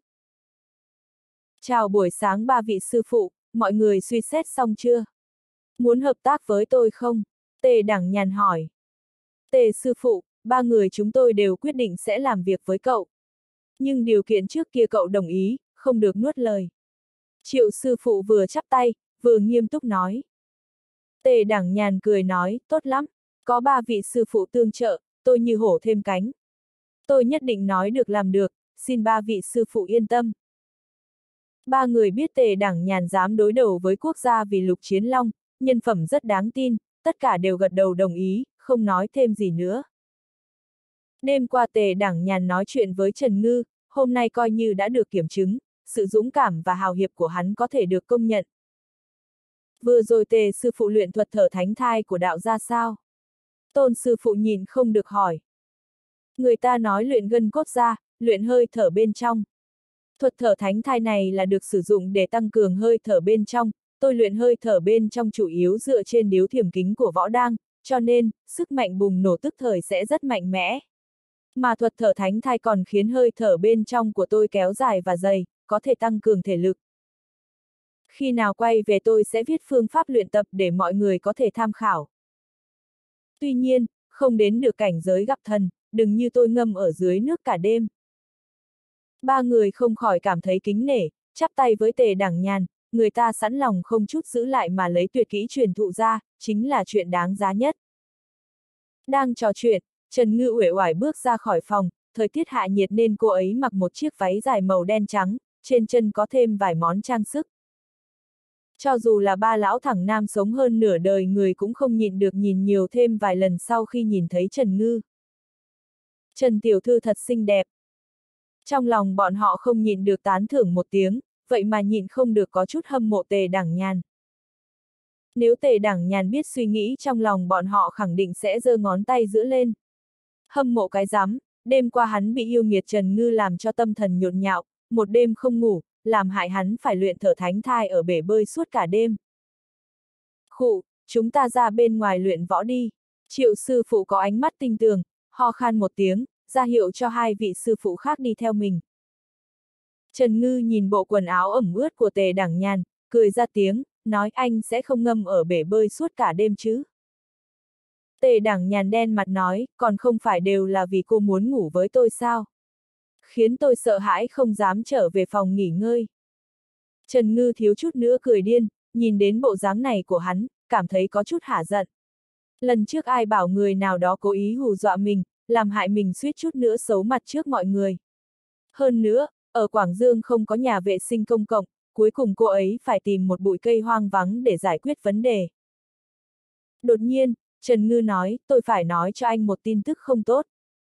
Chào buổi sáng ba vị sư phụ, mọi người suy xét xong chưa? Muốn hợp tác với tôi không? Tề Đảng Nhàn hỏi. Tề sư phụ, ba người chúng tôi đều quyết định sẽ làm việc với cậu. Nhưng điều kiện trước kia cậu đồng ý, không được nuốt lời. Triệu sư phụ vừa chắp tay, vừa nghiêm túc nói. Tề Đảng Nhàn cười nói, tốt lắm, có ba vị sư phụ tương trợ, tôi như hổ thêm cánh. Tôi nhất định nói được làm được, xin ba vị sư phụ yên tâm. Ba người biết Tề Đảng Nhàn dám đối đầu với quốc gia vì Lục Chiến Long, nhân phẩm rất đáng tin, tất cả đều gật đầu đồng ý, không nói thêm gì nữa. Đêm qua Tề Đảng Nhàn nói chuyện với Trần Ngư, hôm nay coi như đã được kiểm chứng, sự dũng cảm và hào hiệp của hắn có thể được công nhận. Vừa rồi Tề sư phụ luyện thuật thở thánh thai của đạo gia sao? Tôn sư phụ nhìn không được hỏi. Người ta nói luyện gân cốt ra, luyện hơi thở bên trong. Thuật thở thánh thai này là được sử dụng để tăng cường hơi thở bên trong, tôi luyện hơi thở bên trong chủ yếu dựa trên điếu thiểm kính của võ đang, cho nên, sức mạnh bùng nổ tức thời sẽ rất mạnh mẽ. Mà thuật thở thánh thai còn khiến hơi thở bên trong của tôi kéo dài và dày, có thể tăng cường thể lực. Khi nào quay về tôi sẽ viết phương pháp luyện tập để mọi người có thể tham khảo. Tuy nhiên, không đến được cảnh giới gặp thần, đừng như tôi ngâm ở dưới nước cả đêm. Ba người không khỏi cảm thấy kính nể, chắp tay với Tề Đảng Nhàn, người ta sẵn lòng không chút giữ lại mà lấy tuyệt kỹ truyền thụ ra, chính là chuyện đáng giá nhất. Đang trò chuyện, Trần Ngư uể oải bước ra khỏi phòng, thời tiết hạ nhiệt nên cô ấy mặc một chiếc váy dài màu đen trắng, trên chân có thêm vài món trang sức. Cho dù là ba lão thẳng nam sống hơn nửa đời người cũng không nhịn được nhìn nhiều thêm vài lần sau khi nhìn thấy Trần Ngư. Trần tiểu thư thật xinh đẹp. Trong lòng bọn họ không nhịn được tán thưởng một tiếng, vậy mà nhịn không được có chút hâm mộ Tề Đảng Nhàn. Nếu Tề Đảng Nhàn biết suy nghĩ trong lòng bọn họ khẳng định sẽ giơ ngón tay giữa lên. Hâm mộ cái rắm, đêm qua hắn bị yêu nghiệt Trần Ngư làm cho tâm thần nhộn nhạo, một đêm không ngủ, làm hại hắn phải luyện thở thánh thai ở bể bơi suốt cả đêm. Khụ, chúng ta ra bên ngoài luyện võ đi. Triệu sư phụ có ánh mắt tinh tường, ho khan một tiếng, ra hiệu cho hai vị sư phụ khác đi theo mình. Trần Ngư nhìn bộ quần áo ẩm ướt của Tề Đảng Nhàn, cười ra tiếng, nói anh sẽ không ngâm ở bể bơi suốt cả đêm chứ. Tề Đảng Nhàn đen mặt nói, còn không phải đều là vì cô muốn ngủ với tôi sao? Khiến tôi sợ hãi không dám trở về phòng nghỉ ngơi. Trần Ngư thiếu chút nữa cười điên, nhìn đến bộ dáng này của hắn, cảm thấy có chút hả giận. Lần trước ai bảo người nào đó cố ý hù dọa mình, làm hại mình suýt chút nữa xấu mặt trước mọi người. Hơn nữa, ở Quảng Dương không có nhà vệ sinh công cộng, cuối cùng cô ấy phải tìm một bụi cây hoang vắng để giải quyết vấn đề. Đột nhiên, Trần Ngư nói, tôi phải nói cho anh một tin tức không tốt.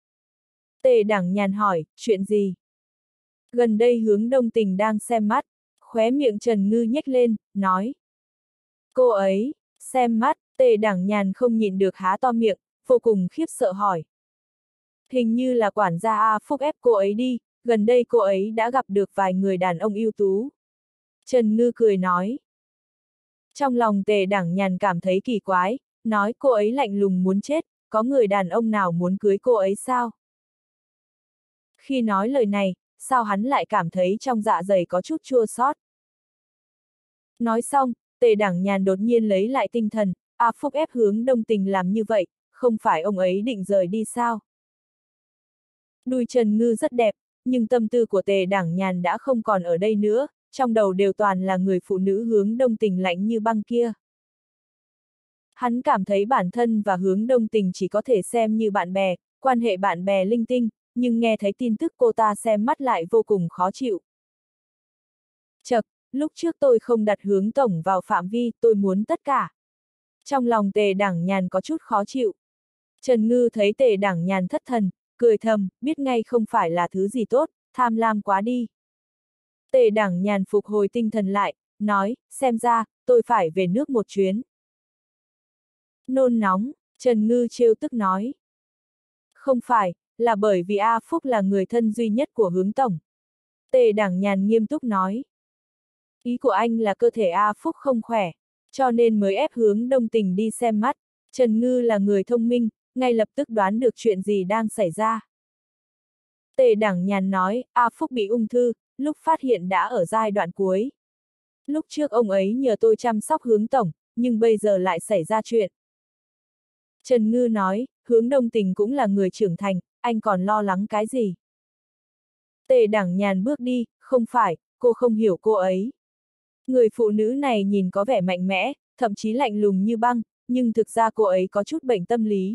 Tề Đảng Nhàn hỏi, chuyện gì? Gần đây Hướng Đông Tình đang xem mắt, khóe miệng Trần Ngư nhếch lên, nói. Cô ấy, xem mắt, Tề Đảng Nhàn không nhịn được há to miệng, vô cùng khiếp sợ hỏi. Hình như là quản gia A Phúc ép cô ấy đi, gần đây cô ấy đã gặp được vài người đàn ông ưu tú. Trần Ngư cười nói. Trong lòng Tề Đảng Nhàn cảm thấy kỳ quái, nói cô ấy lạnh lùng muốn chết, có người đàn ông nào muốn cưới cô ấy sao? Khi nói lời này, sao hắn lại cảm thấy trong dạ dày có chút chua xót. Nói xong, Tề Đảng Nhàn đột nhiên lấy lại tinh thần, A Phúc ép Hướng Đông Tình làm như vậy, không phải ông ấy định rời đi sao? Đuôi Trần Ngư rất đẹp, nhưng tâm tư của Tề Đảng Nhàn đã không còn ở đây nữa, trong đầu đều toàn là người phụ nữ Hướng Đông Tình lạnh như băng kia. Hắn cảm thấy bản thân và Hướng Đông Tình chỉ có thể xem như bạn bè, quan hệ bạn bè linh tinh, nhưng nghe thấy tin tức cô ta xem mắt lại vô cùng khó chịu. Chậc, lúc trước tôi không đặt Hướng Tổng vào phạm vi, tôi muốn tất cả. Trong lòng Tề Đảng Nhàn có chút khó chịu. Trần Ngư thấy Tề Đảng Nhàn thất thần, cười thầm, biết ngay không phải là thứ gì tốt, tham lam quá đi. Tề Đảng Nhàn phục hồi tinh thần lại, nói, xem ra, tôi phải về nước một chuyến. Nôn nóng, Trần Ngư trêu tức nói. Không phải, là bởi vì A Phúc là người thân duy nhất của Hướng Tổng. Tề Đảng Nhàn nghiêm túc nói. Ý của anh là cơ thể A Phúc không khỏe, cho nên mới ép Hướng Đông Tình đi xem mắt. Trần Ngư là người thông minh, ngay lập tức đoán được chuyện gì đang xảy ra. Tề Đảng Nhàn nói, A Phúc bị ung thư, lúc phát hiện đã ở giai đoạn cuối. Lúc trước ông ấy nhờ tôi chăm sóc Hướng Tổng, nhưng bây giờ lại xảy ra chuyện. Trần Ngư nói, Hướng Đông Tình cũng là người trưởng thành, anh còn lo lắng cái gì? Tề Đảng Nhàn bước đi, không phải, cô không hiểu cô ấy. Người phụ nữ này nhìn có vẻ mạnh mẽ, thậm chí lạnh lùng như băng, nhưng thực ra cô ấy có chút bệnh tâm lý.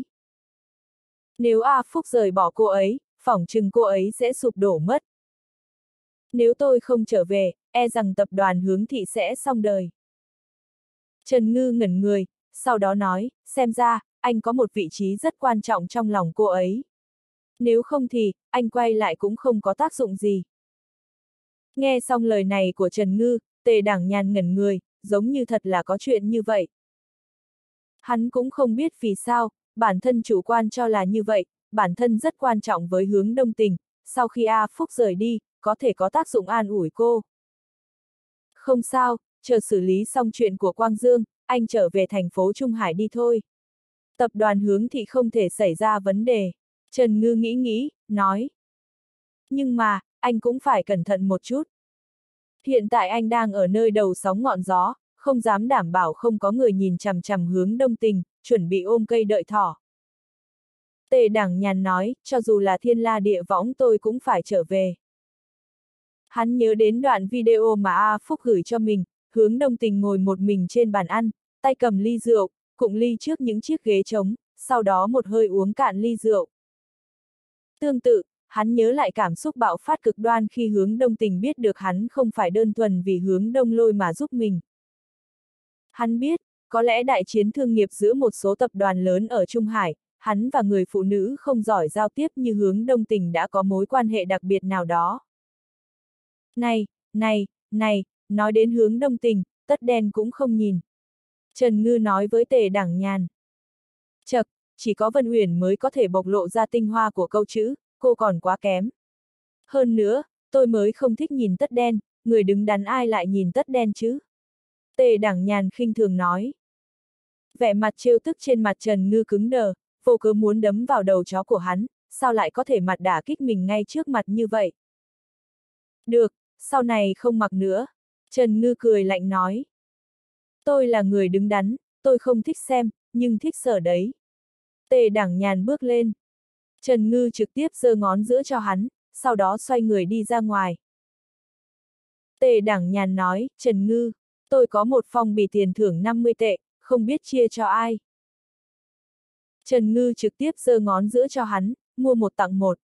Nếu A Phúc rời bỏ cô ấy, phỏng chừng cô ấy sẽ sụp đổ mất. Nếu tôi không trở về, e rằng tập đoàn Hướng Thị sẽ xong đời. Trần Ngư ngẩn người, sau đó nói, xem ra, anh có một vị trí rất quan trọng trong lòng cô ấy. Nếu không thì, anh quay lại cũng không có tác dụng gì. Nghe xong lời này của Trần Ngư, Tề Đảng Nhàn ngẩn người, giống như thật là có chuyện như vậy. Hắn cũng không biết vì sao, bản thân chủ quan cho là như vậy, bản thân rất quan trọng với Hướng Đông Tình, sau khi A Phúc rời đi, có thể có tác dụng an ủi cô. Không sao, chờ xử lý xong chuyện của Quang Dương, anh trở về thành phố Trung Hải đi thôi. Tập đoàn Hướng Thị không thể xảy ra vấn đề. Trần Ngư nghĩ nghĩ, nói. Nhưng mà, anh cũng phải cẩn thận một chút. Hiện tại anh đang ở nơi đầu sóng ngọn gió, không dám đảm bảo không có người nhìn chằm chằm Hướng Đông Tình, chuẩn bị ôm cây đợi thỏ. Tề Đảng Nhàn nói, cho dù là thiên la địa võng tôi cũng phải trở về. Hắn nhớ đến đoạn video mà A Phúc gửi cho mình, Hướng Đông Tình ngồi một mình trên bàn ăn, tay cầm ly rượu, cụng ly trước những chiếc ghế trống, sau đó một hơi uống cạn ly rượu. Tương tự, hắn nhớ lại cảm xúc bạo phát cực đoan khi Hướng Đông Tình biết được hắn không phải đơn thuần vì Hướng Đông Lôi mà giúp mình. Hắn biết, có lẽ đại chiến thương nghiệp giữa một số tập đoàn lớn ở Trung Hải, hắn và người phụ nữ không giỏi giao tiếp như Hướng Đông Tình đã có mối quan hệ đặc biệt nào đó. Này, này, này, nói đến Hướng Đông Tình, tất đen cũng không nhìn. Trần Ngư nói với Tề Đảng Nhàn. Chậc, chỉ có Vân Uyển mới có thể bộc lộ ra tinh hoa của câu chữ, cô còn quá kém. Hơn nữa, tôi mới không thích nhìn tất đen, người đứng đắn ai lại nhìn tất đen chứ? Tề Đảng Nhàn khinh thường nói. Vẻ mặt trêu tức trên mặt Trần Ngư cứng đờ, vô cớ muốn đấm vào đầu chó của hắn, sao lại có thể mặt đả kích mình ngay trước mặt như vậy? Được, sau này không mặc nữa. Trần Ngư cười lạnh nói. Tôi là người đứng đắn, tôi không thích xem, nhưng thích sở đấy. Tề Đảng Nhàn bước lên. Trần Ngư trực tiếp giơ ngón giữa cho hắn, sau đó xoay người đi ra ngoài. Tề Đảng Nhàn nói, Trần Ngư, tôi có một phong bì tiền thưởng năm mươi tệ, không biết chia cho ai. Trần Ngư trực tiếp giơ ngón giữa cho hắn, mua một tặng một.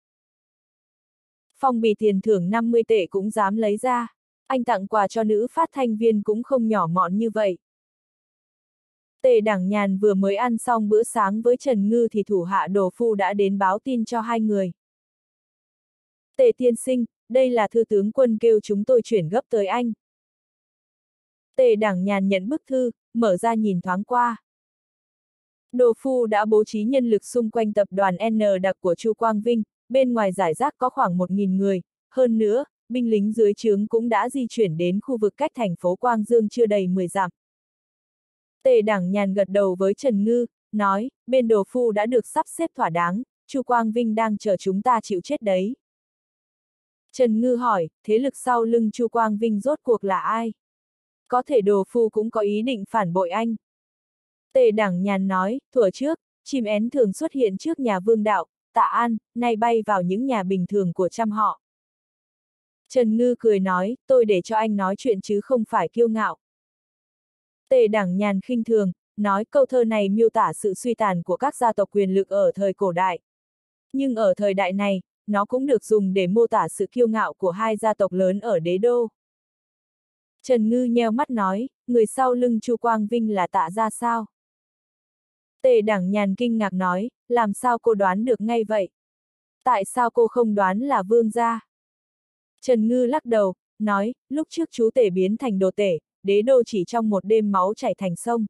Phong bì tiền thưởng năm mươi tệ cũng dám lấy ra, anh tặng quà cho nữ phát thanh viên cũng không nhỏ mọn như vậy. Tề Đảng Nhàn vừa mới ăn xong bữa sáng với Trần Ngư thì thủ hạ Đồ Phu đã đến báo tin cho hai người. Tề tiên sinh, đây là thư tướng quân kêu chúng tôi chuyển gấp tới anh. Tề Đảng Nhàn nhận bức thư, mở ra nhìn thoáng qua. Đồ Phu đã bố trí nhân lực xung quanh tập đoàn N đặc của Chu Quang Vinh, bên ngoài giải rác có khoảng một nghìn người, hơn nữa, binh lính dưới trướng cũng đã di chuyển đến khu vực cách thành phố Quang Dương chưa đầy mười dặm. Tề Đảng Nhàn gật đầu với Trần Ngư, nói, bên Đồ Phu đã được sắp xếp thỏa đáng, Chu Quang Vinh đang chờ chúng ta chịu chết đấy. Trần Ngư hỏi, thế lực sau lưng Chu Quang Vinh rốt cuộc là ai? Có thể đồ phu cũng có ý định phản bội anh. Tề Đẳng Nhàn nói, thuở trước, chim én thường xuất hiện trước nhà Vương Đạo, Tạ An, nay bay vào những nhà bình thường của trăm họ. Trần Ngư cười nói, tôi để cho anh nói chuyện chứ không phải kiêu ngạo. Tề Đẳng Nhàn khinh thường, nói câu thơ này miêu tả sự suy tàn của các gia tộc quyền lực ở thời cổ đại. Nhưng ở thời đại này, nó cũng được dùng để mô tả sự kiêu ngạo của hai gia tộc lớn ở đế đô. Trần Ngư nheo mắt nói, người sau lưng Chu Quang Vinh là Tạ gia sao? Tề Đẳng Nhàn kinh ngạc nói, làm sao cô đoán được ngay vậy? Tại sao cô không đoán là Vương gia? Trần Ngư lắc đầu, nói, lúc trước chú Tề biến thành đồ tể, đế đô chỉ trong một đêm máu chảy thành sông.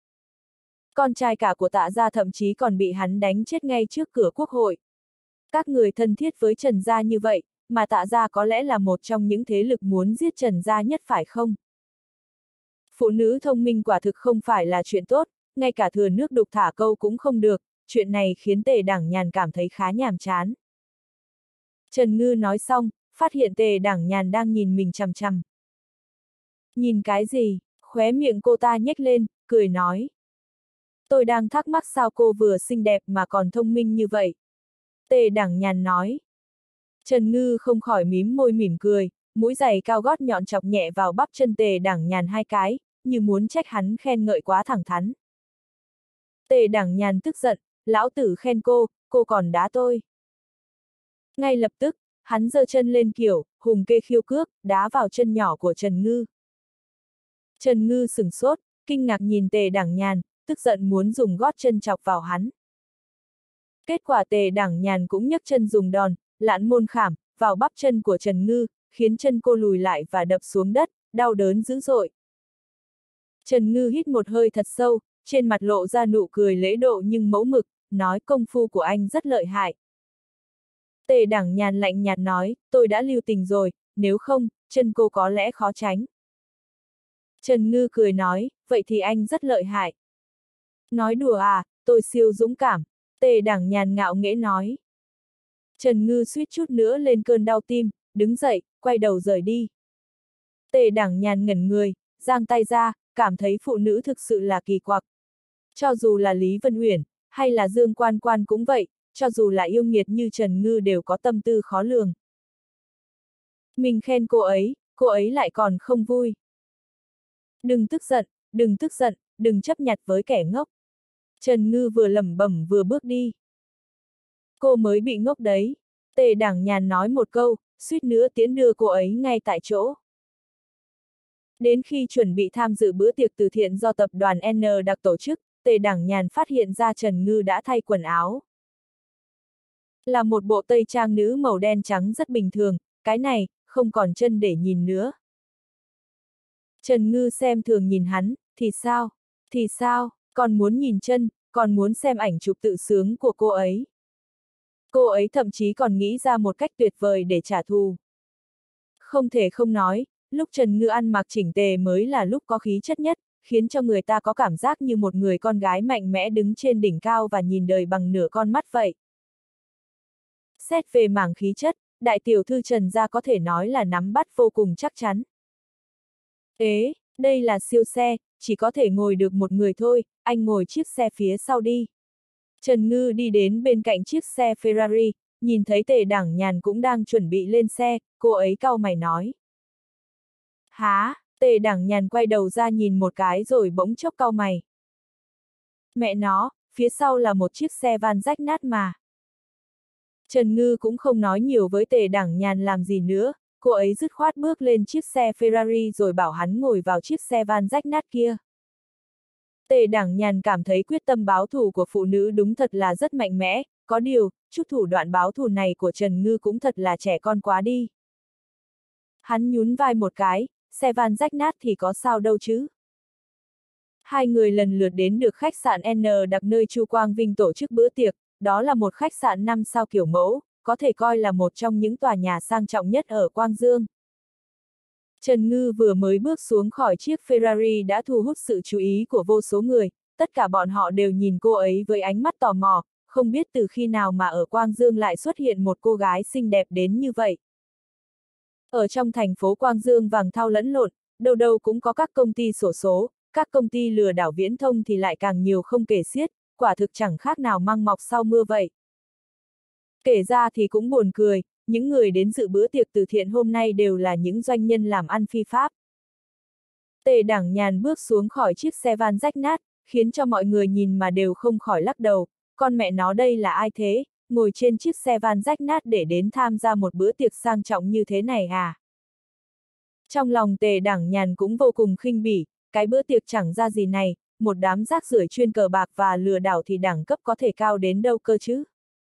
Con trai cả của Tạ gia thậm chí còn bị hắn đánh chết ngay trước cửa quốc hội. Các người thân thiết với Trần gia như vậy, mà Tạ gia có lẽ là một trong những thế lực muốn giết Trần gia nhất phải không? Phụ nữ thông minh quả thực không phải là chuyện tốt, ngay cả thừa nước đục thả câu cũng không được, chuyện này khiến Tề Đẳng Nhàn cảm thấy khá nhàm chán. Trần Ngư nói xong, phát hiện Tề Đẳng Nhàn đang nhìn mình chằm chằm. Nhìn cái gì? Khóe miệng cô ta nhếch lên, cười nói. Tôi đang thắc mắc sao cô vừa xinh đẹp mà còn thông minh như vậy. Tề Đẳng Nhàn nói. Trần Ngư không khỏi mím môi mỉm cười, mũi giày cao gót nhọn chọc nhẹ vào bắp chân Tề Đẳng Nhàn hai cái, như muốn trách hắn khen ngợi quá thẳng thắn. Tề Đẳng Nhàn tức giận, lão tử khen cô, cô còn đá tôi. Ngay lập tức, hắn giơ chân lên kiểu, hùng kê khiêu cước, đá vào chân nhỏ của Trần Ngư. Trần Ngư sửng sốt, kinh ngạc nhìn Tề Đẳng Nhàn, tức giận muốn dùng gót chân chọc vào hắn. Kết quả Tề Đẳng Nhàn cũng nhấc chân dùng đòn, lạn môn khảm, vào bắp chân của Trần Ngư, khiến chân cô lùi lại và đập xuống đất, đau đớn dữ dội. Trần Ngư hít một hơi thật sâu, trên mặt lộ ra nụ cười lễ độ nhưng mẫu mực, nói công phu của anh rất lợi hại. Tề Đẳng Nhàn lạnh nhạt nói, tôi đã lưu tình rồi, nếu không, chân cô có lẽ khó tránh. Trần Ngư cười nói, vậy thì anh rất lợi hại. Nói đùa à, tôi siêu dũng cảm, Tề Đẳng Nhàn ngạo nghễ nói. Trần Ngư suýt chút nữa lên cơn đau tim, đứng dậy, quay đầu rời đi. Tề Đẳng Nhàn ngẩn người, giang tay ra, cảm thấy phụ nữ thực sự là kỳ quặc. Cho dù là Lý Vân Uyển, hay là Dương Quan Quan cũng vậy, cho dù là yêu nghiệt như Trần Ngư đều có tâm tư khó lường. Mình khen cô ấy, cô ấy lại còn không vui. Đừng tức giận, đừng tức giận, đừng chấp nhặt với kẻ ngốc. Trần Ngư vừa lẩm bẩm vừa bước đi. Cô mới bị ngốc đấy. Tề Đẳng Nhàn nói một câu, suýt nữa tiễn đưa cô ấy ngay tại chỗ. Đến khi chuẩn bị tham dự bữa tiệc từ thiện do tập đoàn N đặc tổ chức, Tề Đẳng Nhàn phát hiện ra Trần Ngư đã thay quần áo. Là một bộ tây trang nữ màu đen trắng rất bình thường, cái này, không còn chân để nhìn nữa. Trần Ngư xem thường nhìn hắn, thì sao? Thì sao? Còn muốn nhìn chân, còn muốn xem ảnh chụp tự sướng của cô ấy. Cô ấy thậm chí còn nghĩ ra một cách tuyệt vời để trả thù. Không thể không nói, lúc Trần Ngư ăn mặc chỉnh tề mới là lúc có khí chất nhất, khiến cho người ta có cảm giác như một người con gái mạnh mẽ đứng trên đỉnh cao và nhìn đời bằng nửa con mắt vậy. Xét về mảng khí chất, đại tiểu thư Trần gia có thể nói là nắm bắt vô cùng chắc chắn. Ế, đây là siêu xe, chỉ có thể ngồi được một người thôi, anh ngồi chiếc xe phía sau đi. Trần Ngư đi đến bên cạnh chiếc xe Ferrari, nhìn thấy Tề Đẳng Nhàn cũng đang chuẩn bị lên xe, cô ấy cau mày nói. Há, Tề Đẳng Nhàn quay đầu ra nhìn một cái rồi bỗng chốc cau mày. Mẹ nó, phía sau là một chiếc xe van rách nát mà. Trần Ngư cũng không nói nhiều với Tề Đẳng Nhàn làm gì nữa, cô ấy dứt khoát bước lên chiếc xe Ferrari rồi bảo hắn ngồi vào chiếc xe van rách nát kia. Tề Đẳng Nhàn cảm thấy quyết tâm báo thù của phụ nữ đúng thật là rất mạnh mẽ, có điều, chút thủ đoạn báo thù này của Trần Ngư cũng thật là trẻ con quá đi. Hắn nhún vai một cái, xe van rách nát thì có sao đâu chứ. Hai người lần lượt đến được khách sạn N đặc nơi Chu Quang Vinh tổ chức bữa tiệc, đó là một khách sạn năm sao kiểu mẫu, có thể coi là một trong những tòa nhà sang trọng nhất ở Quang Dương. Trần Ngư vừa mới bước xuống khỏi chiếc Ferrari đã thu hút sự chú ý của vô số người, tất cả bọn họ đều nhìn cô ấy với ánh mắt tò mò, không biết từ khi nào mà ở Quang Dương lại xuất hiện một cô gái xinh đẹp đến như vậy. Ở trong thành phố Quang Dương vàng thau lẫn lộn, đâu đâu cũng có các công ty xổ số, các công ty lừa đảo viễn thông thì lại càng nhiều không kể xiết, quả thực chẳng khác nào măng mọc sau mưa vậy. Kể ra thì cũng buồn cười, những người đến dự bữa tiệc từ thiện hôm nay đều là những doanh nhân làm ăn phi pháp. Tề Đảng Nhàn bước xuống khỏi chiếc xe van rách nát, khiến cho mọi người nhìn mà đều không khỏi lắc đầu, con mẹ nó đây là ai thế, ngồi trên chiếc xe van rách nát để đến tham gia một bữa tiệc sang trọng như thế này à? Trong lòng Tề Đảng Nhàn cũng vô cùng khinh bỉ, cái bữa tiệc chẳng ra gì này, một đám rác rưởi chuyên cờ bạc và lừa đảo thì đẳng cấp có thể cao đến đâu cơ chứ?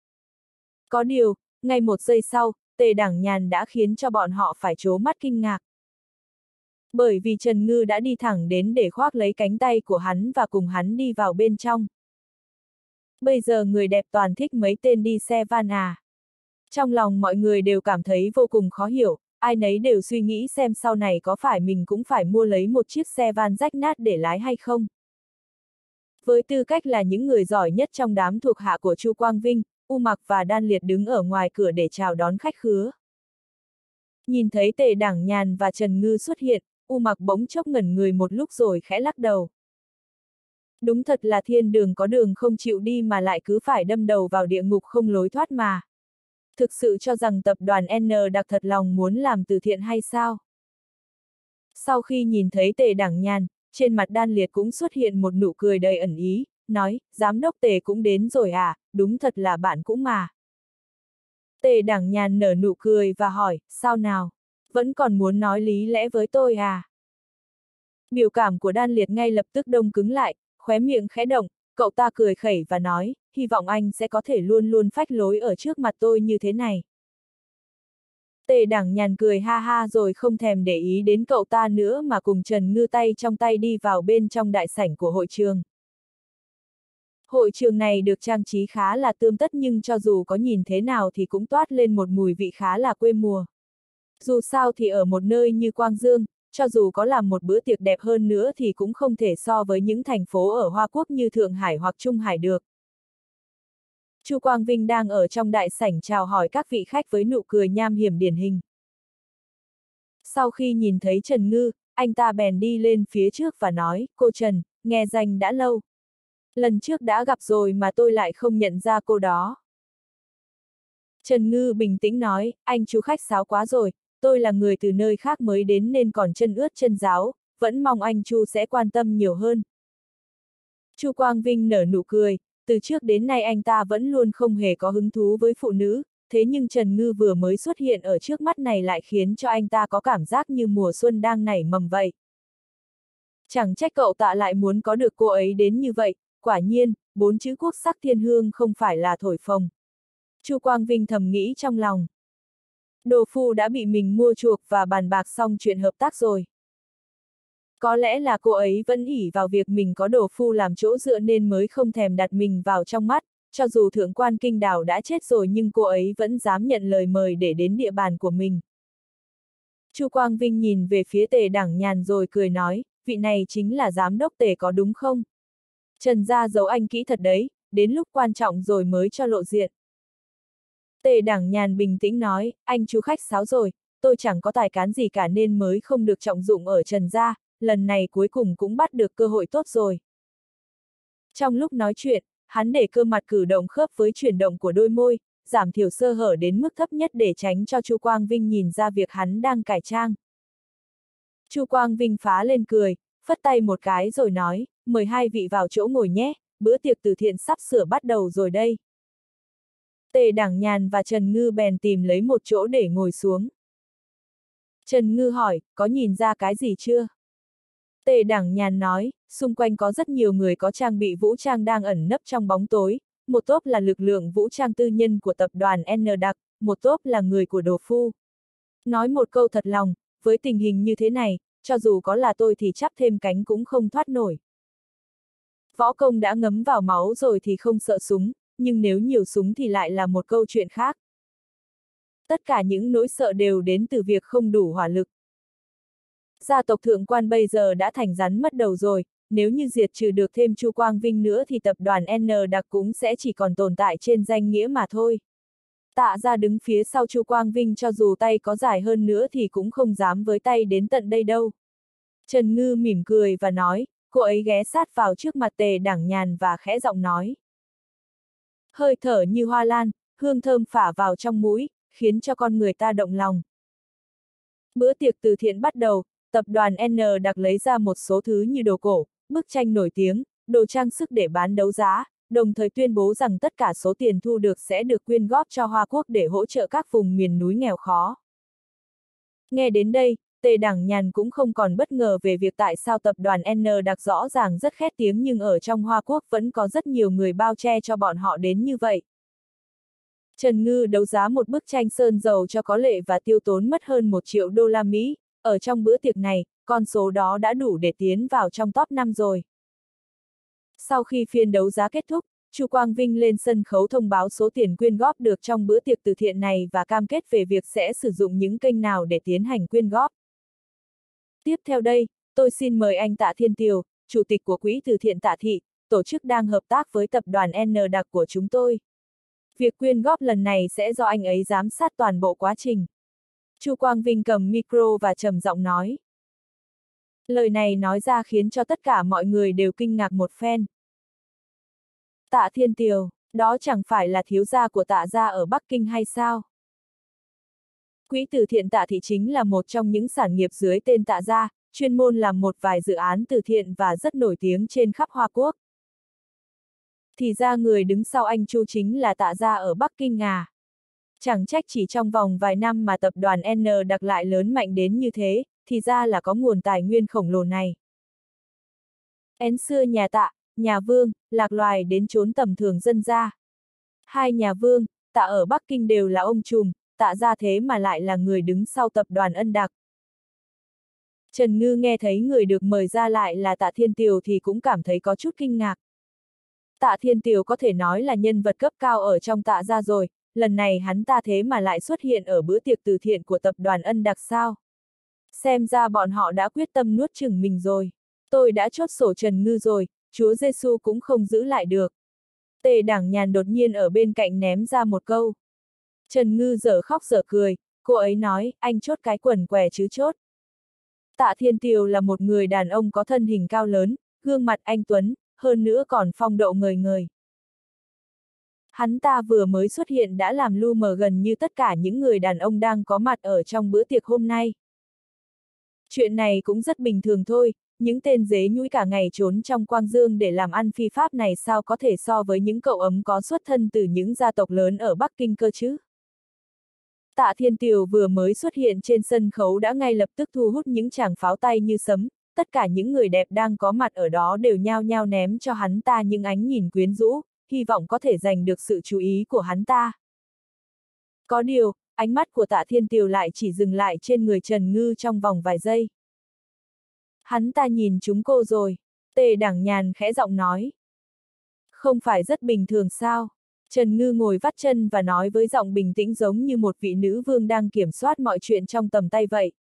Có điều, ngay một giây sau, Tề Đảng Nhàn đã khiến cho bọn họ phải trố mắt kinh ngạc. Bởi vì Trần Ngư đã đi thẳng đến để khoác lấy cánh tay của hắn và cùng hắn đi vào bên trong. Bây giờ người đẹp toàn thích mấy tên đi xe van à. Trong lòng mọi người đều cảm thấy vô cùng khó hiểu, ai nấy đều suy nghĩ xem sau này có phải mình cũng phải mua lấy một chiếc xe van rách nát để lái hay không. Với tư cách là những người giỏi nhất trong đám thuộc hạ của Chu Quang Vinh, U Mặc và Đan Liệt đứng ở ngoài cửa để chào đón khách khứa. Nhìn thấy Tề Đảng Nhàn và Trần Ngư xuất hiện, U Mặc bỗng chốc ngẩn người một lúc rồi khẽ lắc đầu. Đúng thật là thiên đường có đường không chịu đi mà lại cứ phải đâm đầu vào địa ngục không lối thoát mà. Thực sự cho rằng tập đoàn N đặc thật lòng muốn làm từ thiện hay sao? Sau khi nhìn thấy Tề Đảng Nhàn, trên mặt Đan Liệt cũng xuất hiện một nụ cười đầy ẩn ý, nói, giám đốc Tề cũng đến rồi à, đúng thật là bạn cũng mà. Tề Đảng Nhàn nở nụ cười và hỏi, sao nào? Vẫn còn muốn nói lý lẽ với tôi à? Biểu cảm của Đan Liệt ngay lập tức đông cứng lại, khóe miệng khẽ động, cậu ta cười khẩy và nói, hy vọng anh sẽ có thể luôn luôn phách lối ở trước mặt tôi như thế này. Tề Đảng Nhàn cười ha ha rồi không thèm để ý đến cậu ta nữa mà cùng Trần Ngư tay trong tay đi vào bên trong đại sảnh của hội trường. Hội trường này được trang trí khá là tươm tất nhưng cho dù có nhìn thế nào thì cũng toát lên một mùi vị khá là quê mùa. Dù sao thì ở một nơi như Quang Dương, cho dù có làm một bữa tiệc đẹp hơn nữa thì cũng không thể so với những thành phố ở Hoa Quốc như Thượng Hải hoặc Trung Hải được. Chu Quang Vinh đang ở trong đại sảnh chào hỏi các vị khách với nụ cười nham hiểm điển hình. Sau khi nhìn thấy Trần Ngư, anh ta bèn đi lên phía trước và nói, cô Trần, nghe danh đã lâu. Lần trước đã gặp rồi mà tôi lại không nhận ra cô đó. Trần Ngư bình tĩnh nói, anh Chu khách sáo quá rồi, tôi là người từ nơi khác mới đến nên còn chân ướt chân ráo, vẫn mong anh Chu sẽ quan tâm nhiều hơn. Chu Quang Vinh nở nụ cười, từ trước đến nay anh ta vẫn luôn không hề có hứng thú với phụ nữ, thế nhưng Trần Ngư vừa mới xuất hiện ở trước mắt này lại khiến cho anh ta có cảm giác như mùa xuân đang nảy mầm vậy. Chẳng trách cậu ta lại muốn có được cô ấy đến như vậy, quả nhiên, bốn chữ quốc sắc thiên hương không phải là thổi phồng. Chu Quang Vinh thầm nghĩ trong lòng. Đồ phu đã bị mình mua chuộc và bàn bạc xong chuyện hợp tác rồi. Có lẽ là cô ấy vẫn ỷ vào việc mình có đồ phu làm chỗ dựa nên mới không thèm đặt mình vào trong mắt, cho dù thượng quan Kinh Đào đã chết rồi nhưng cô ấy vẫn dám nhận lời mời để đến địa bàn của mình. Chu Quang Vinh nhìn về phía Tề Đảng Nhàn rồi cười nói, vị này chính là giám đốc Tề có đúng không? Trần gia giấu anh kỹ thật đấy, đến lúc quan trọng rồi mới cho lộ diện. Tề Đảng Nhàn bình tĩnh nói, anh Chu khách sáo rồi, tôi chẳng có tài cán gì cả nên mới không được trọng dụng ở Trần gia, lần này cuối cùng cũng bắt được cơ hội tốt rồi. Trong lúc nói chuyện, hắn để cơ mặt cử động khớp với chuyển động của đôi môi, giảm thiểu sơ hở đến mức thấp nhất để tránh cho Chu Quang Vinh nhìn ra việc hắn đang cải trang. Chu Quang Vinh phá lên cười, phất tay một cái rồi nói, mời hai vị vào chỗ ngồi nhé, bữa tiệc từ thiện sắp sửa bắt đầu rồi đây. Tề Đảng Nhàn và Trần Ngư bèn tìm lấy một chỗ để ngồi xuống. Trần Ngư hỏi, có nhìn ra cái gì chưa? Tề Đảng Nhàn nói, xung quanh có rất nhiều người có trang bị vũ trang đang ẩn nấp trong bóng tối, một tốp là lực lượng vũ trang tư nhân của tập đoàn N đặc, một tốp là người của đồ phu. Nói một câu thật lòng, với tình hình như thế này, cho dù có là tôi thì chắp thêm cánh cũng không thoát nổi. Võ công đã ngấm vào máu rồi thì không sợ súng, nhưng nếu nhiều súng thì lại là một câu chuyện khác. Tất cả những nỗi sợ đều đến từ việc không đủ hỏa lực. Gia tộc thượng quan bây giờ đã thành rắn mất đầu rồi, nếu như diệt trừ được thêm Chu Quang Vinh nữa thì tập đoàn N đặc cũng sẽ chỉ còn tồn tại trên danh nghĩa mà thôi. Tạ gia đứng phía sau Chu Quang Vinh cho dù tay có dài hơn nữa thì cũng không dám với tay đến tận đây đâu. Trần Ngư mỉm cười và nói, cô ấy ghé sát vào trước mặt Tề Đảng Nhàn và khẽ giọng nói. Hơi thở như hoa lan, hương thơm phả vào trong mũi, khiến cho con người ta động lòng. Bữa tiệc từ thiện bắt đầu, tập đoàn N đặc lấy ra một số thứ như đồ cổ, bức tranh nổi tiếng, đồ trang sức để bán đấu giá, đồng thời tuyên bố rằng tất cả số tiền thu được sẽ được quyên góp cho Hoa Quốc để hỗ trợ các vùng miền núi nghèo khó. Nghe đến đây, Tề Đảng Nhàn cũng không còn bất ngờ về việc tại sao tập đoàn N đặc rõ ràng rất khét tiếng nhưng ở trong Hoa Quốc vẫn có rất nhiều người bao che cho bọn họ đến như vậy. Trần Ngư đấu giá một bức tranh sơn dầu cho có lệ và tiêu tốn mất hơn một triệu đô la Mỹ, ở trong bữa tiệc này, con số đó đã đủ để tiến vào trong top năm rồi. Sau khi phiên đấu giá kết thúc, Chu Quang Vinh lên sân khấu thông báo số tiền quyên góp được trong bữa tiệc từ thiện này và cam kết về việc sẽ sử dụng những kênh nào để tiến hành quyên góp. Tiếp theo đây, tôi xin mời anh Tạ Thiên Tiều, Chủ tịch của Quỹ từ thiện Tạ Thị, tổ chức đang hợp tác với tập đoàn N đặc của chúng tôi. Việc quyên góp lần này sẽ do anh ấy giám sát toàn bộ quá trình. Chu Quang Vinh cầm micro và trầm giọng nói. Lời này nói ra khiến cho tất cả mọi người đều kinh ngạc một phen. Tạ Thiên Tiều, đó chẳng phải là thiếu gia của Tạ gia ở Bắc Kinh hay sao? Quỹ từ thiện Tạ Thị chính là một trong những sản nghiệp dưới tên Tạ gia, chuyên môn làm một vài dự án từ thiện và rất nổi tiếng trên khắp Hoa Quốc. Thì ra người đứng sau anh Chu chính là Tạ gia ở Bắc Kinh à. Chẳng trách chỉ trong vòng vài năm mà tập đoàn N đặc lại lớn mạnh đến như thế, thì ra là có nguồn tài nguyên khổng lồ này. Én xưa nhà Tạ, nhà Vương, lạc loài đến chốn tầm thường dân gia. Hai nhà Vương, Tạ ở Bắc Kinh đều là ông trùm, Tạ gia thế mà lại là người đứng sau tập đoàn Ân Đặc. Trần Ngư nghe thấy người được mời ra lại là Tạ Thiên Tiều thì cũng cảm thấy có chút kinh ngạc. Tạ Thiên Tiều có thể nói là nhân vật cấp cao ở trong Tạ gia rồi, lần này hắn ta thế mà lại xuất hiện ở bữa tiệc từ thiện của tập đoàn Ân Đặc sao? Xem ra bọn họ đã quyết tâm nuốt chửng mình rồi. Tôi đã chốt sổ Trần Ngư rồi, Chúa Giêsu cũng không giữ lại được. Tề Đảng Nhàn đột nhiên ở bên cạnh ném ra một câu. Trần Ngư dở khóc dở cười, cô ấy nói, anh chốt cái quần què chứ chốt. Tạ Thiên Tiều là một người đàn ông có thân hình cao lớn, gương mặt anh tuấn, hơn nữa còn phong độ ngời ngời. Hắn ta vừa mới xuất hiện đã làm lu mờ gần như tất cả những người đàn ông đang có mặt ở trong bữa tiệc hôm nay. Chuyện này cũng rất bình thường thôi, những tên dế nhũi cả ngày trốn trong quang dương để làm ăn phi pháp này sao có thể so với những cậu ấm có xuất thân từ những gia tộc lớn ở Bắc Kinh cơ chứ. Tạ Thiên Tiều vừa mới xuất hiện trên sân khấu đã ngay lập tức thu hút những tràng pháo tay như sấm, tất cả những người đẹp đang có mặt ở đó đều nhao nhao ném cho hắn ta những ánh nhìn quyến rũ, hy vọng có thể giành được sự chú ý của hắn ta. Có điều, ánh mắt của Tạ Thiên Tiều lại chỉ dừng lại trên người Trần Ngư trong vòng vài giây. Hắn ta nhìn chúng cô rồi, Tề Đảng Nhàn khẽ giọng nói. Không phải rất bình thường sao? Trần Ngư ngồi vắt chân và nói với giọng bình tĩnh giống như một vị nữ vương đang kiểm soát mọi chuyện trong tầm tay vậy.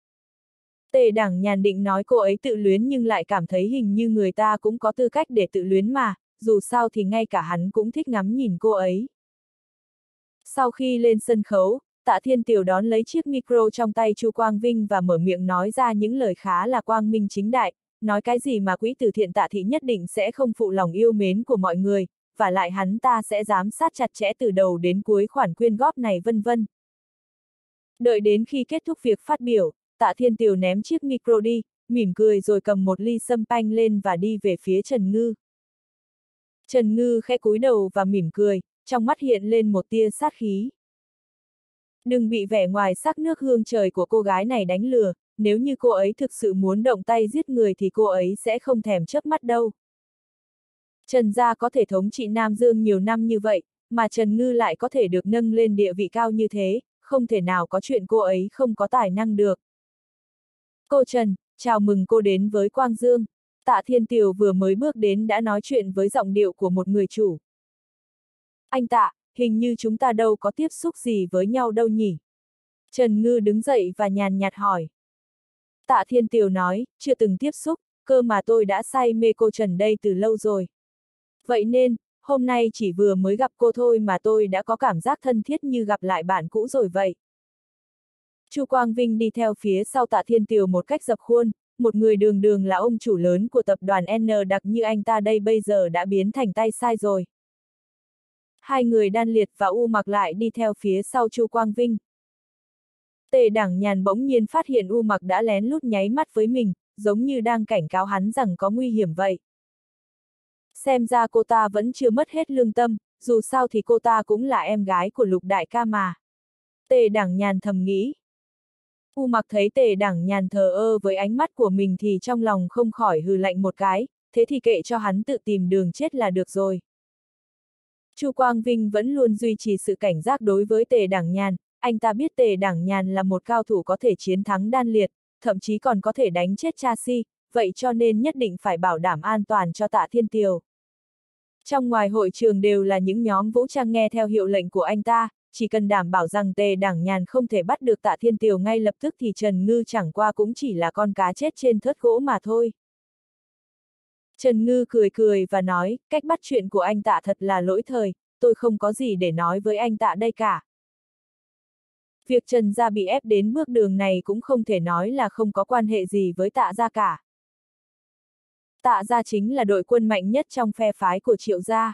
Tề Đảng Nhàn định nói cô ấy tự luyến nhưng lại cảm thấy hình như người ta cũng có tư cách để tự luyến mà, dù sao thì ngay cả hắn cũng thích ngắm nhìn cô ấy. Sau khi lên sân khấu, Tạ Thiên Tiều đón lấy chiếc micro trong tay Chu Quang Vinh và mở miệng nói ra những lời khá là quang minh chính đại, nói cái gì mà quỹ từ thiện Tạ Thị nhất định sẽ không phụ lòng yêu mến của mọi người, và lại hắn ta sẽ giám sát chặt chẽ từ đầu đến cuối khoản quyên góp này vân vân. Đợi đến khi kết thúc việc phát biểu, Tạ Thiên Tiều ném chiếc micro đi, mỉm cười rồi cầm một ly sâm panh lên và đi về phía Trần Ngư. Trần Ngư khẽ cúi đầu và mỉm cười, trong mắt hiện lên một tia sát khí. Đừng bị vẻ ngoài sắc nước hương trời của cô gái này đánh lừa, nếu như cô ấy thực sự muốn động tay giết người thì cô ấy sẽ không thèm chớp mắt đâu. Trần gia có thể thống trị Nam Dương nhiều năm như vậy, mà Trần Ngư lại có thể được nâng lên địa vị cao như thế, không thể nào có chuyện cô ấy không có tài năng được. Cô Trần, chào mừng cô đến với Quang Dương. Tạ Thiên Tiều vừa mới bước đến đã nói chuyện với giọng điệu của một người chủ. Anh Tạ, hình như chúng ta đâu có tiếp xúc gì với nhau đâu nhỉ? Trần Ngư đứng dậy và nhàn nhạt hỏi. Tạ Thiên Tiều nói, chưa từng tiếp xúc, cơ mà tôi đã say mê cô Trần đây từ lâu rồi. Vậy nên, Hôm nay chỉ vừa mới gặp cô thôi mà tôi đã có cảm giác thân thiết như gặp lại bạn cũ rồi vậy. Chu Quang Vinh đi theo phía sau Tạ Thiên Tiều một cách dập khuôn, một người đường đường là ông chủ lớn của tập đoàn N đặc như anh ta đây bây giờ đã biến thành tay sai rồi. Hai người Đan Liệt và U Mặc lại đi theo phía sau Chu Quang Vinh. Tề Đảng Nhàn bỗng nhiên phát hiện U Mặc đã lén lút nháy mắt với mình, giống như đang cảnh cáo hắn rằng có nguy hiểm vậy. Xem ra cô ta vẫn chưa mất hết lương tâm, dù sao thì cô ta cũng là em gái của Lục đại ca mà. Tề Đảng Nhàn thầm nghĩ. U Mặc thấy Tề Đảng Nhàn thờ ơ với ánh mắt của mình thì trong lòng không khỏi hừ lạnh một cái, thế thì kệ cho hắn tự tìm đường chết là được rồi. Chu Quang Vinh vẫn luôn duy trì sự cảnh giác đối với Tề Đảng Nhàn, anh ta biết Tề Đảng Nhàn là một cao thủ có thể chiến thắng Đan Liệt, thậm chí còn có thể đánh chết Cha Si, vậy cho nên nhất định phải bảo đảm an toàn cho Tạ Thiên Tiều. Trong ngoài hội trường đều là những nhóm vũ trang nghe theo hiệu lệnh của anh ta, chỉ cần đảm bảo rằng Tề Đảng Nhàn không thể bắt được Tạ Thiên Tiều ngay lập tức thì Trần Ngư chẳng qua cũng chỉ là con cá chết trên thớt gỗ mà thôi. Trần Ngư cười cười và nói, cách bắt chuyện của anh Tạ thật là lỗi thời, tôi không có gì để nói với anh Tạ đây cả. Việc Trần gia bị ép đến bước đường này cũng không thể nói là không có quan hệ gì với Tạ gia cả. Tạ gia chính là đội quân mạnh nhất trong phe phái của Triệu gia.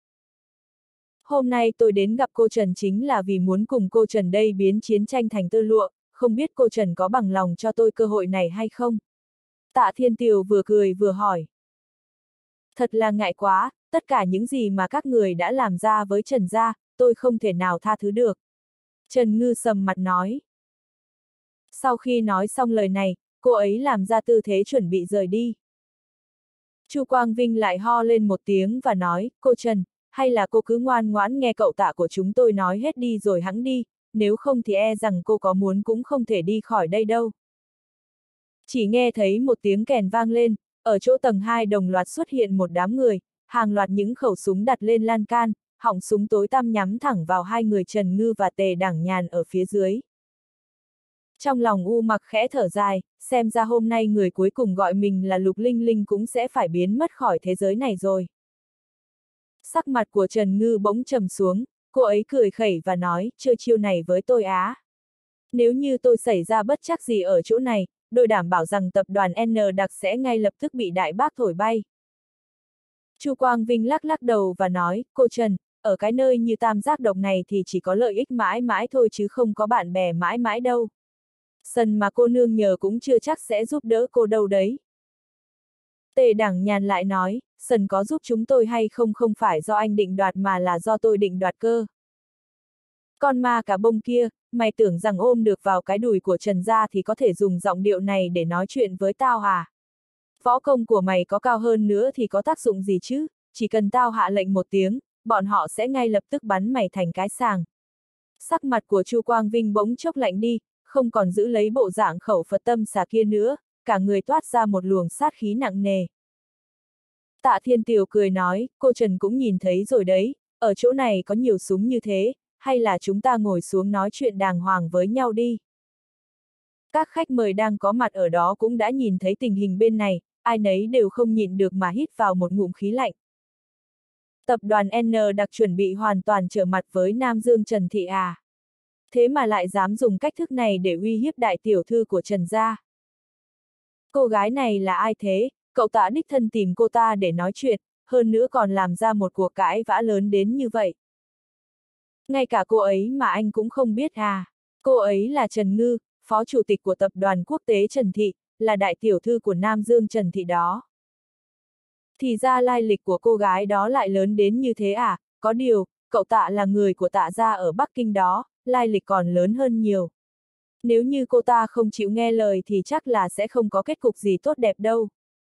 Hôm nay tôi đến gặp cô Trần chính là vì muốn cùng cô Trần đây biến chiến tranh thành tơ lụa, không biết cô Trần có bằng lòng cho tôi cơ hội này hay không? Tạ Thiên Tiều vừa cười vừa hỏi. Thật là ngại quá, tất cả những gì mà các người đã làm ra với Trần gia, tôi không thể nào tha thứ được. Trần Ngư sầm mặt nói. Sau khi nói xong lời này, cô ấy làm ra tư thế chuẩn bị rời đi. Chu Quang Vinh lại ho lên một tiếng và nói, cô Trần, hay là cô cứ ngoan ngoãn nghe cậu Tạ của chúng tôi nói hết đi rồi hẵng đi, nếu không thì e rằng cô có muốn cũng không thể đi khỏi đây đâu. Chỉ nghe thấy một tiếng kèn vang lên, ở chỗ tầng hai đồng loạt xuất hiện một đám người, hàng loạt những khẩu súng đặt lên lan can, họng súng tối tăm nhắm thẳng vào hai người Trần Ngư và Tề Đảng Nhàn ở phía dưới. Trong lòng U Mặc khẽ thở dài, xem ra hôm nay người cuối cùng gọi mình là Lục Linh Linh cũng sẽ phải biến mất khỏi thế giới này rồi. Sắc mặt của Trần Ngư bỗng trầm xuống, cô ấy cười khẩy và nói, chơi chiêu này với tôi á. Nếu như tôi xảy ra bất trắc gì ở chỗ này, tôi đảm bảo rằng tập đoàn N đặc sẽ ngay lập tức bị đại bác thổi bay. Chu Quang Vinh lắc lắc đầu và nói, cô Trần, ở cái nơi như tam giác độc này thì chỉ có lợi ích mãi mãi thôi chứ không có bạn bè mãi mãi đâu. Sần mà cô nương nhờ cũng chưa chắc sẽ giúp đỡ cô đâu đấy. Tề Đảng Nhàn lại nói, Sần có giúp chúng tôi hay không không phải do anh định đoạt mà là do tôi định đoạt cơ. Con ma cả bông kia, mày tưởng rằng ôm được vào cái đùi của Trần gia thì có thể dùng giọng điệu này để nói chuyện với tao à? Võ công của mày có cao hơn nữa thì có tác dụng gì chứ, chỉ cần tao hạ lệnh một tiếng, bọn họ sẽ ngay lập tức bắn mày thành cái sàng. Sắc mặt của Chu Quang Vinh bỗng chốc lạnh đi, không còn giữ lấy bộ dạng khẩu Phật tâm xà kia nữa, cả người toát ra một luồng sát khí nặng nề. Tạ Thiên Tiều cười nói, cô Trần cũng nhìn thấy rồi đấy, ở chỗ này có nhiều súng như thế, hay là chúng ta ngồi xuống nói chuyện đàng hoàng với nhau đi. Các khách mời đang có mặt ở đó cũng đã nhìn thấy tình hình bên này, ai nấy đều không nhịn được mà hít vào một ngụm khí lạnh. Tập đoàn N đặc chuẩn bị hoàn toàn trở mặt với Nam Dương Trần Thị à. Thế mà lại dám dùng cách thức này để uy hiếp đại tiểu thư của Trần gia. Cô gái này là ai thế, cậu Tạ đích thân tìm cô ta để nói chuyện, hơn nữa còn làm ra một cuộc cãi vã lớn đến như vậy. Ngay cả cô ấy mà anh cũng không biết à. Cô ấy là Trần Ngư, phó chủ tịch của tập đoàn quốc tế Trần Thị, là đại tiểu thư của Nam Dương Trần Thị đó. Thì ra lai lịch của cô gái đó lại lớn đến như thế à, có điều, cậu Tạ là người của Tạ gia ở Bắc Kinh đó, lai lịch còn lớn hơn nhiều. Nếu như cô ta không chịu nghe lời thì chắc là sẽ không có kết cục gì tốt đẹp đâu.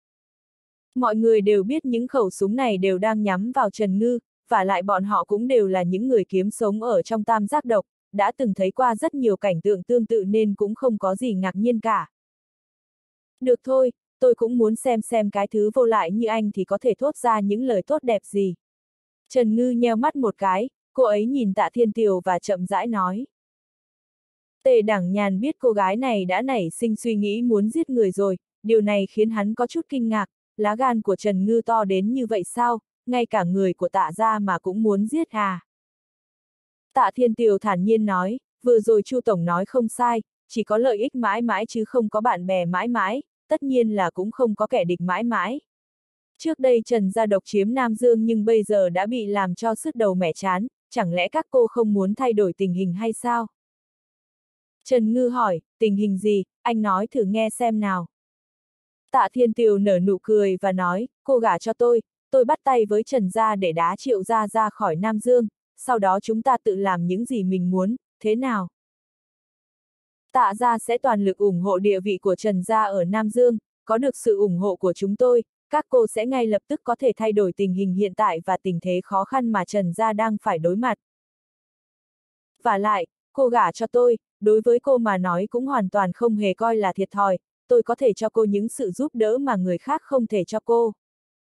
Mọi người đều biết những khẩu súng này đều đang nhắm vào Trần Ngư, và lại bọn họ cũng đều là những người kiếm sống ở trong tam giác độc, đã từng thấy qua rất nhiều cảnh tượng tương tự nên cũng không có gì ngạc nhiên cả. Được thôi, tôi cũng muốn xem xem cái thứ vô lại như anh thì có thể thốt ra những lời tốt đẹp gì. Trần Ngư nheo mắt một cái, cô ấy nhìn Tạ Thiên Tiều và chậm rãi nói. Tề Đảng Nhàn biết cô gái này đã nảy sinh suy nghĩ muốn giết người rồi, điều này khiến hắn có chút kinh ngạc, lá gan của Trần Ngư to đến như vậy sao, ngay cả người của Tạ gia mà cũng muốn giết à. Tạ Thiên Tiều thản nhiên nói, vừa rồi Chu Tổng nói không sai, chỉ có lợi ích mãi mãi chứ không có bạn bè mãi mãi, tất nhiên là cũng không có kẻ địch mãi mãi. Trước đây Trần gia độc chiếm Nam Dương nhưng bây giờ đã bị làm cho sứt đầu mẻ chán, chẳng lẽ các cô không muốn thay đổi tình hình hay sao? Trần Ngư hỏi, tình hình gì, anh nói thử nghe xem nào. Tạ Thiên Tiều nở nụ cười và nói, cô gả cho tôi, tôi bắt tay với Trần gia để đá Triệu gia ra khỏi Nam Dương, sau đó chúng ta tự làm những gì mình muốn, thế nào? Tạ gia sẽ toàn lực ủng hộ địa vị của Trần gia ở Nam Dương, có được sự ủng hộ của chúng tôi, các cô sẽ ngay lập tức có thể thay đổi tình hình hiện tại và tình thế khó khăn mà Trần gia đang phải đối mặt. Và lại, cô gả cho tôi, đối với cô mà nói cũng hoàn toàn không hề coi là thiệt thòi, tôi có thể cho cô những sự giúp đỡ mà người khác không thể cho cô.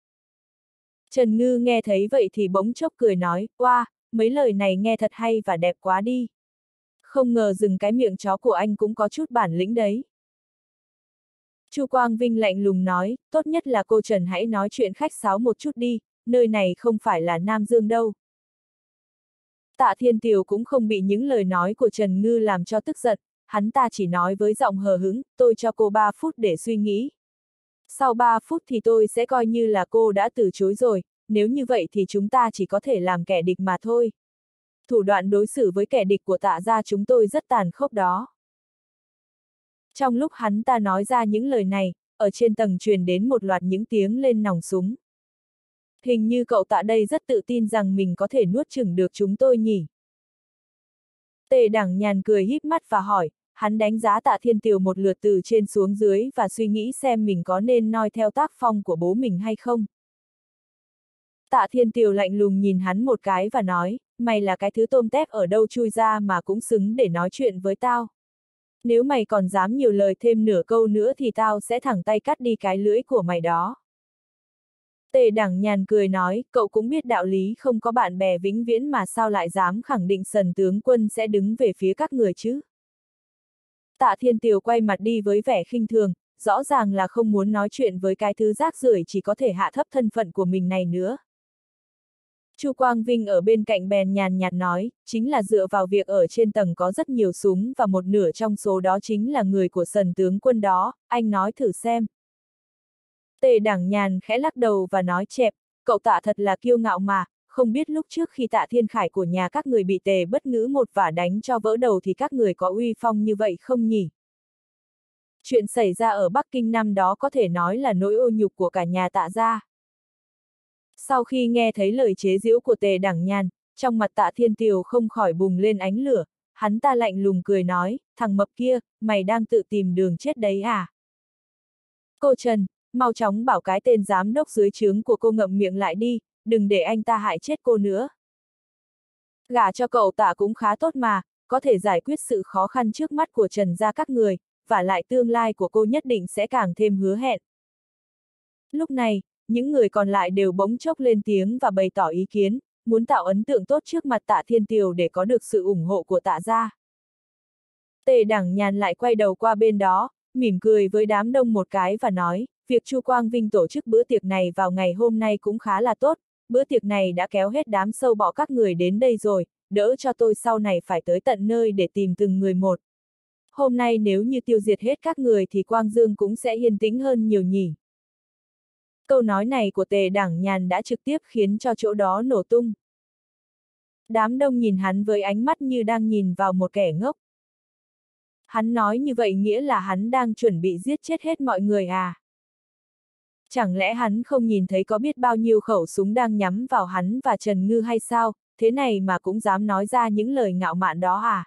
Trần Ngư nghe thấy vậy thì bỗng chốc cười nói, oa, mấy lời này nghe thật hay và đẹp quá đi. Không ngờ dừng cái miệng chó của anh cũng có chút bản lĩnh đấy. Chu Quang Vinh lạnh lùng nói, tốt nhất là cô Trần hãy nói chuyện khách sáo một chút đi, nơi này không phải là Nam Dương đâu. Tạ Thiên Tiều cũng không bị những lời nói của Trần Ngư làm cho tức giận, hắn ta chỉ nói với giọng hờ hững, tôi cho cô ba phút để suy nghĩ. Sau ba phút thì tôi sẽ coi như là cô đã từ chối rồi, nếu như vậy thì chúng ta chỉ có thể làm kẻ địch mà thôi. Thủ đoạn đối xử với kẻ địch của Tạ gia chúng tôi rất tàn khốc đó. Trong lúc hắn ta nói ra những lời này, ở trên tầng truyền đến một loạt những tiếng lên nòng súng. Hình như cậu Tạ đây rất tự tin rằng mình có thể nuốt chửng được chúng tôi nhỉ. Tề Đẳng Nhàn cười híp mắt và hỏi, hắn đánh giá Tạ Thiên Tiều một lượt từ trên xuống dưới và suy nghĩ xem mình có nên noi theo tác phong của bố mình hay không. Tạ Thiên Tiều lạnh lùng nhìn hắn một cái và nói, mày là cái thứ tôm tép ở đâu chui ra mà cũng xứng để nói chuyện với tao. Nếu mày còn dám nhiều lời thêm nửa câu nữa thì tao sẽ thẳng tay cắt đi cái lưỡi của mày đó. Tề Đẳng Nhàn cười nói, cậu cũng biết đạo lý không có bạn bè vĩnh viễn mà sao lại dám khẳng định Sần tướng quân sẽ đứng về phía các người chứ. Tạ Thiên Tiều quay mặt đi với vẻ khinh thường, rõ ràng là không muốn nói chuyện với cái thứ rác rưởi chỉ có thể hạ thấp thân phận của mình này nữa. Chu Quang Vinh ở bên cạnh bèn nhàn nhạt nói, chính là dựa vào việc ở trên tầng có rất nhiều súng và một nửa trong số đó chính là người của Sần tướng quân đó, anh nói thử xem. Tề Đẳng Nhàn khẽ lắc đầu và nói chẹp, cậu Tạ thật là kiêu ngạo mà, không biết lúc trước khi Tạ Thiên Khải của nhà các người bị Tề Bất Ngữ một vả đánh cho vỡ đầu thì các người có uy phong như vậy không nhỉ? Chuyện xảy ra ở Bắc Kinh năm đó có thể nói là nỗi ô nhục của cả nhà Tạ gia. Sau khi nghe thấy lời chế giễu của Tề Đẳng Nhàn, trong mặt Tạ Thiên Tiều không khỏi bùng lên ánh lửa, hắn ta lạnh lùng cười nói, thằng mập kia, mày đang tự tìm đường chết đấy à? Cô Trần, mau chóng bảo cái tên giám đốc dưới trướng của cô ngậm miệng lại đi, đừng để anh ta hại chết cô nữa. Gả cho cậu Tạ cũng khá tốt mà, có thể giải quyết sự khó khăn trước mắt của Trần gia các người, và lại tương lai của cô nhất định sẽ càng thêm hứa hẹn. Lúc này, những người còn lại đều bỗng chốc lên tiếng và bày tỏ ý kiến, muốn tạo ấn tượng tốt trước mặt Tạ Thiên Tiều để có được sự ủng hộ của Tạ gia. Tề Đẳng Nhàn lại quay đầu qua bên đó, mỉm cười với đám đông một cái và nói, việc Chu Quang Vinh tổ chức bữa tiệc này vào ngày hôm nay cũng khá là tốt, bữa tiệc này đã kéo hết đám sâu bọ các người đến đây rồi, đỡ cho tôi sau này phải tới tận nơi để tìm từng người một. Hôm nay nếu như tiêu diệt hết các người thì Quang Dương cũng sẽ yên tĩnh hơn nhiều nhỉ. Câu nói này của Tề Đẳng Nhàn đã trực tiếp khiến cho chỗ đó nổ tung. Đám đông nhìn hắn với ánh mắt như đang nhìn vào một kẻ ngốc. Hắn nói như vậy nghĩa là hắn đang chuẩn bị giết chết hết mọi người à? Chẳng lẽ hắn không nhìn thấy có biết bao nhiêu khẩu súng đang nhắm vào hắn và Trần Ngư hay sao, thế này mà cũng dám nói ra những lời ngạo mạn đó à?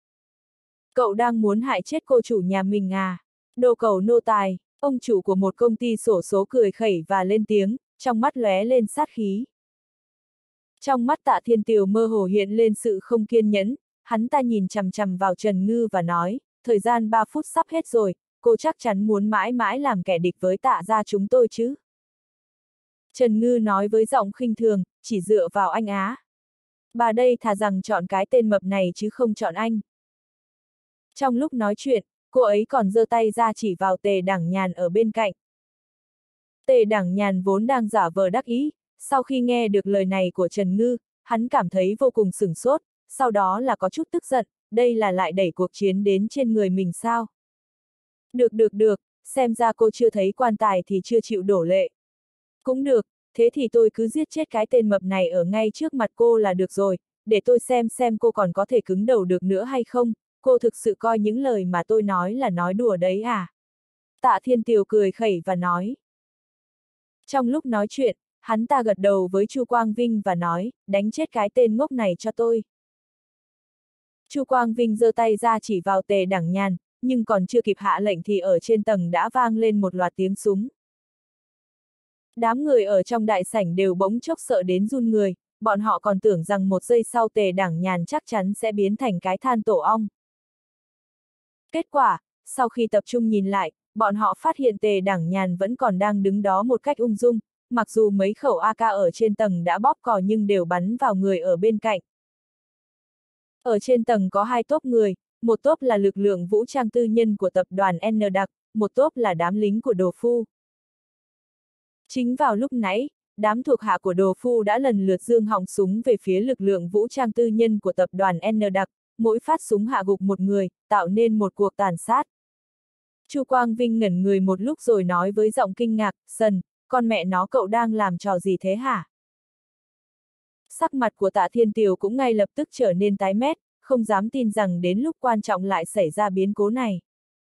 Cậu đang muốn hại chết cô chủ nhà mình à? Đồ cẩu nô tài, ông chủ của một công ty xổ số cười khẩy và lên tiếng, trong mắt lóe lên sát khí. Trong mắt Tạ Thiên Tiều mơ hồ hiện lên sự không kiên nhẫn, hắn ta nhìn chằm chằm vào Trần Ngư và nói, thời gian ba phút sắp hết rồi, cô chắc chắn muốn mãi mãi làm kẻ địch với Tạ gia chúng tôi chứ? Trần Ngư nói với giọng khinh thường, chỉ dựa vào anh á. Bà đây thà rằng chọn cái tên mập này chứ không chọn anh. Trong lúc nói chuyện, cô ấy còn giơ tay ra chỉ vào Tề Đẳng Nhàn ở bên cạnh. Tề Đẳng Nhàn vốn đang giả vờ đắc ý, Sau khi nghe được lời này của Trần Ngư, hắn cảm thấy vô cùng sửng sốt, sau đó là có chút tức giận, đây là lại đẩy cuộc chiến đến trên người mình sao? Được được được, xem ra cô chưa thấy quan tài thì chưa chịu đổ lệ. Cũng được, thế thì tôi cứ giết chết cái tên mập này ở ngay trước mặt cô là được rồi, để tôi xem xem cô còn có thể cứng đầu được nữa hay không, cô thực sự coi những lời mà tôi nói là nói đùa đấy à? Tạ Thiên Tiều cười khẩy và nói. Trong lúc nói chuyện, hắn ta gật đầu với Chu Quang Vinh và nói, đánh chết cái tên ngốc này cho tôi. Chu Quang Vinh giơ tay ra chỉ vào Tề Đẳng Nhàn, nhưng còn chưa kịp hạ lệnh thì ở trên tầng đã vang lên một loạt tiếng súng. Đám người ở trong đại sảnh đều bỗng chốc sợ đến run người, bọn họ còn tưởng rằng một giây sau Tề Đẳng Nhàn chắc chắn sẽ biến thành cái than tổ ong. Kết quả, sau khi tập trung nhìn lại, bọn họ phát hiện Tề Đẳng Nhàn vẫn còn đang đứng đó một cách ung dung, mặc dù mấy khẩu a ca ở trên tầng đã bóp cò nhưng đều bắn vào người ở bên cạnh. Ở trên tầng có hai tốp người, một tốp là lực lượng vũ trang tư nhân của tập đoàn N đặc, một tốp là đám lính của Đồ Phu. Chính vào lúc nãy, đám thuộc hạ của Đồ Phu đã lần lượt giương họng súng về phía lực lượng vũ trang tư nhân của tập đoàn N đặc, mỗi phát súng hạ gục một người, tạo nên một cuộc tàn sát. Chu Quang Vinh ngẩn người một lúc rồi nói với giọng kinh ngạc, Sần, con mẹ nó cậu đang làm trò gì thế hả? Sắc mặt của Tạ Thiên Tiều cũng ngay lập tức trở nên tái mét, không dám tin rằng đến lúc quan trọng lại xảy ra biến cố này.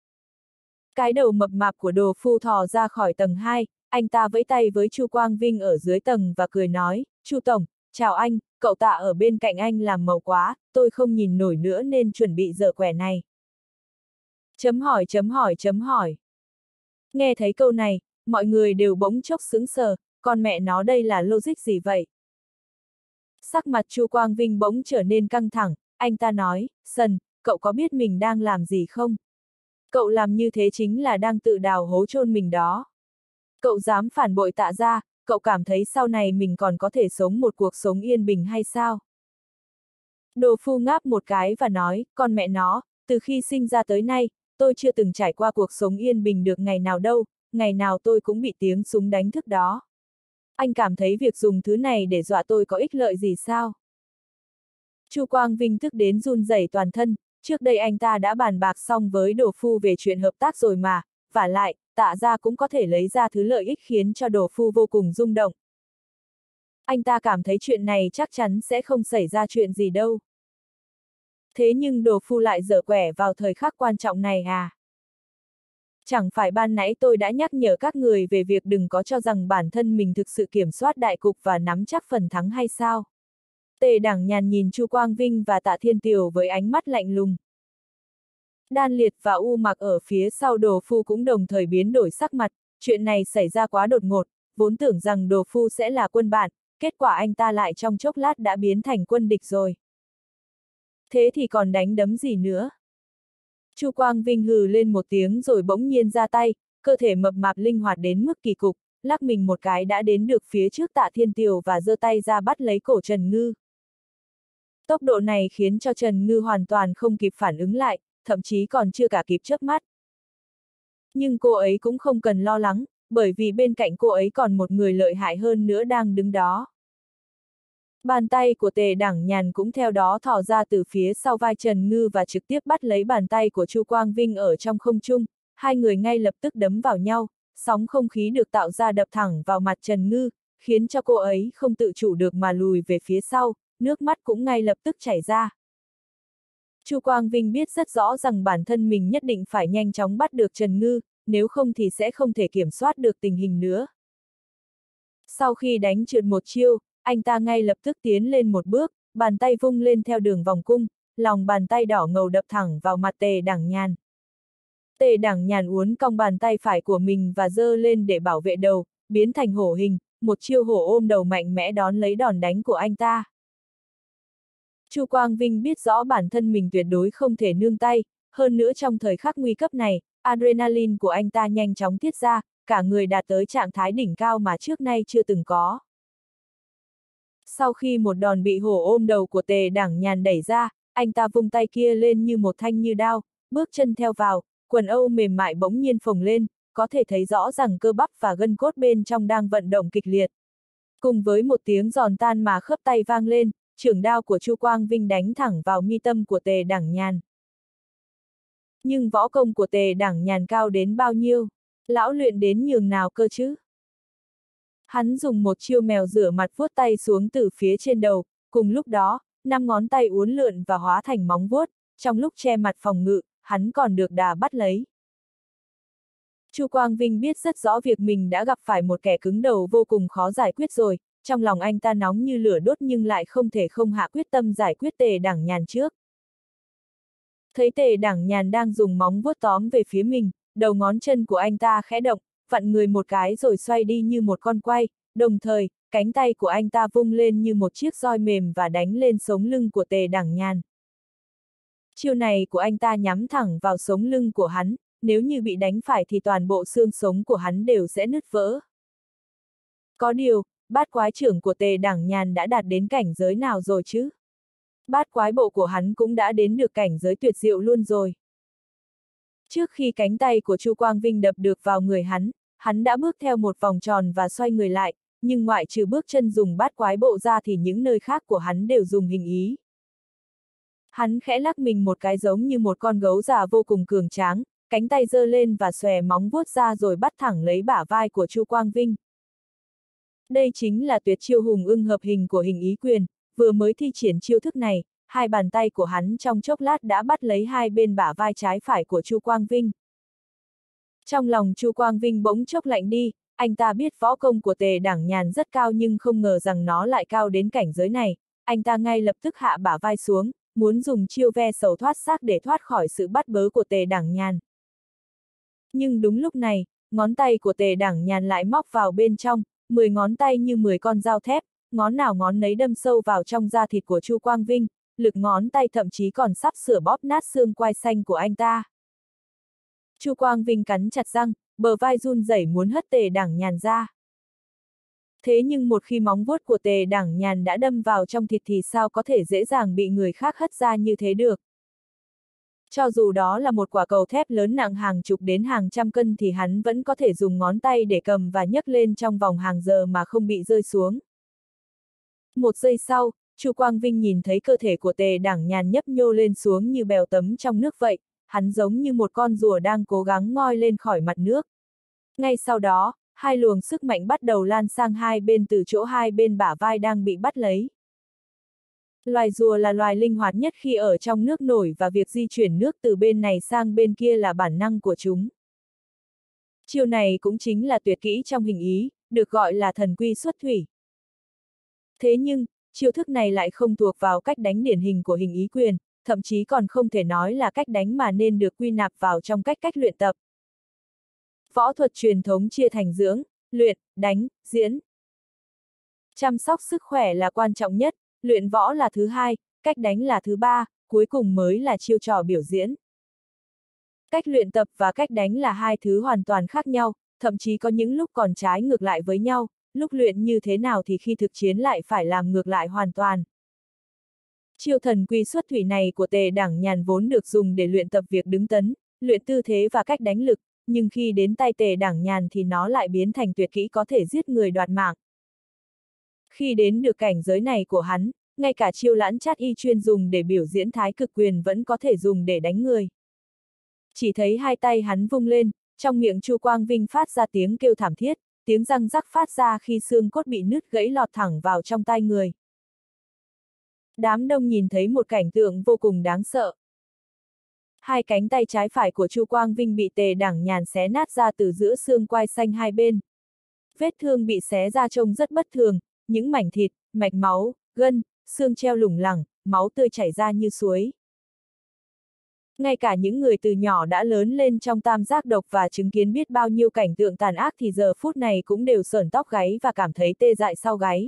Cái đầu mập mạp của Đồ Phu thò ra khỏi tầng hai, anh ta vẫy tay với Chu Quang Vinh ở dưới tầng và cười nói, Chu Tổng, chào anh, cậu Tạ ở bên cạnh anh làm màu quá, tôi không nhìn nổi nữa nên chuẩn bị giở quẻ này. Chấm hỏi chấm hỏi chấm hỏi. Nghe thấy câu này, mọi người đều bỗng chốc sững sờ, con mẹ nó đây là logic gì vậy? Sắc mặt Chu Quang Vinh bỗng trở nên căng thẳng, anh ta nói, Sần, cậu có biết mình đang làm gì không? Cậu làm như thế chính là đang tự đào hố chôn mình đó. Cậu dám phản bội Tạ gia, cậu cảm thấy sau này mình còn có thể sống một cuộc sống yên bình hay sao? Đồ Phu ngáp một cái và nói, con mẹ nó, từ khi sinh ra tới nay, tôi chưa từng trải qua cuộc sống yên bình được ngày nào đâu, ngày nào tôi cũng bị tiếng súng đánh thức đó. Anh cảm thấy việc dùng thứ này để dọa tôi có ích lợi gì sao? Chu Quang Vinh tức đến run rẩy toàn thân, trước đây anh ta đã bàn bạc xong với Đồ Phu về chuyện hợp tác rồi mà, vả lại, Tạ gia cũng có thể lấy ra thứ lợi ích khiến cho Đồ Phu vô cùng rung động. Anh ta cảm thấy chuyện này chắc chắn sẽ không xảy ra chuyện gì đâu. Thế nhưng Đồ Phu lại giở quẻ vào thời khắc quan trọng này à? Chẳng phải ban nãy tôi đã nhắc nhở các người về việc đừng có cho rằng bản thân mình thực sự kiểm soát đại cục và nắm chắc phần thắng hay sao? Tề Đẳng Nhàn nhìn Chu Quang Vinh và Tạ Thiên Tiều với ánh mắt lạnh lùng. Đan Liệt và U Mặc ở phía sau Đồ Phu cũng đồng thời biến đổi sắc mặt, chuyện này xảy ra quá đột ngột, vốn tưởng rằng Đồ Phu sẽ là quân bạn, kết quả anh ta lại trong chốc lát đã biến thành quân địch rồi. Thế thì còn đánh đấm gì nữa? Chu Quang Vinh hừ lên một tiếng rồi bỗng nhiên ra tay, cơ thể mập mạp linh hoạt đến mức kỳ cục, lắc mình một cái đã đến được phía trước Tạ Thiên Tiều và giơ tay ra bắt lấy cổ Trần Ngư. Tốc độ này khiến cho Trần Ngư hoàn toàn không kịp phản ứng lại, thậm chí còn chưa cả kịp chớp mắt. Nhưng cô ấy cũng không cần lo lắng, bởi vì bên cạnh cô ấy còn một người lợi hại hơn nữa đang đứng đó. Bàn tay của Tề Đẳng Nhàn cũng theo đó thò ra từ phía sau vai Trần Ngư và trực tiếp bắt lấy bàn tay của Chu Quang Vinh ở trong không trung, hai người ngay lập tức đấm vào nhau, sóng không khí được tạo ra đập thẳng vào mặt Trần Ngư, khiến cho cô ấy không tự chủ được mà lùi về phía sau, nước mắt cũng ngay lập tức chảy ra. Chu Quang Vinh biết rất rõ rằng bản thân mình nhất định phải nhanh chóng bắt được Trần Ngư, nếu không thì sẽ không thể kiểm soát được tình hình nữa. Sau khi đánh trượt một chiêu, anh ta ngay lập tức tiến lên một bước, bàn tay vung lên theo đường vòng cung, lòng bàn tay đỏ ngầu đập thẳng vào mặt Tề Đẳng Nhàn. Tề Đẳng Nhàn uốn cong bàn tay phải của mình và giơ lên để bảo vệ đầu, biến thành hổ hình, một chiêu hổ ôm đầu mạnh mẽ đón lấy đòn đánh của anh ta. Chu Quang Vinh biết rõ bản thân mình tuyệt đối không thể nương tay, hơn nữa trong thời khắc nguy cấp này, adrenaline của anh ta nhanh chóng tiết ra, cả người đạt tới trạng thái đỉnh cao mà trước nay chưa từng có. Sau khi một đòn bị hổ ôm đầu của Tề Đẳng Nhàn đẩy ra, anh ta vung tay kia lên như một thanh như đao, bước chân theo vào, quần âu mềm mại bỗng nhiên phồng lên, có thể thấy rõ rằng cơ bắp và gân cốt bên trong đang vận động kịch liệt. Cùng với một tiếng giòn tan mà khớp tay vang lên, chưởng đao của Chu Quang Vinh đánh thẳng vào mi tâm của Tề Đảng Nhàn. Nhưng võ công của Tề Đảng Nhàn cao đến bao nhiêu? Lão luyện đến nhường nào cơ chứ? Hắn dùng một chiêu mèo rửa mặt vuốt tay xuống từ phía trên đầu, cùng lúc đó, năm ngón tay uốn lượn và hóa thành móng vuốt, trong lúc che mặt phòng ngự, hắn còn được đà bắt lấy. Chu Quang Vinh biết rất rõ việc mình đã gặp phải một kẻ cứng đầu vô cùng khó giải quyết rồi, trong lòng anh ta nóng như lửa đốt nhưng lại không thể không hạ quyết tâm giải quyết Tề Đảng Nhàn trước. Thấy Tề Đảng Nhàn đang dùng móng vuốt tóm về phía mình, đầu ngón chân của anh ta khẽ động, vặn người một cái rồi xoay đi như một con quay, đồng thời, cánh tay của anh ta vung lên như một chiếc roi mềm và đánh lên sống lưng của Tề Đảng Nhàn. Chiêu này của anh ta nhắm thẳng vào sống lưng của hắn, nếu như bị đánh phải thì toàn bộ xương sống của hắn đều sẽ nứt vỡ. Có điều, bát quái trưởng của Tề Đảng Nhàn đã đạt đến cảnh giới nào rồi chứ? Bát quái bộ của hắn cũng đã đến được cảnh giới tuyệt diệu luôn rồi. Trước khi cánh tay của Chu Quang Vinh đập được vào người hắn, hắn đã bước theo một vòng tròn và xoay người lại, nhưng ngoại trừ bước chân dùng bát quái bộ ra thì những nơi khác của hắn đều dùng hình ý. Hắn khẽ lắc mình một cái giống như một con gấu già vô cùng cường tráng, cánh tay giơ lên và xòe móng vuốt ra rồi bắt thẳng lấy bả vai của Chu Quang Vinh. Đây chính là tuyệt chiêu hùng ưng hợp hình của hình ý quyền, vừa mới thi triển chiêu thức này, hai bàn tay của hắn trong chốc lát đã bắt lấy hai bên bả vai trái phải của Chu Quang Vinh. Trong lòng Chu Quang Vinh bỗng chốc lạnh đi, anh ta biết võ công của Tề Đảng Nhàn rất cao nhưng không ngờ rằng nó lại cao đến cảnh giới này, anh ta ngay lập tức hạ bả vai xuống, muốn dùng chiêu ve sầu thoát xác để thoát khỏi sự bắt bớ của Tề Đảng Nhàn. Nhưng đúng lúc này, ngón tay của Tề Đảng Nhàn lại móc vào bên trong, mười ngón tay như mười con dao thép, ngón nào ngón nấy đâm sâu vào trong da thịt của Chu Quang Vinh, lực ngón tay thậm chí còn sắp sửa bóp nát xương quai xanh của anh ta. Chu Quang Vinh cắn chặt răng, bờ vai run rẩy muốn hất Tề Đảng Nhàn ra. Thế nhưng một khi móng vuốt của Tề Đảng Nhàn đã đâm vào trong thịt thì sao có thể dễ dàng bị người khác hất ra như thế được. Cho dù đó là một quả cầu thép lớn nặng hàng chục đến hàng trăm cân thì hắn vẫn có thể dùng ngón tay để cầm và nhấc lên trong vòng hàng giờ mà không bị rơi xuống. Một giây sau, Chu Quang Vinh nhìn thấy cơ thể của Tề Đảng Nhàn nhấp nhô lên xuống như bèo tấm trong nước vậy, hắn giống như một con rùa đang cố gắng ngoi lên khỏi mặt nước. Ngay sau đó, hai luồng sức mạnh bắt đầu lan sang hai bên từ chỗ hai bên bả vai đang bị bắt lấy. Loài rùa là loài linh hoạt nhất khi ở trong nước nổi và việc di chuyển nước từ bên này sang bên kia là bản năng của chúng. Chiêu này cũng chính là tuyệt kỹ trong hình ý, được gọi là thần quy xuất thủy. Thế nhưng, chiêu thức này lại không thuộc vào cách đánh điển hình của hình ý quyền, thậm chí còn không thể nói là cách đánh mà nên được quy nạp vào trong cách cách luyện tập. Võ thuật truyền thống chia thành dưỡng, luyện, đánh, diễn. Chăm sóc sức khỏe là quan trọng nhất, luyện võ là thứ hai, cách đánh là thứ ba, cuối cùng mới là chiêu trò biểu diễn. Cách luyện tập và cách đánh là hai thứ hoàn toàn khác nhau, thậm chí có những lúc còn trái ngược lại với nhau, lúc luyện như thế nào thì khi thực chiến lại phải làm ngược lại hoàn toàn. Chiêu thần quy xuất thủy này của Tề Đảng Nhàn vốn được dùng để luyện tập việc đứng tấn, luyện tư thế và cách đánh lực, nhưng khi đến tay Tề Đảng Nhàn thì nó lại biến thành tuyệt kỹ có thể giết người đoạt mạng. Khi đến được cảnh giới này của hắn, ngay cả chiêu lãn chát y chuyên dùng để biểu diễn thái cực quyền vẫn có thể dùng để đánh người. Chỉ thấy hai tay hắn vung lên, trong miệng Chu Quang Vinh phát ra tiếng kêu thảm thiết, tiếng răng rắc phát ra khi xương cốt bị nứt gãy lọt thẳng vào trong tai người. Đám đông nhìn thấy một cảnh tượng vô cùng đáng sợ. Hai cánh tay trái phải của Chu Quang Vinh bị Tề Đảng Nhàn xé nát ra từ giữa xương quai xanh hai bên. Vết thương bị xé ra trông rất bất thường, những mảnh thịt, mạch máu, gân, xương treo lủng lẳng, máu tươi chảy ra như suối. Ngay cả những người từ nhỏ đã lớn lên trong tam giác độc và chứng kiến biết bao nhiêu cảnh tượng tàn ác thì giờ phút này cũng đều sởn tóc gáy và cảm thấy tê dại sau gáy.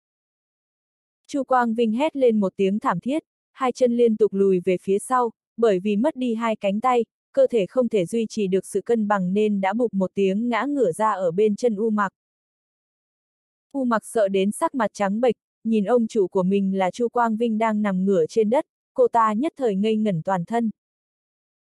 Chu Quang Vinh hét lên một tiếng thảm thiết, hai chân liên tục lùi về phía sau, bởi vì mất đi hai cánh tay, cơ thể không thể duy trì được sự cân bằng nên đã bụp một tiếng ngã ngửa ra ở bên chân U Mặc. U Mặc sợ đến sắc mặt trắng bệch, nhìn ông chủ của mình là Chu Quang Vinh đang nằm ngửa trên đất, cô ta nhất thời ngây ngẩn toàn thân.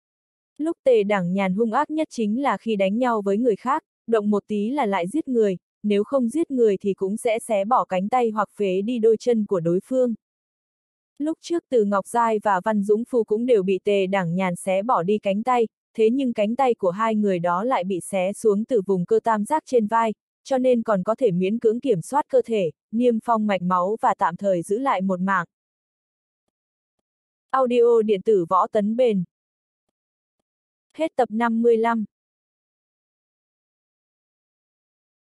Lúc Tề Đảng Nhàn hung ác nhất chính là khi đánh nhau với người khác, động một tí là lại giết người, nếu không giết người thì cũng sẽ xé bỏ cánh tay hoặc phế đi đôi chân của đối phương. Lúc trước Từ Ngọc Giai và Văn Dũng Phu cũng đều bị Tề Đảng Nhàn xé bỏ đi cánh tay, thế nhưng cánh tay của hai người đó lại bị xé xuống từ vùng cơ tam giác trên vai, cho nên còn có thể miễn cưỡng kiểm soát cơ thể, niêm phong mạch máu và tạm thời giữ lại một mạng. Audio điện tử Võ Tấn Bền. Hết tập năm mươi lăm.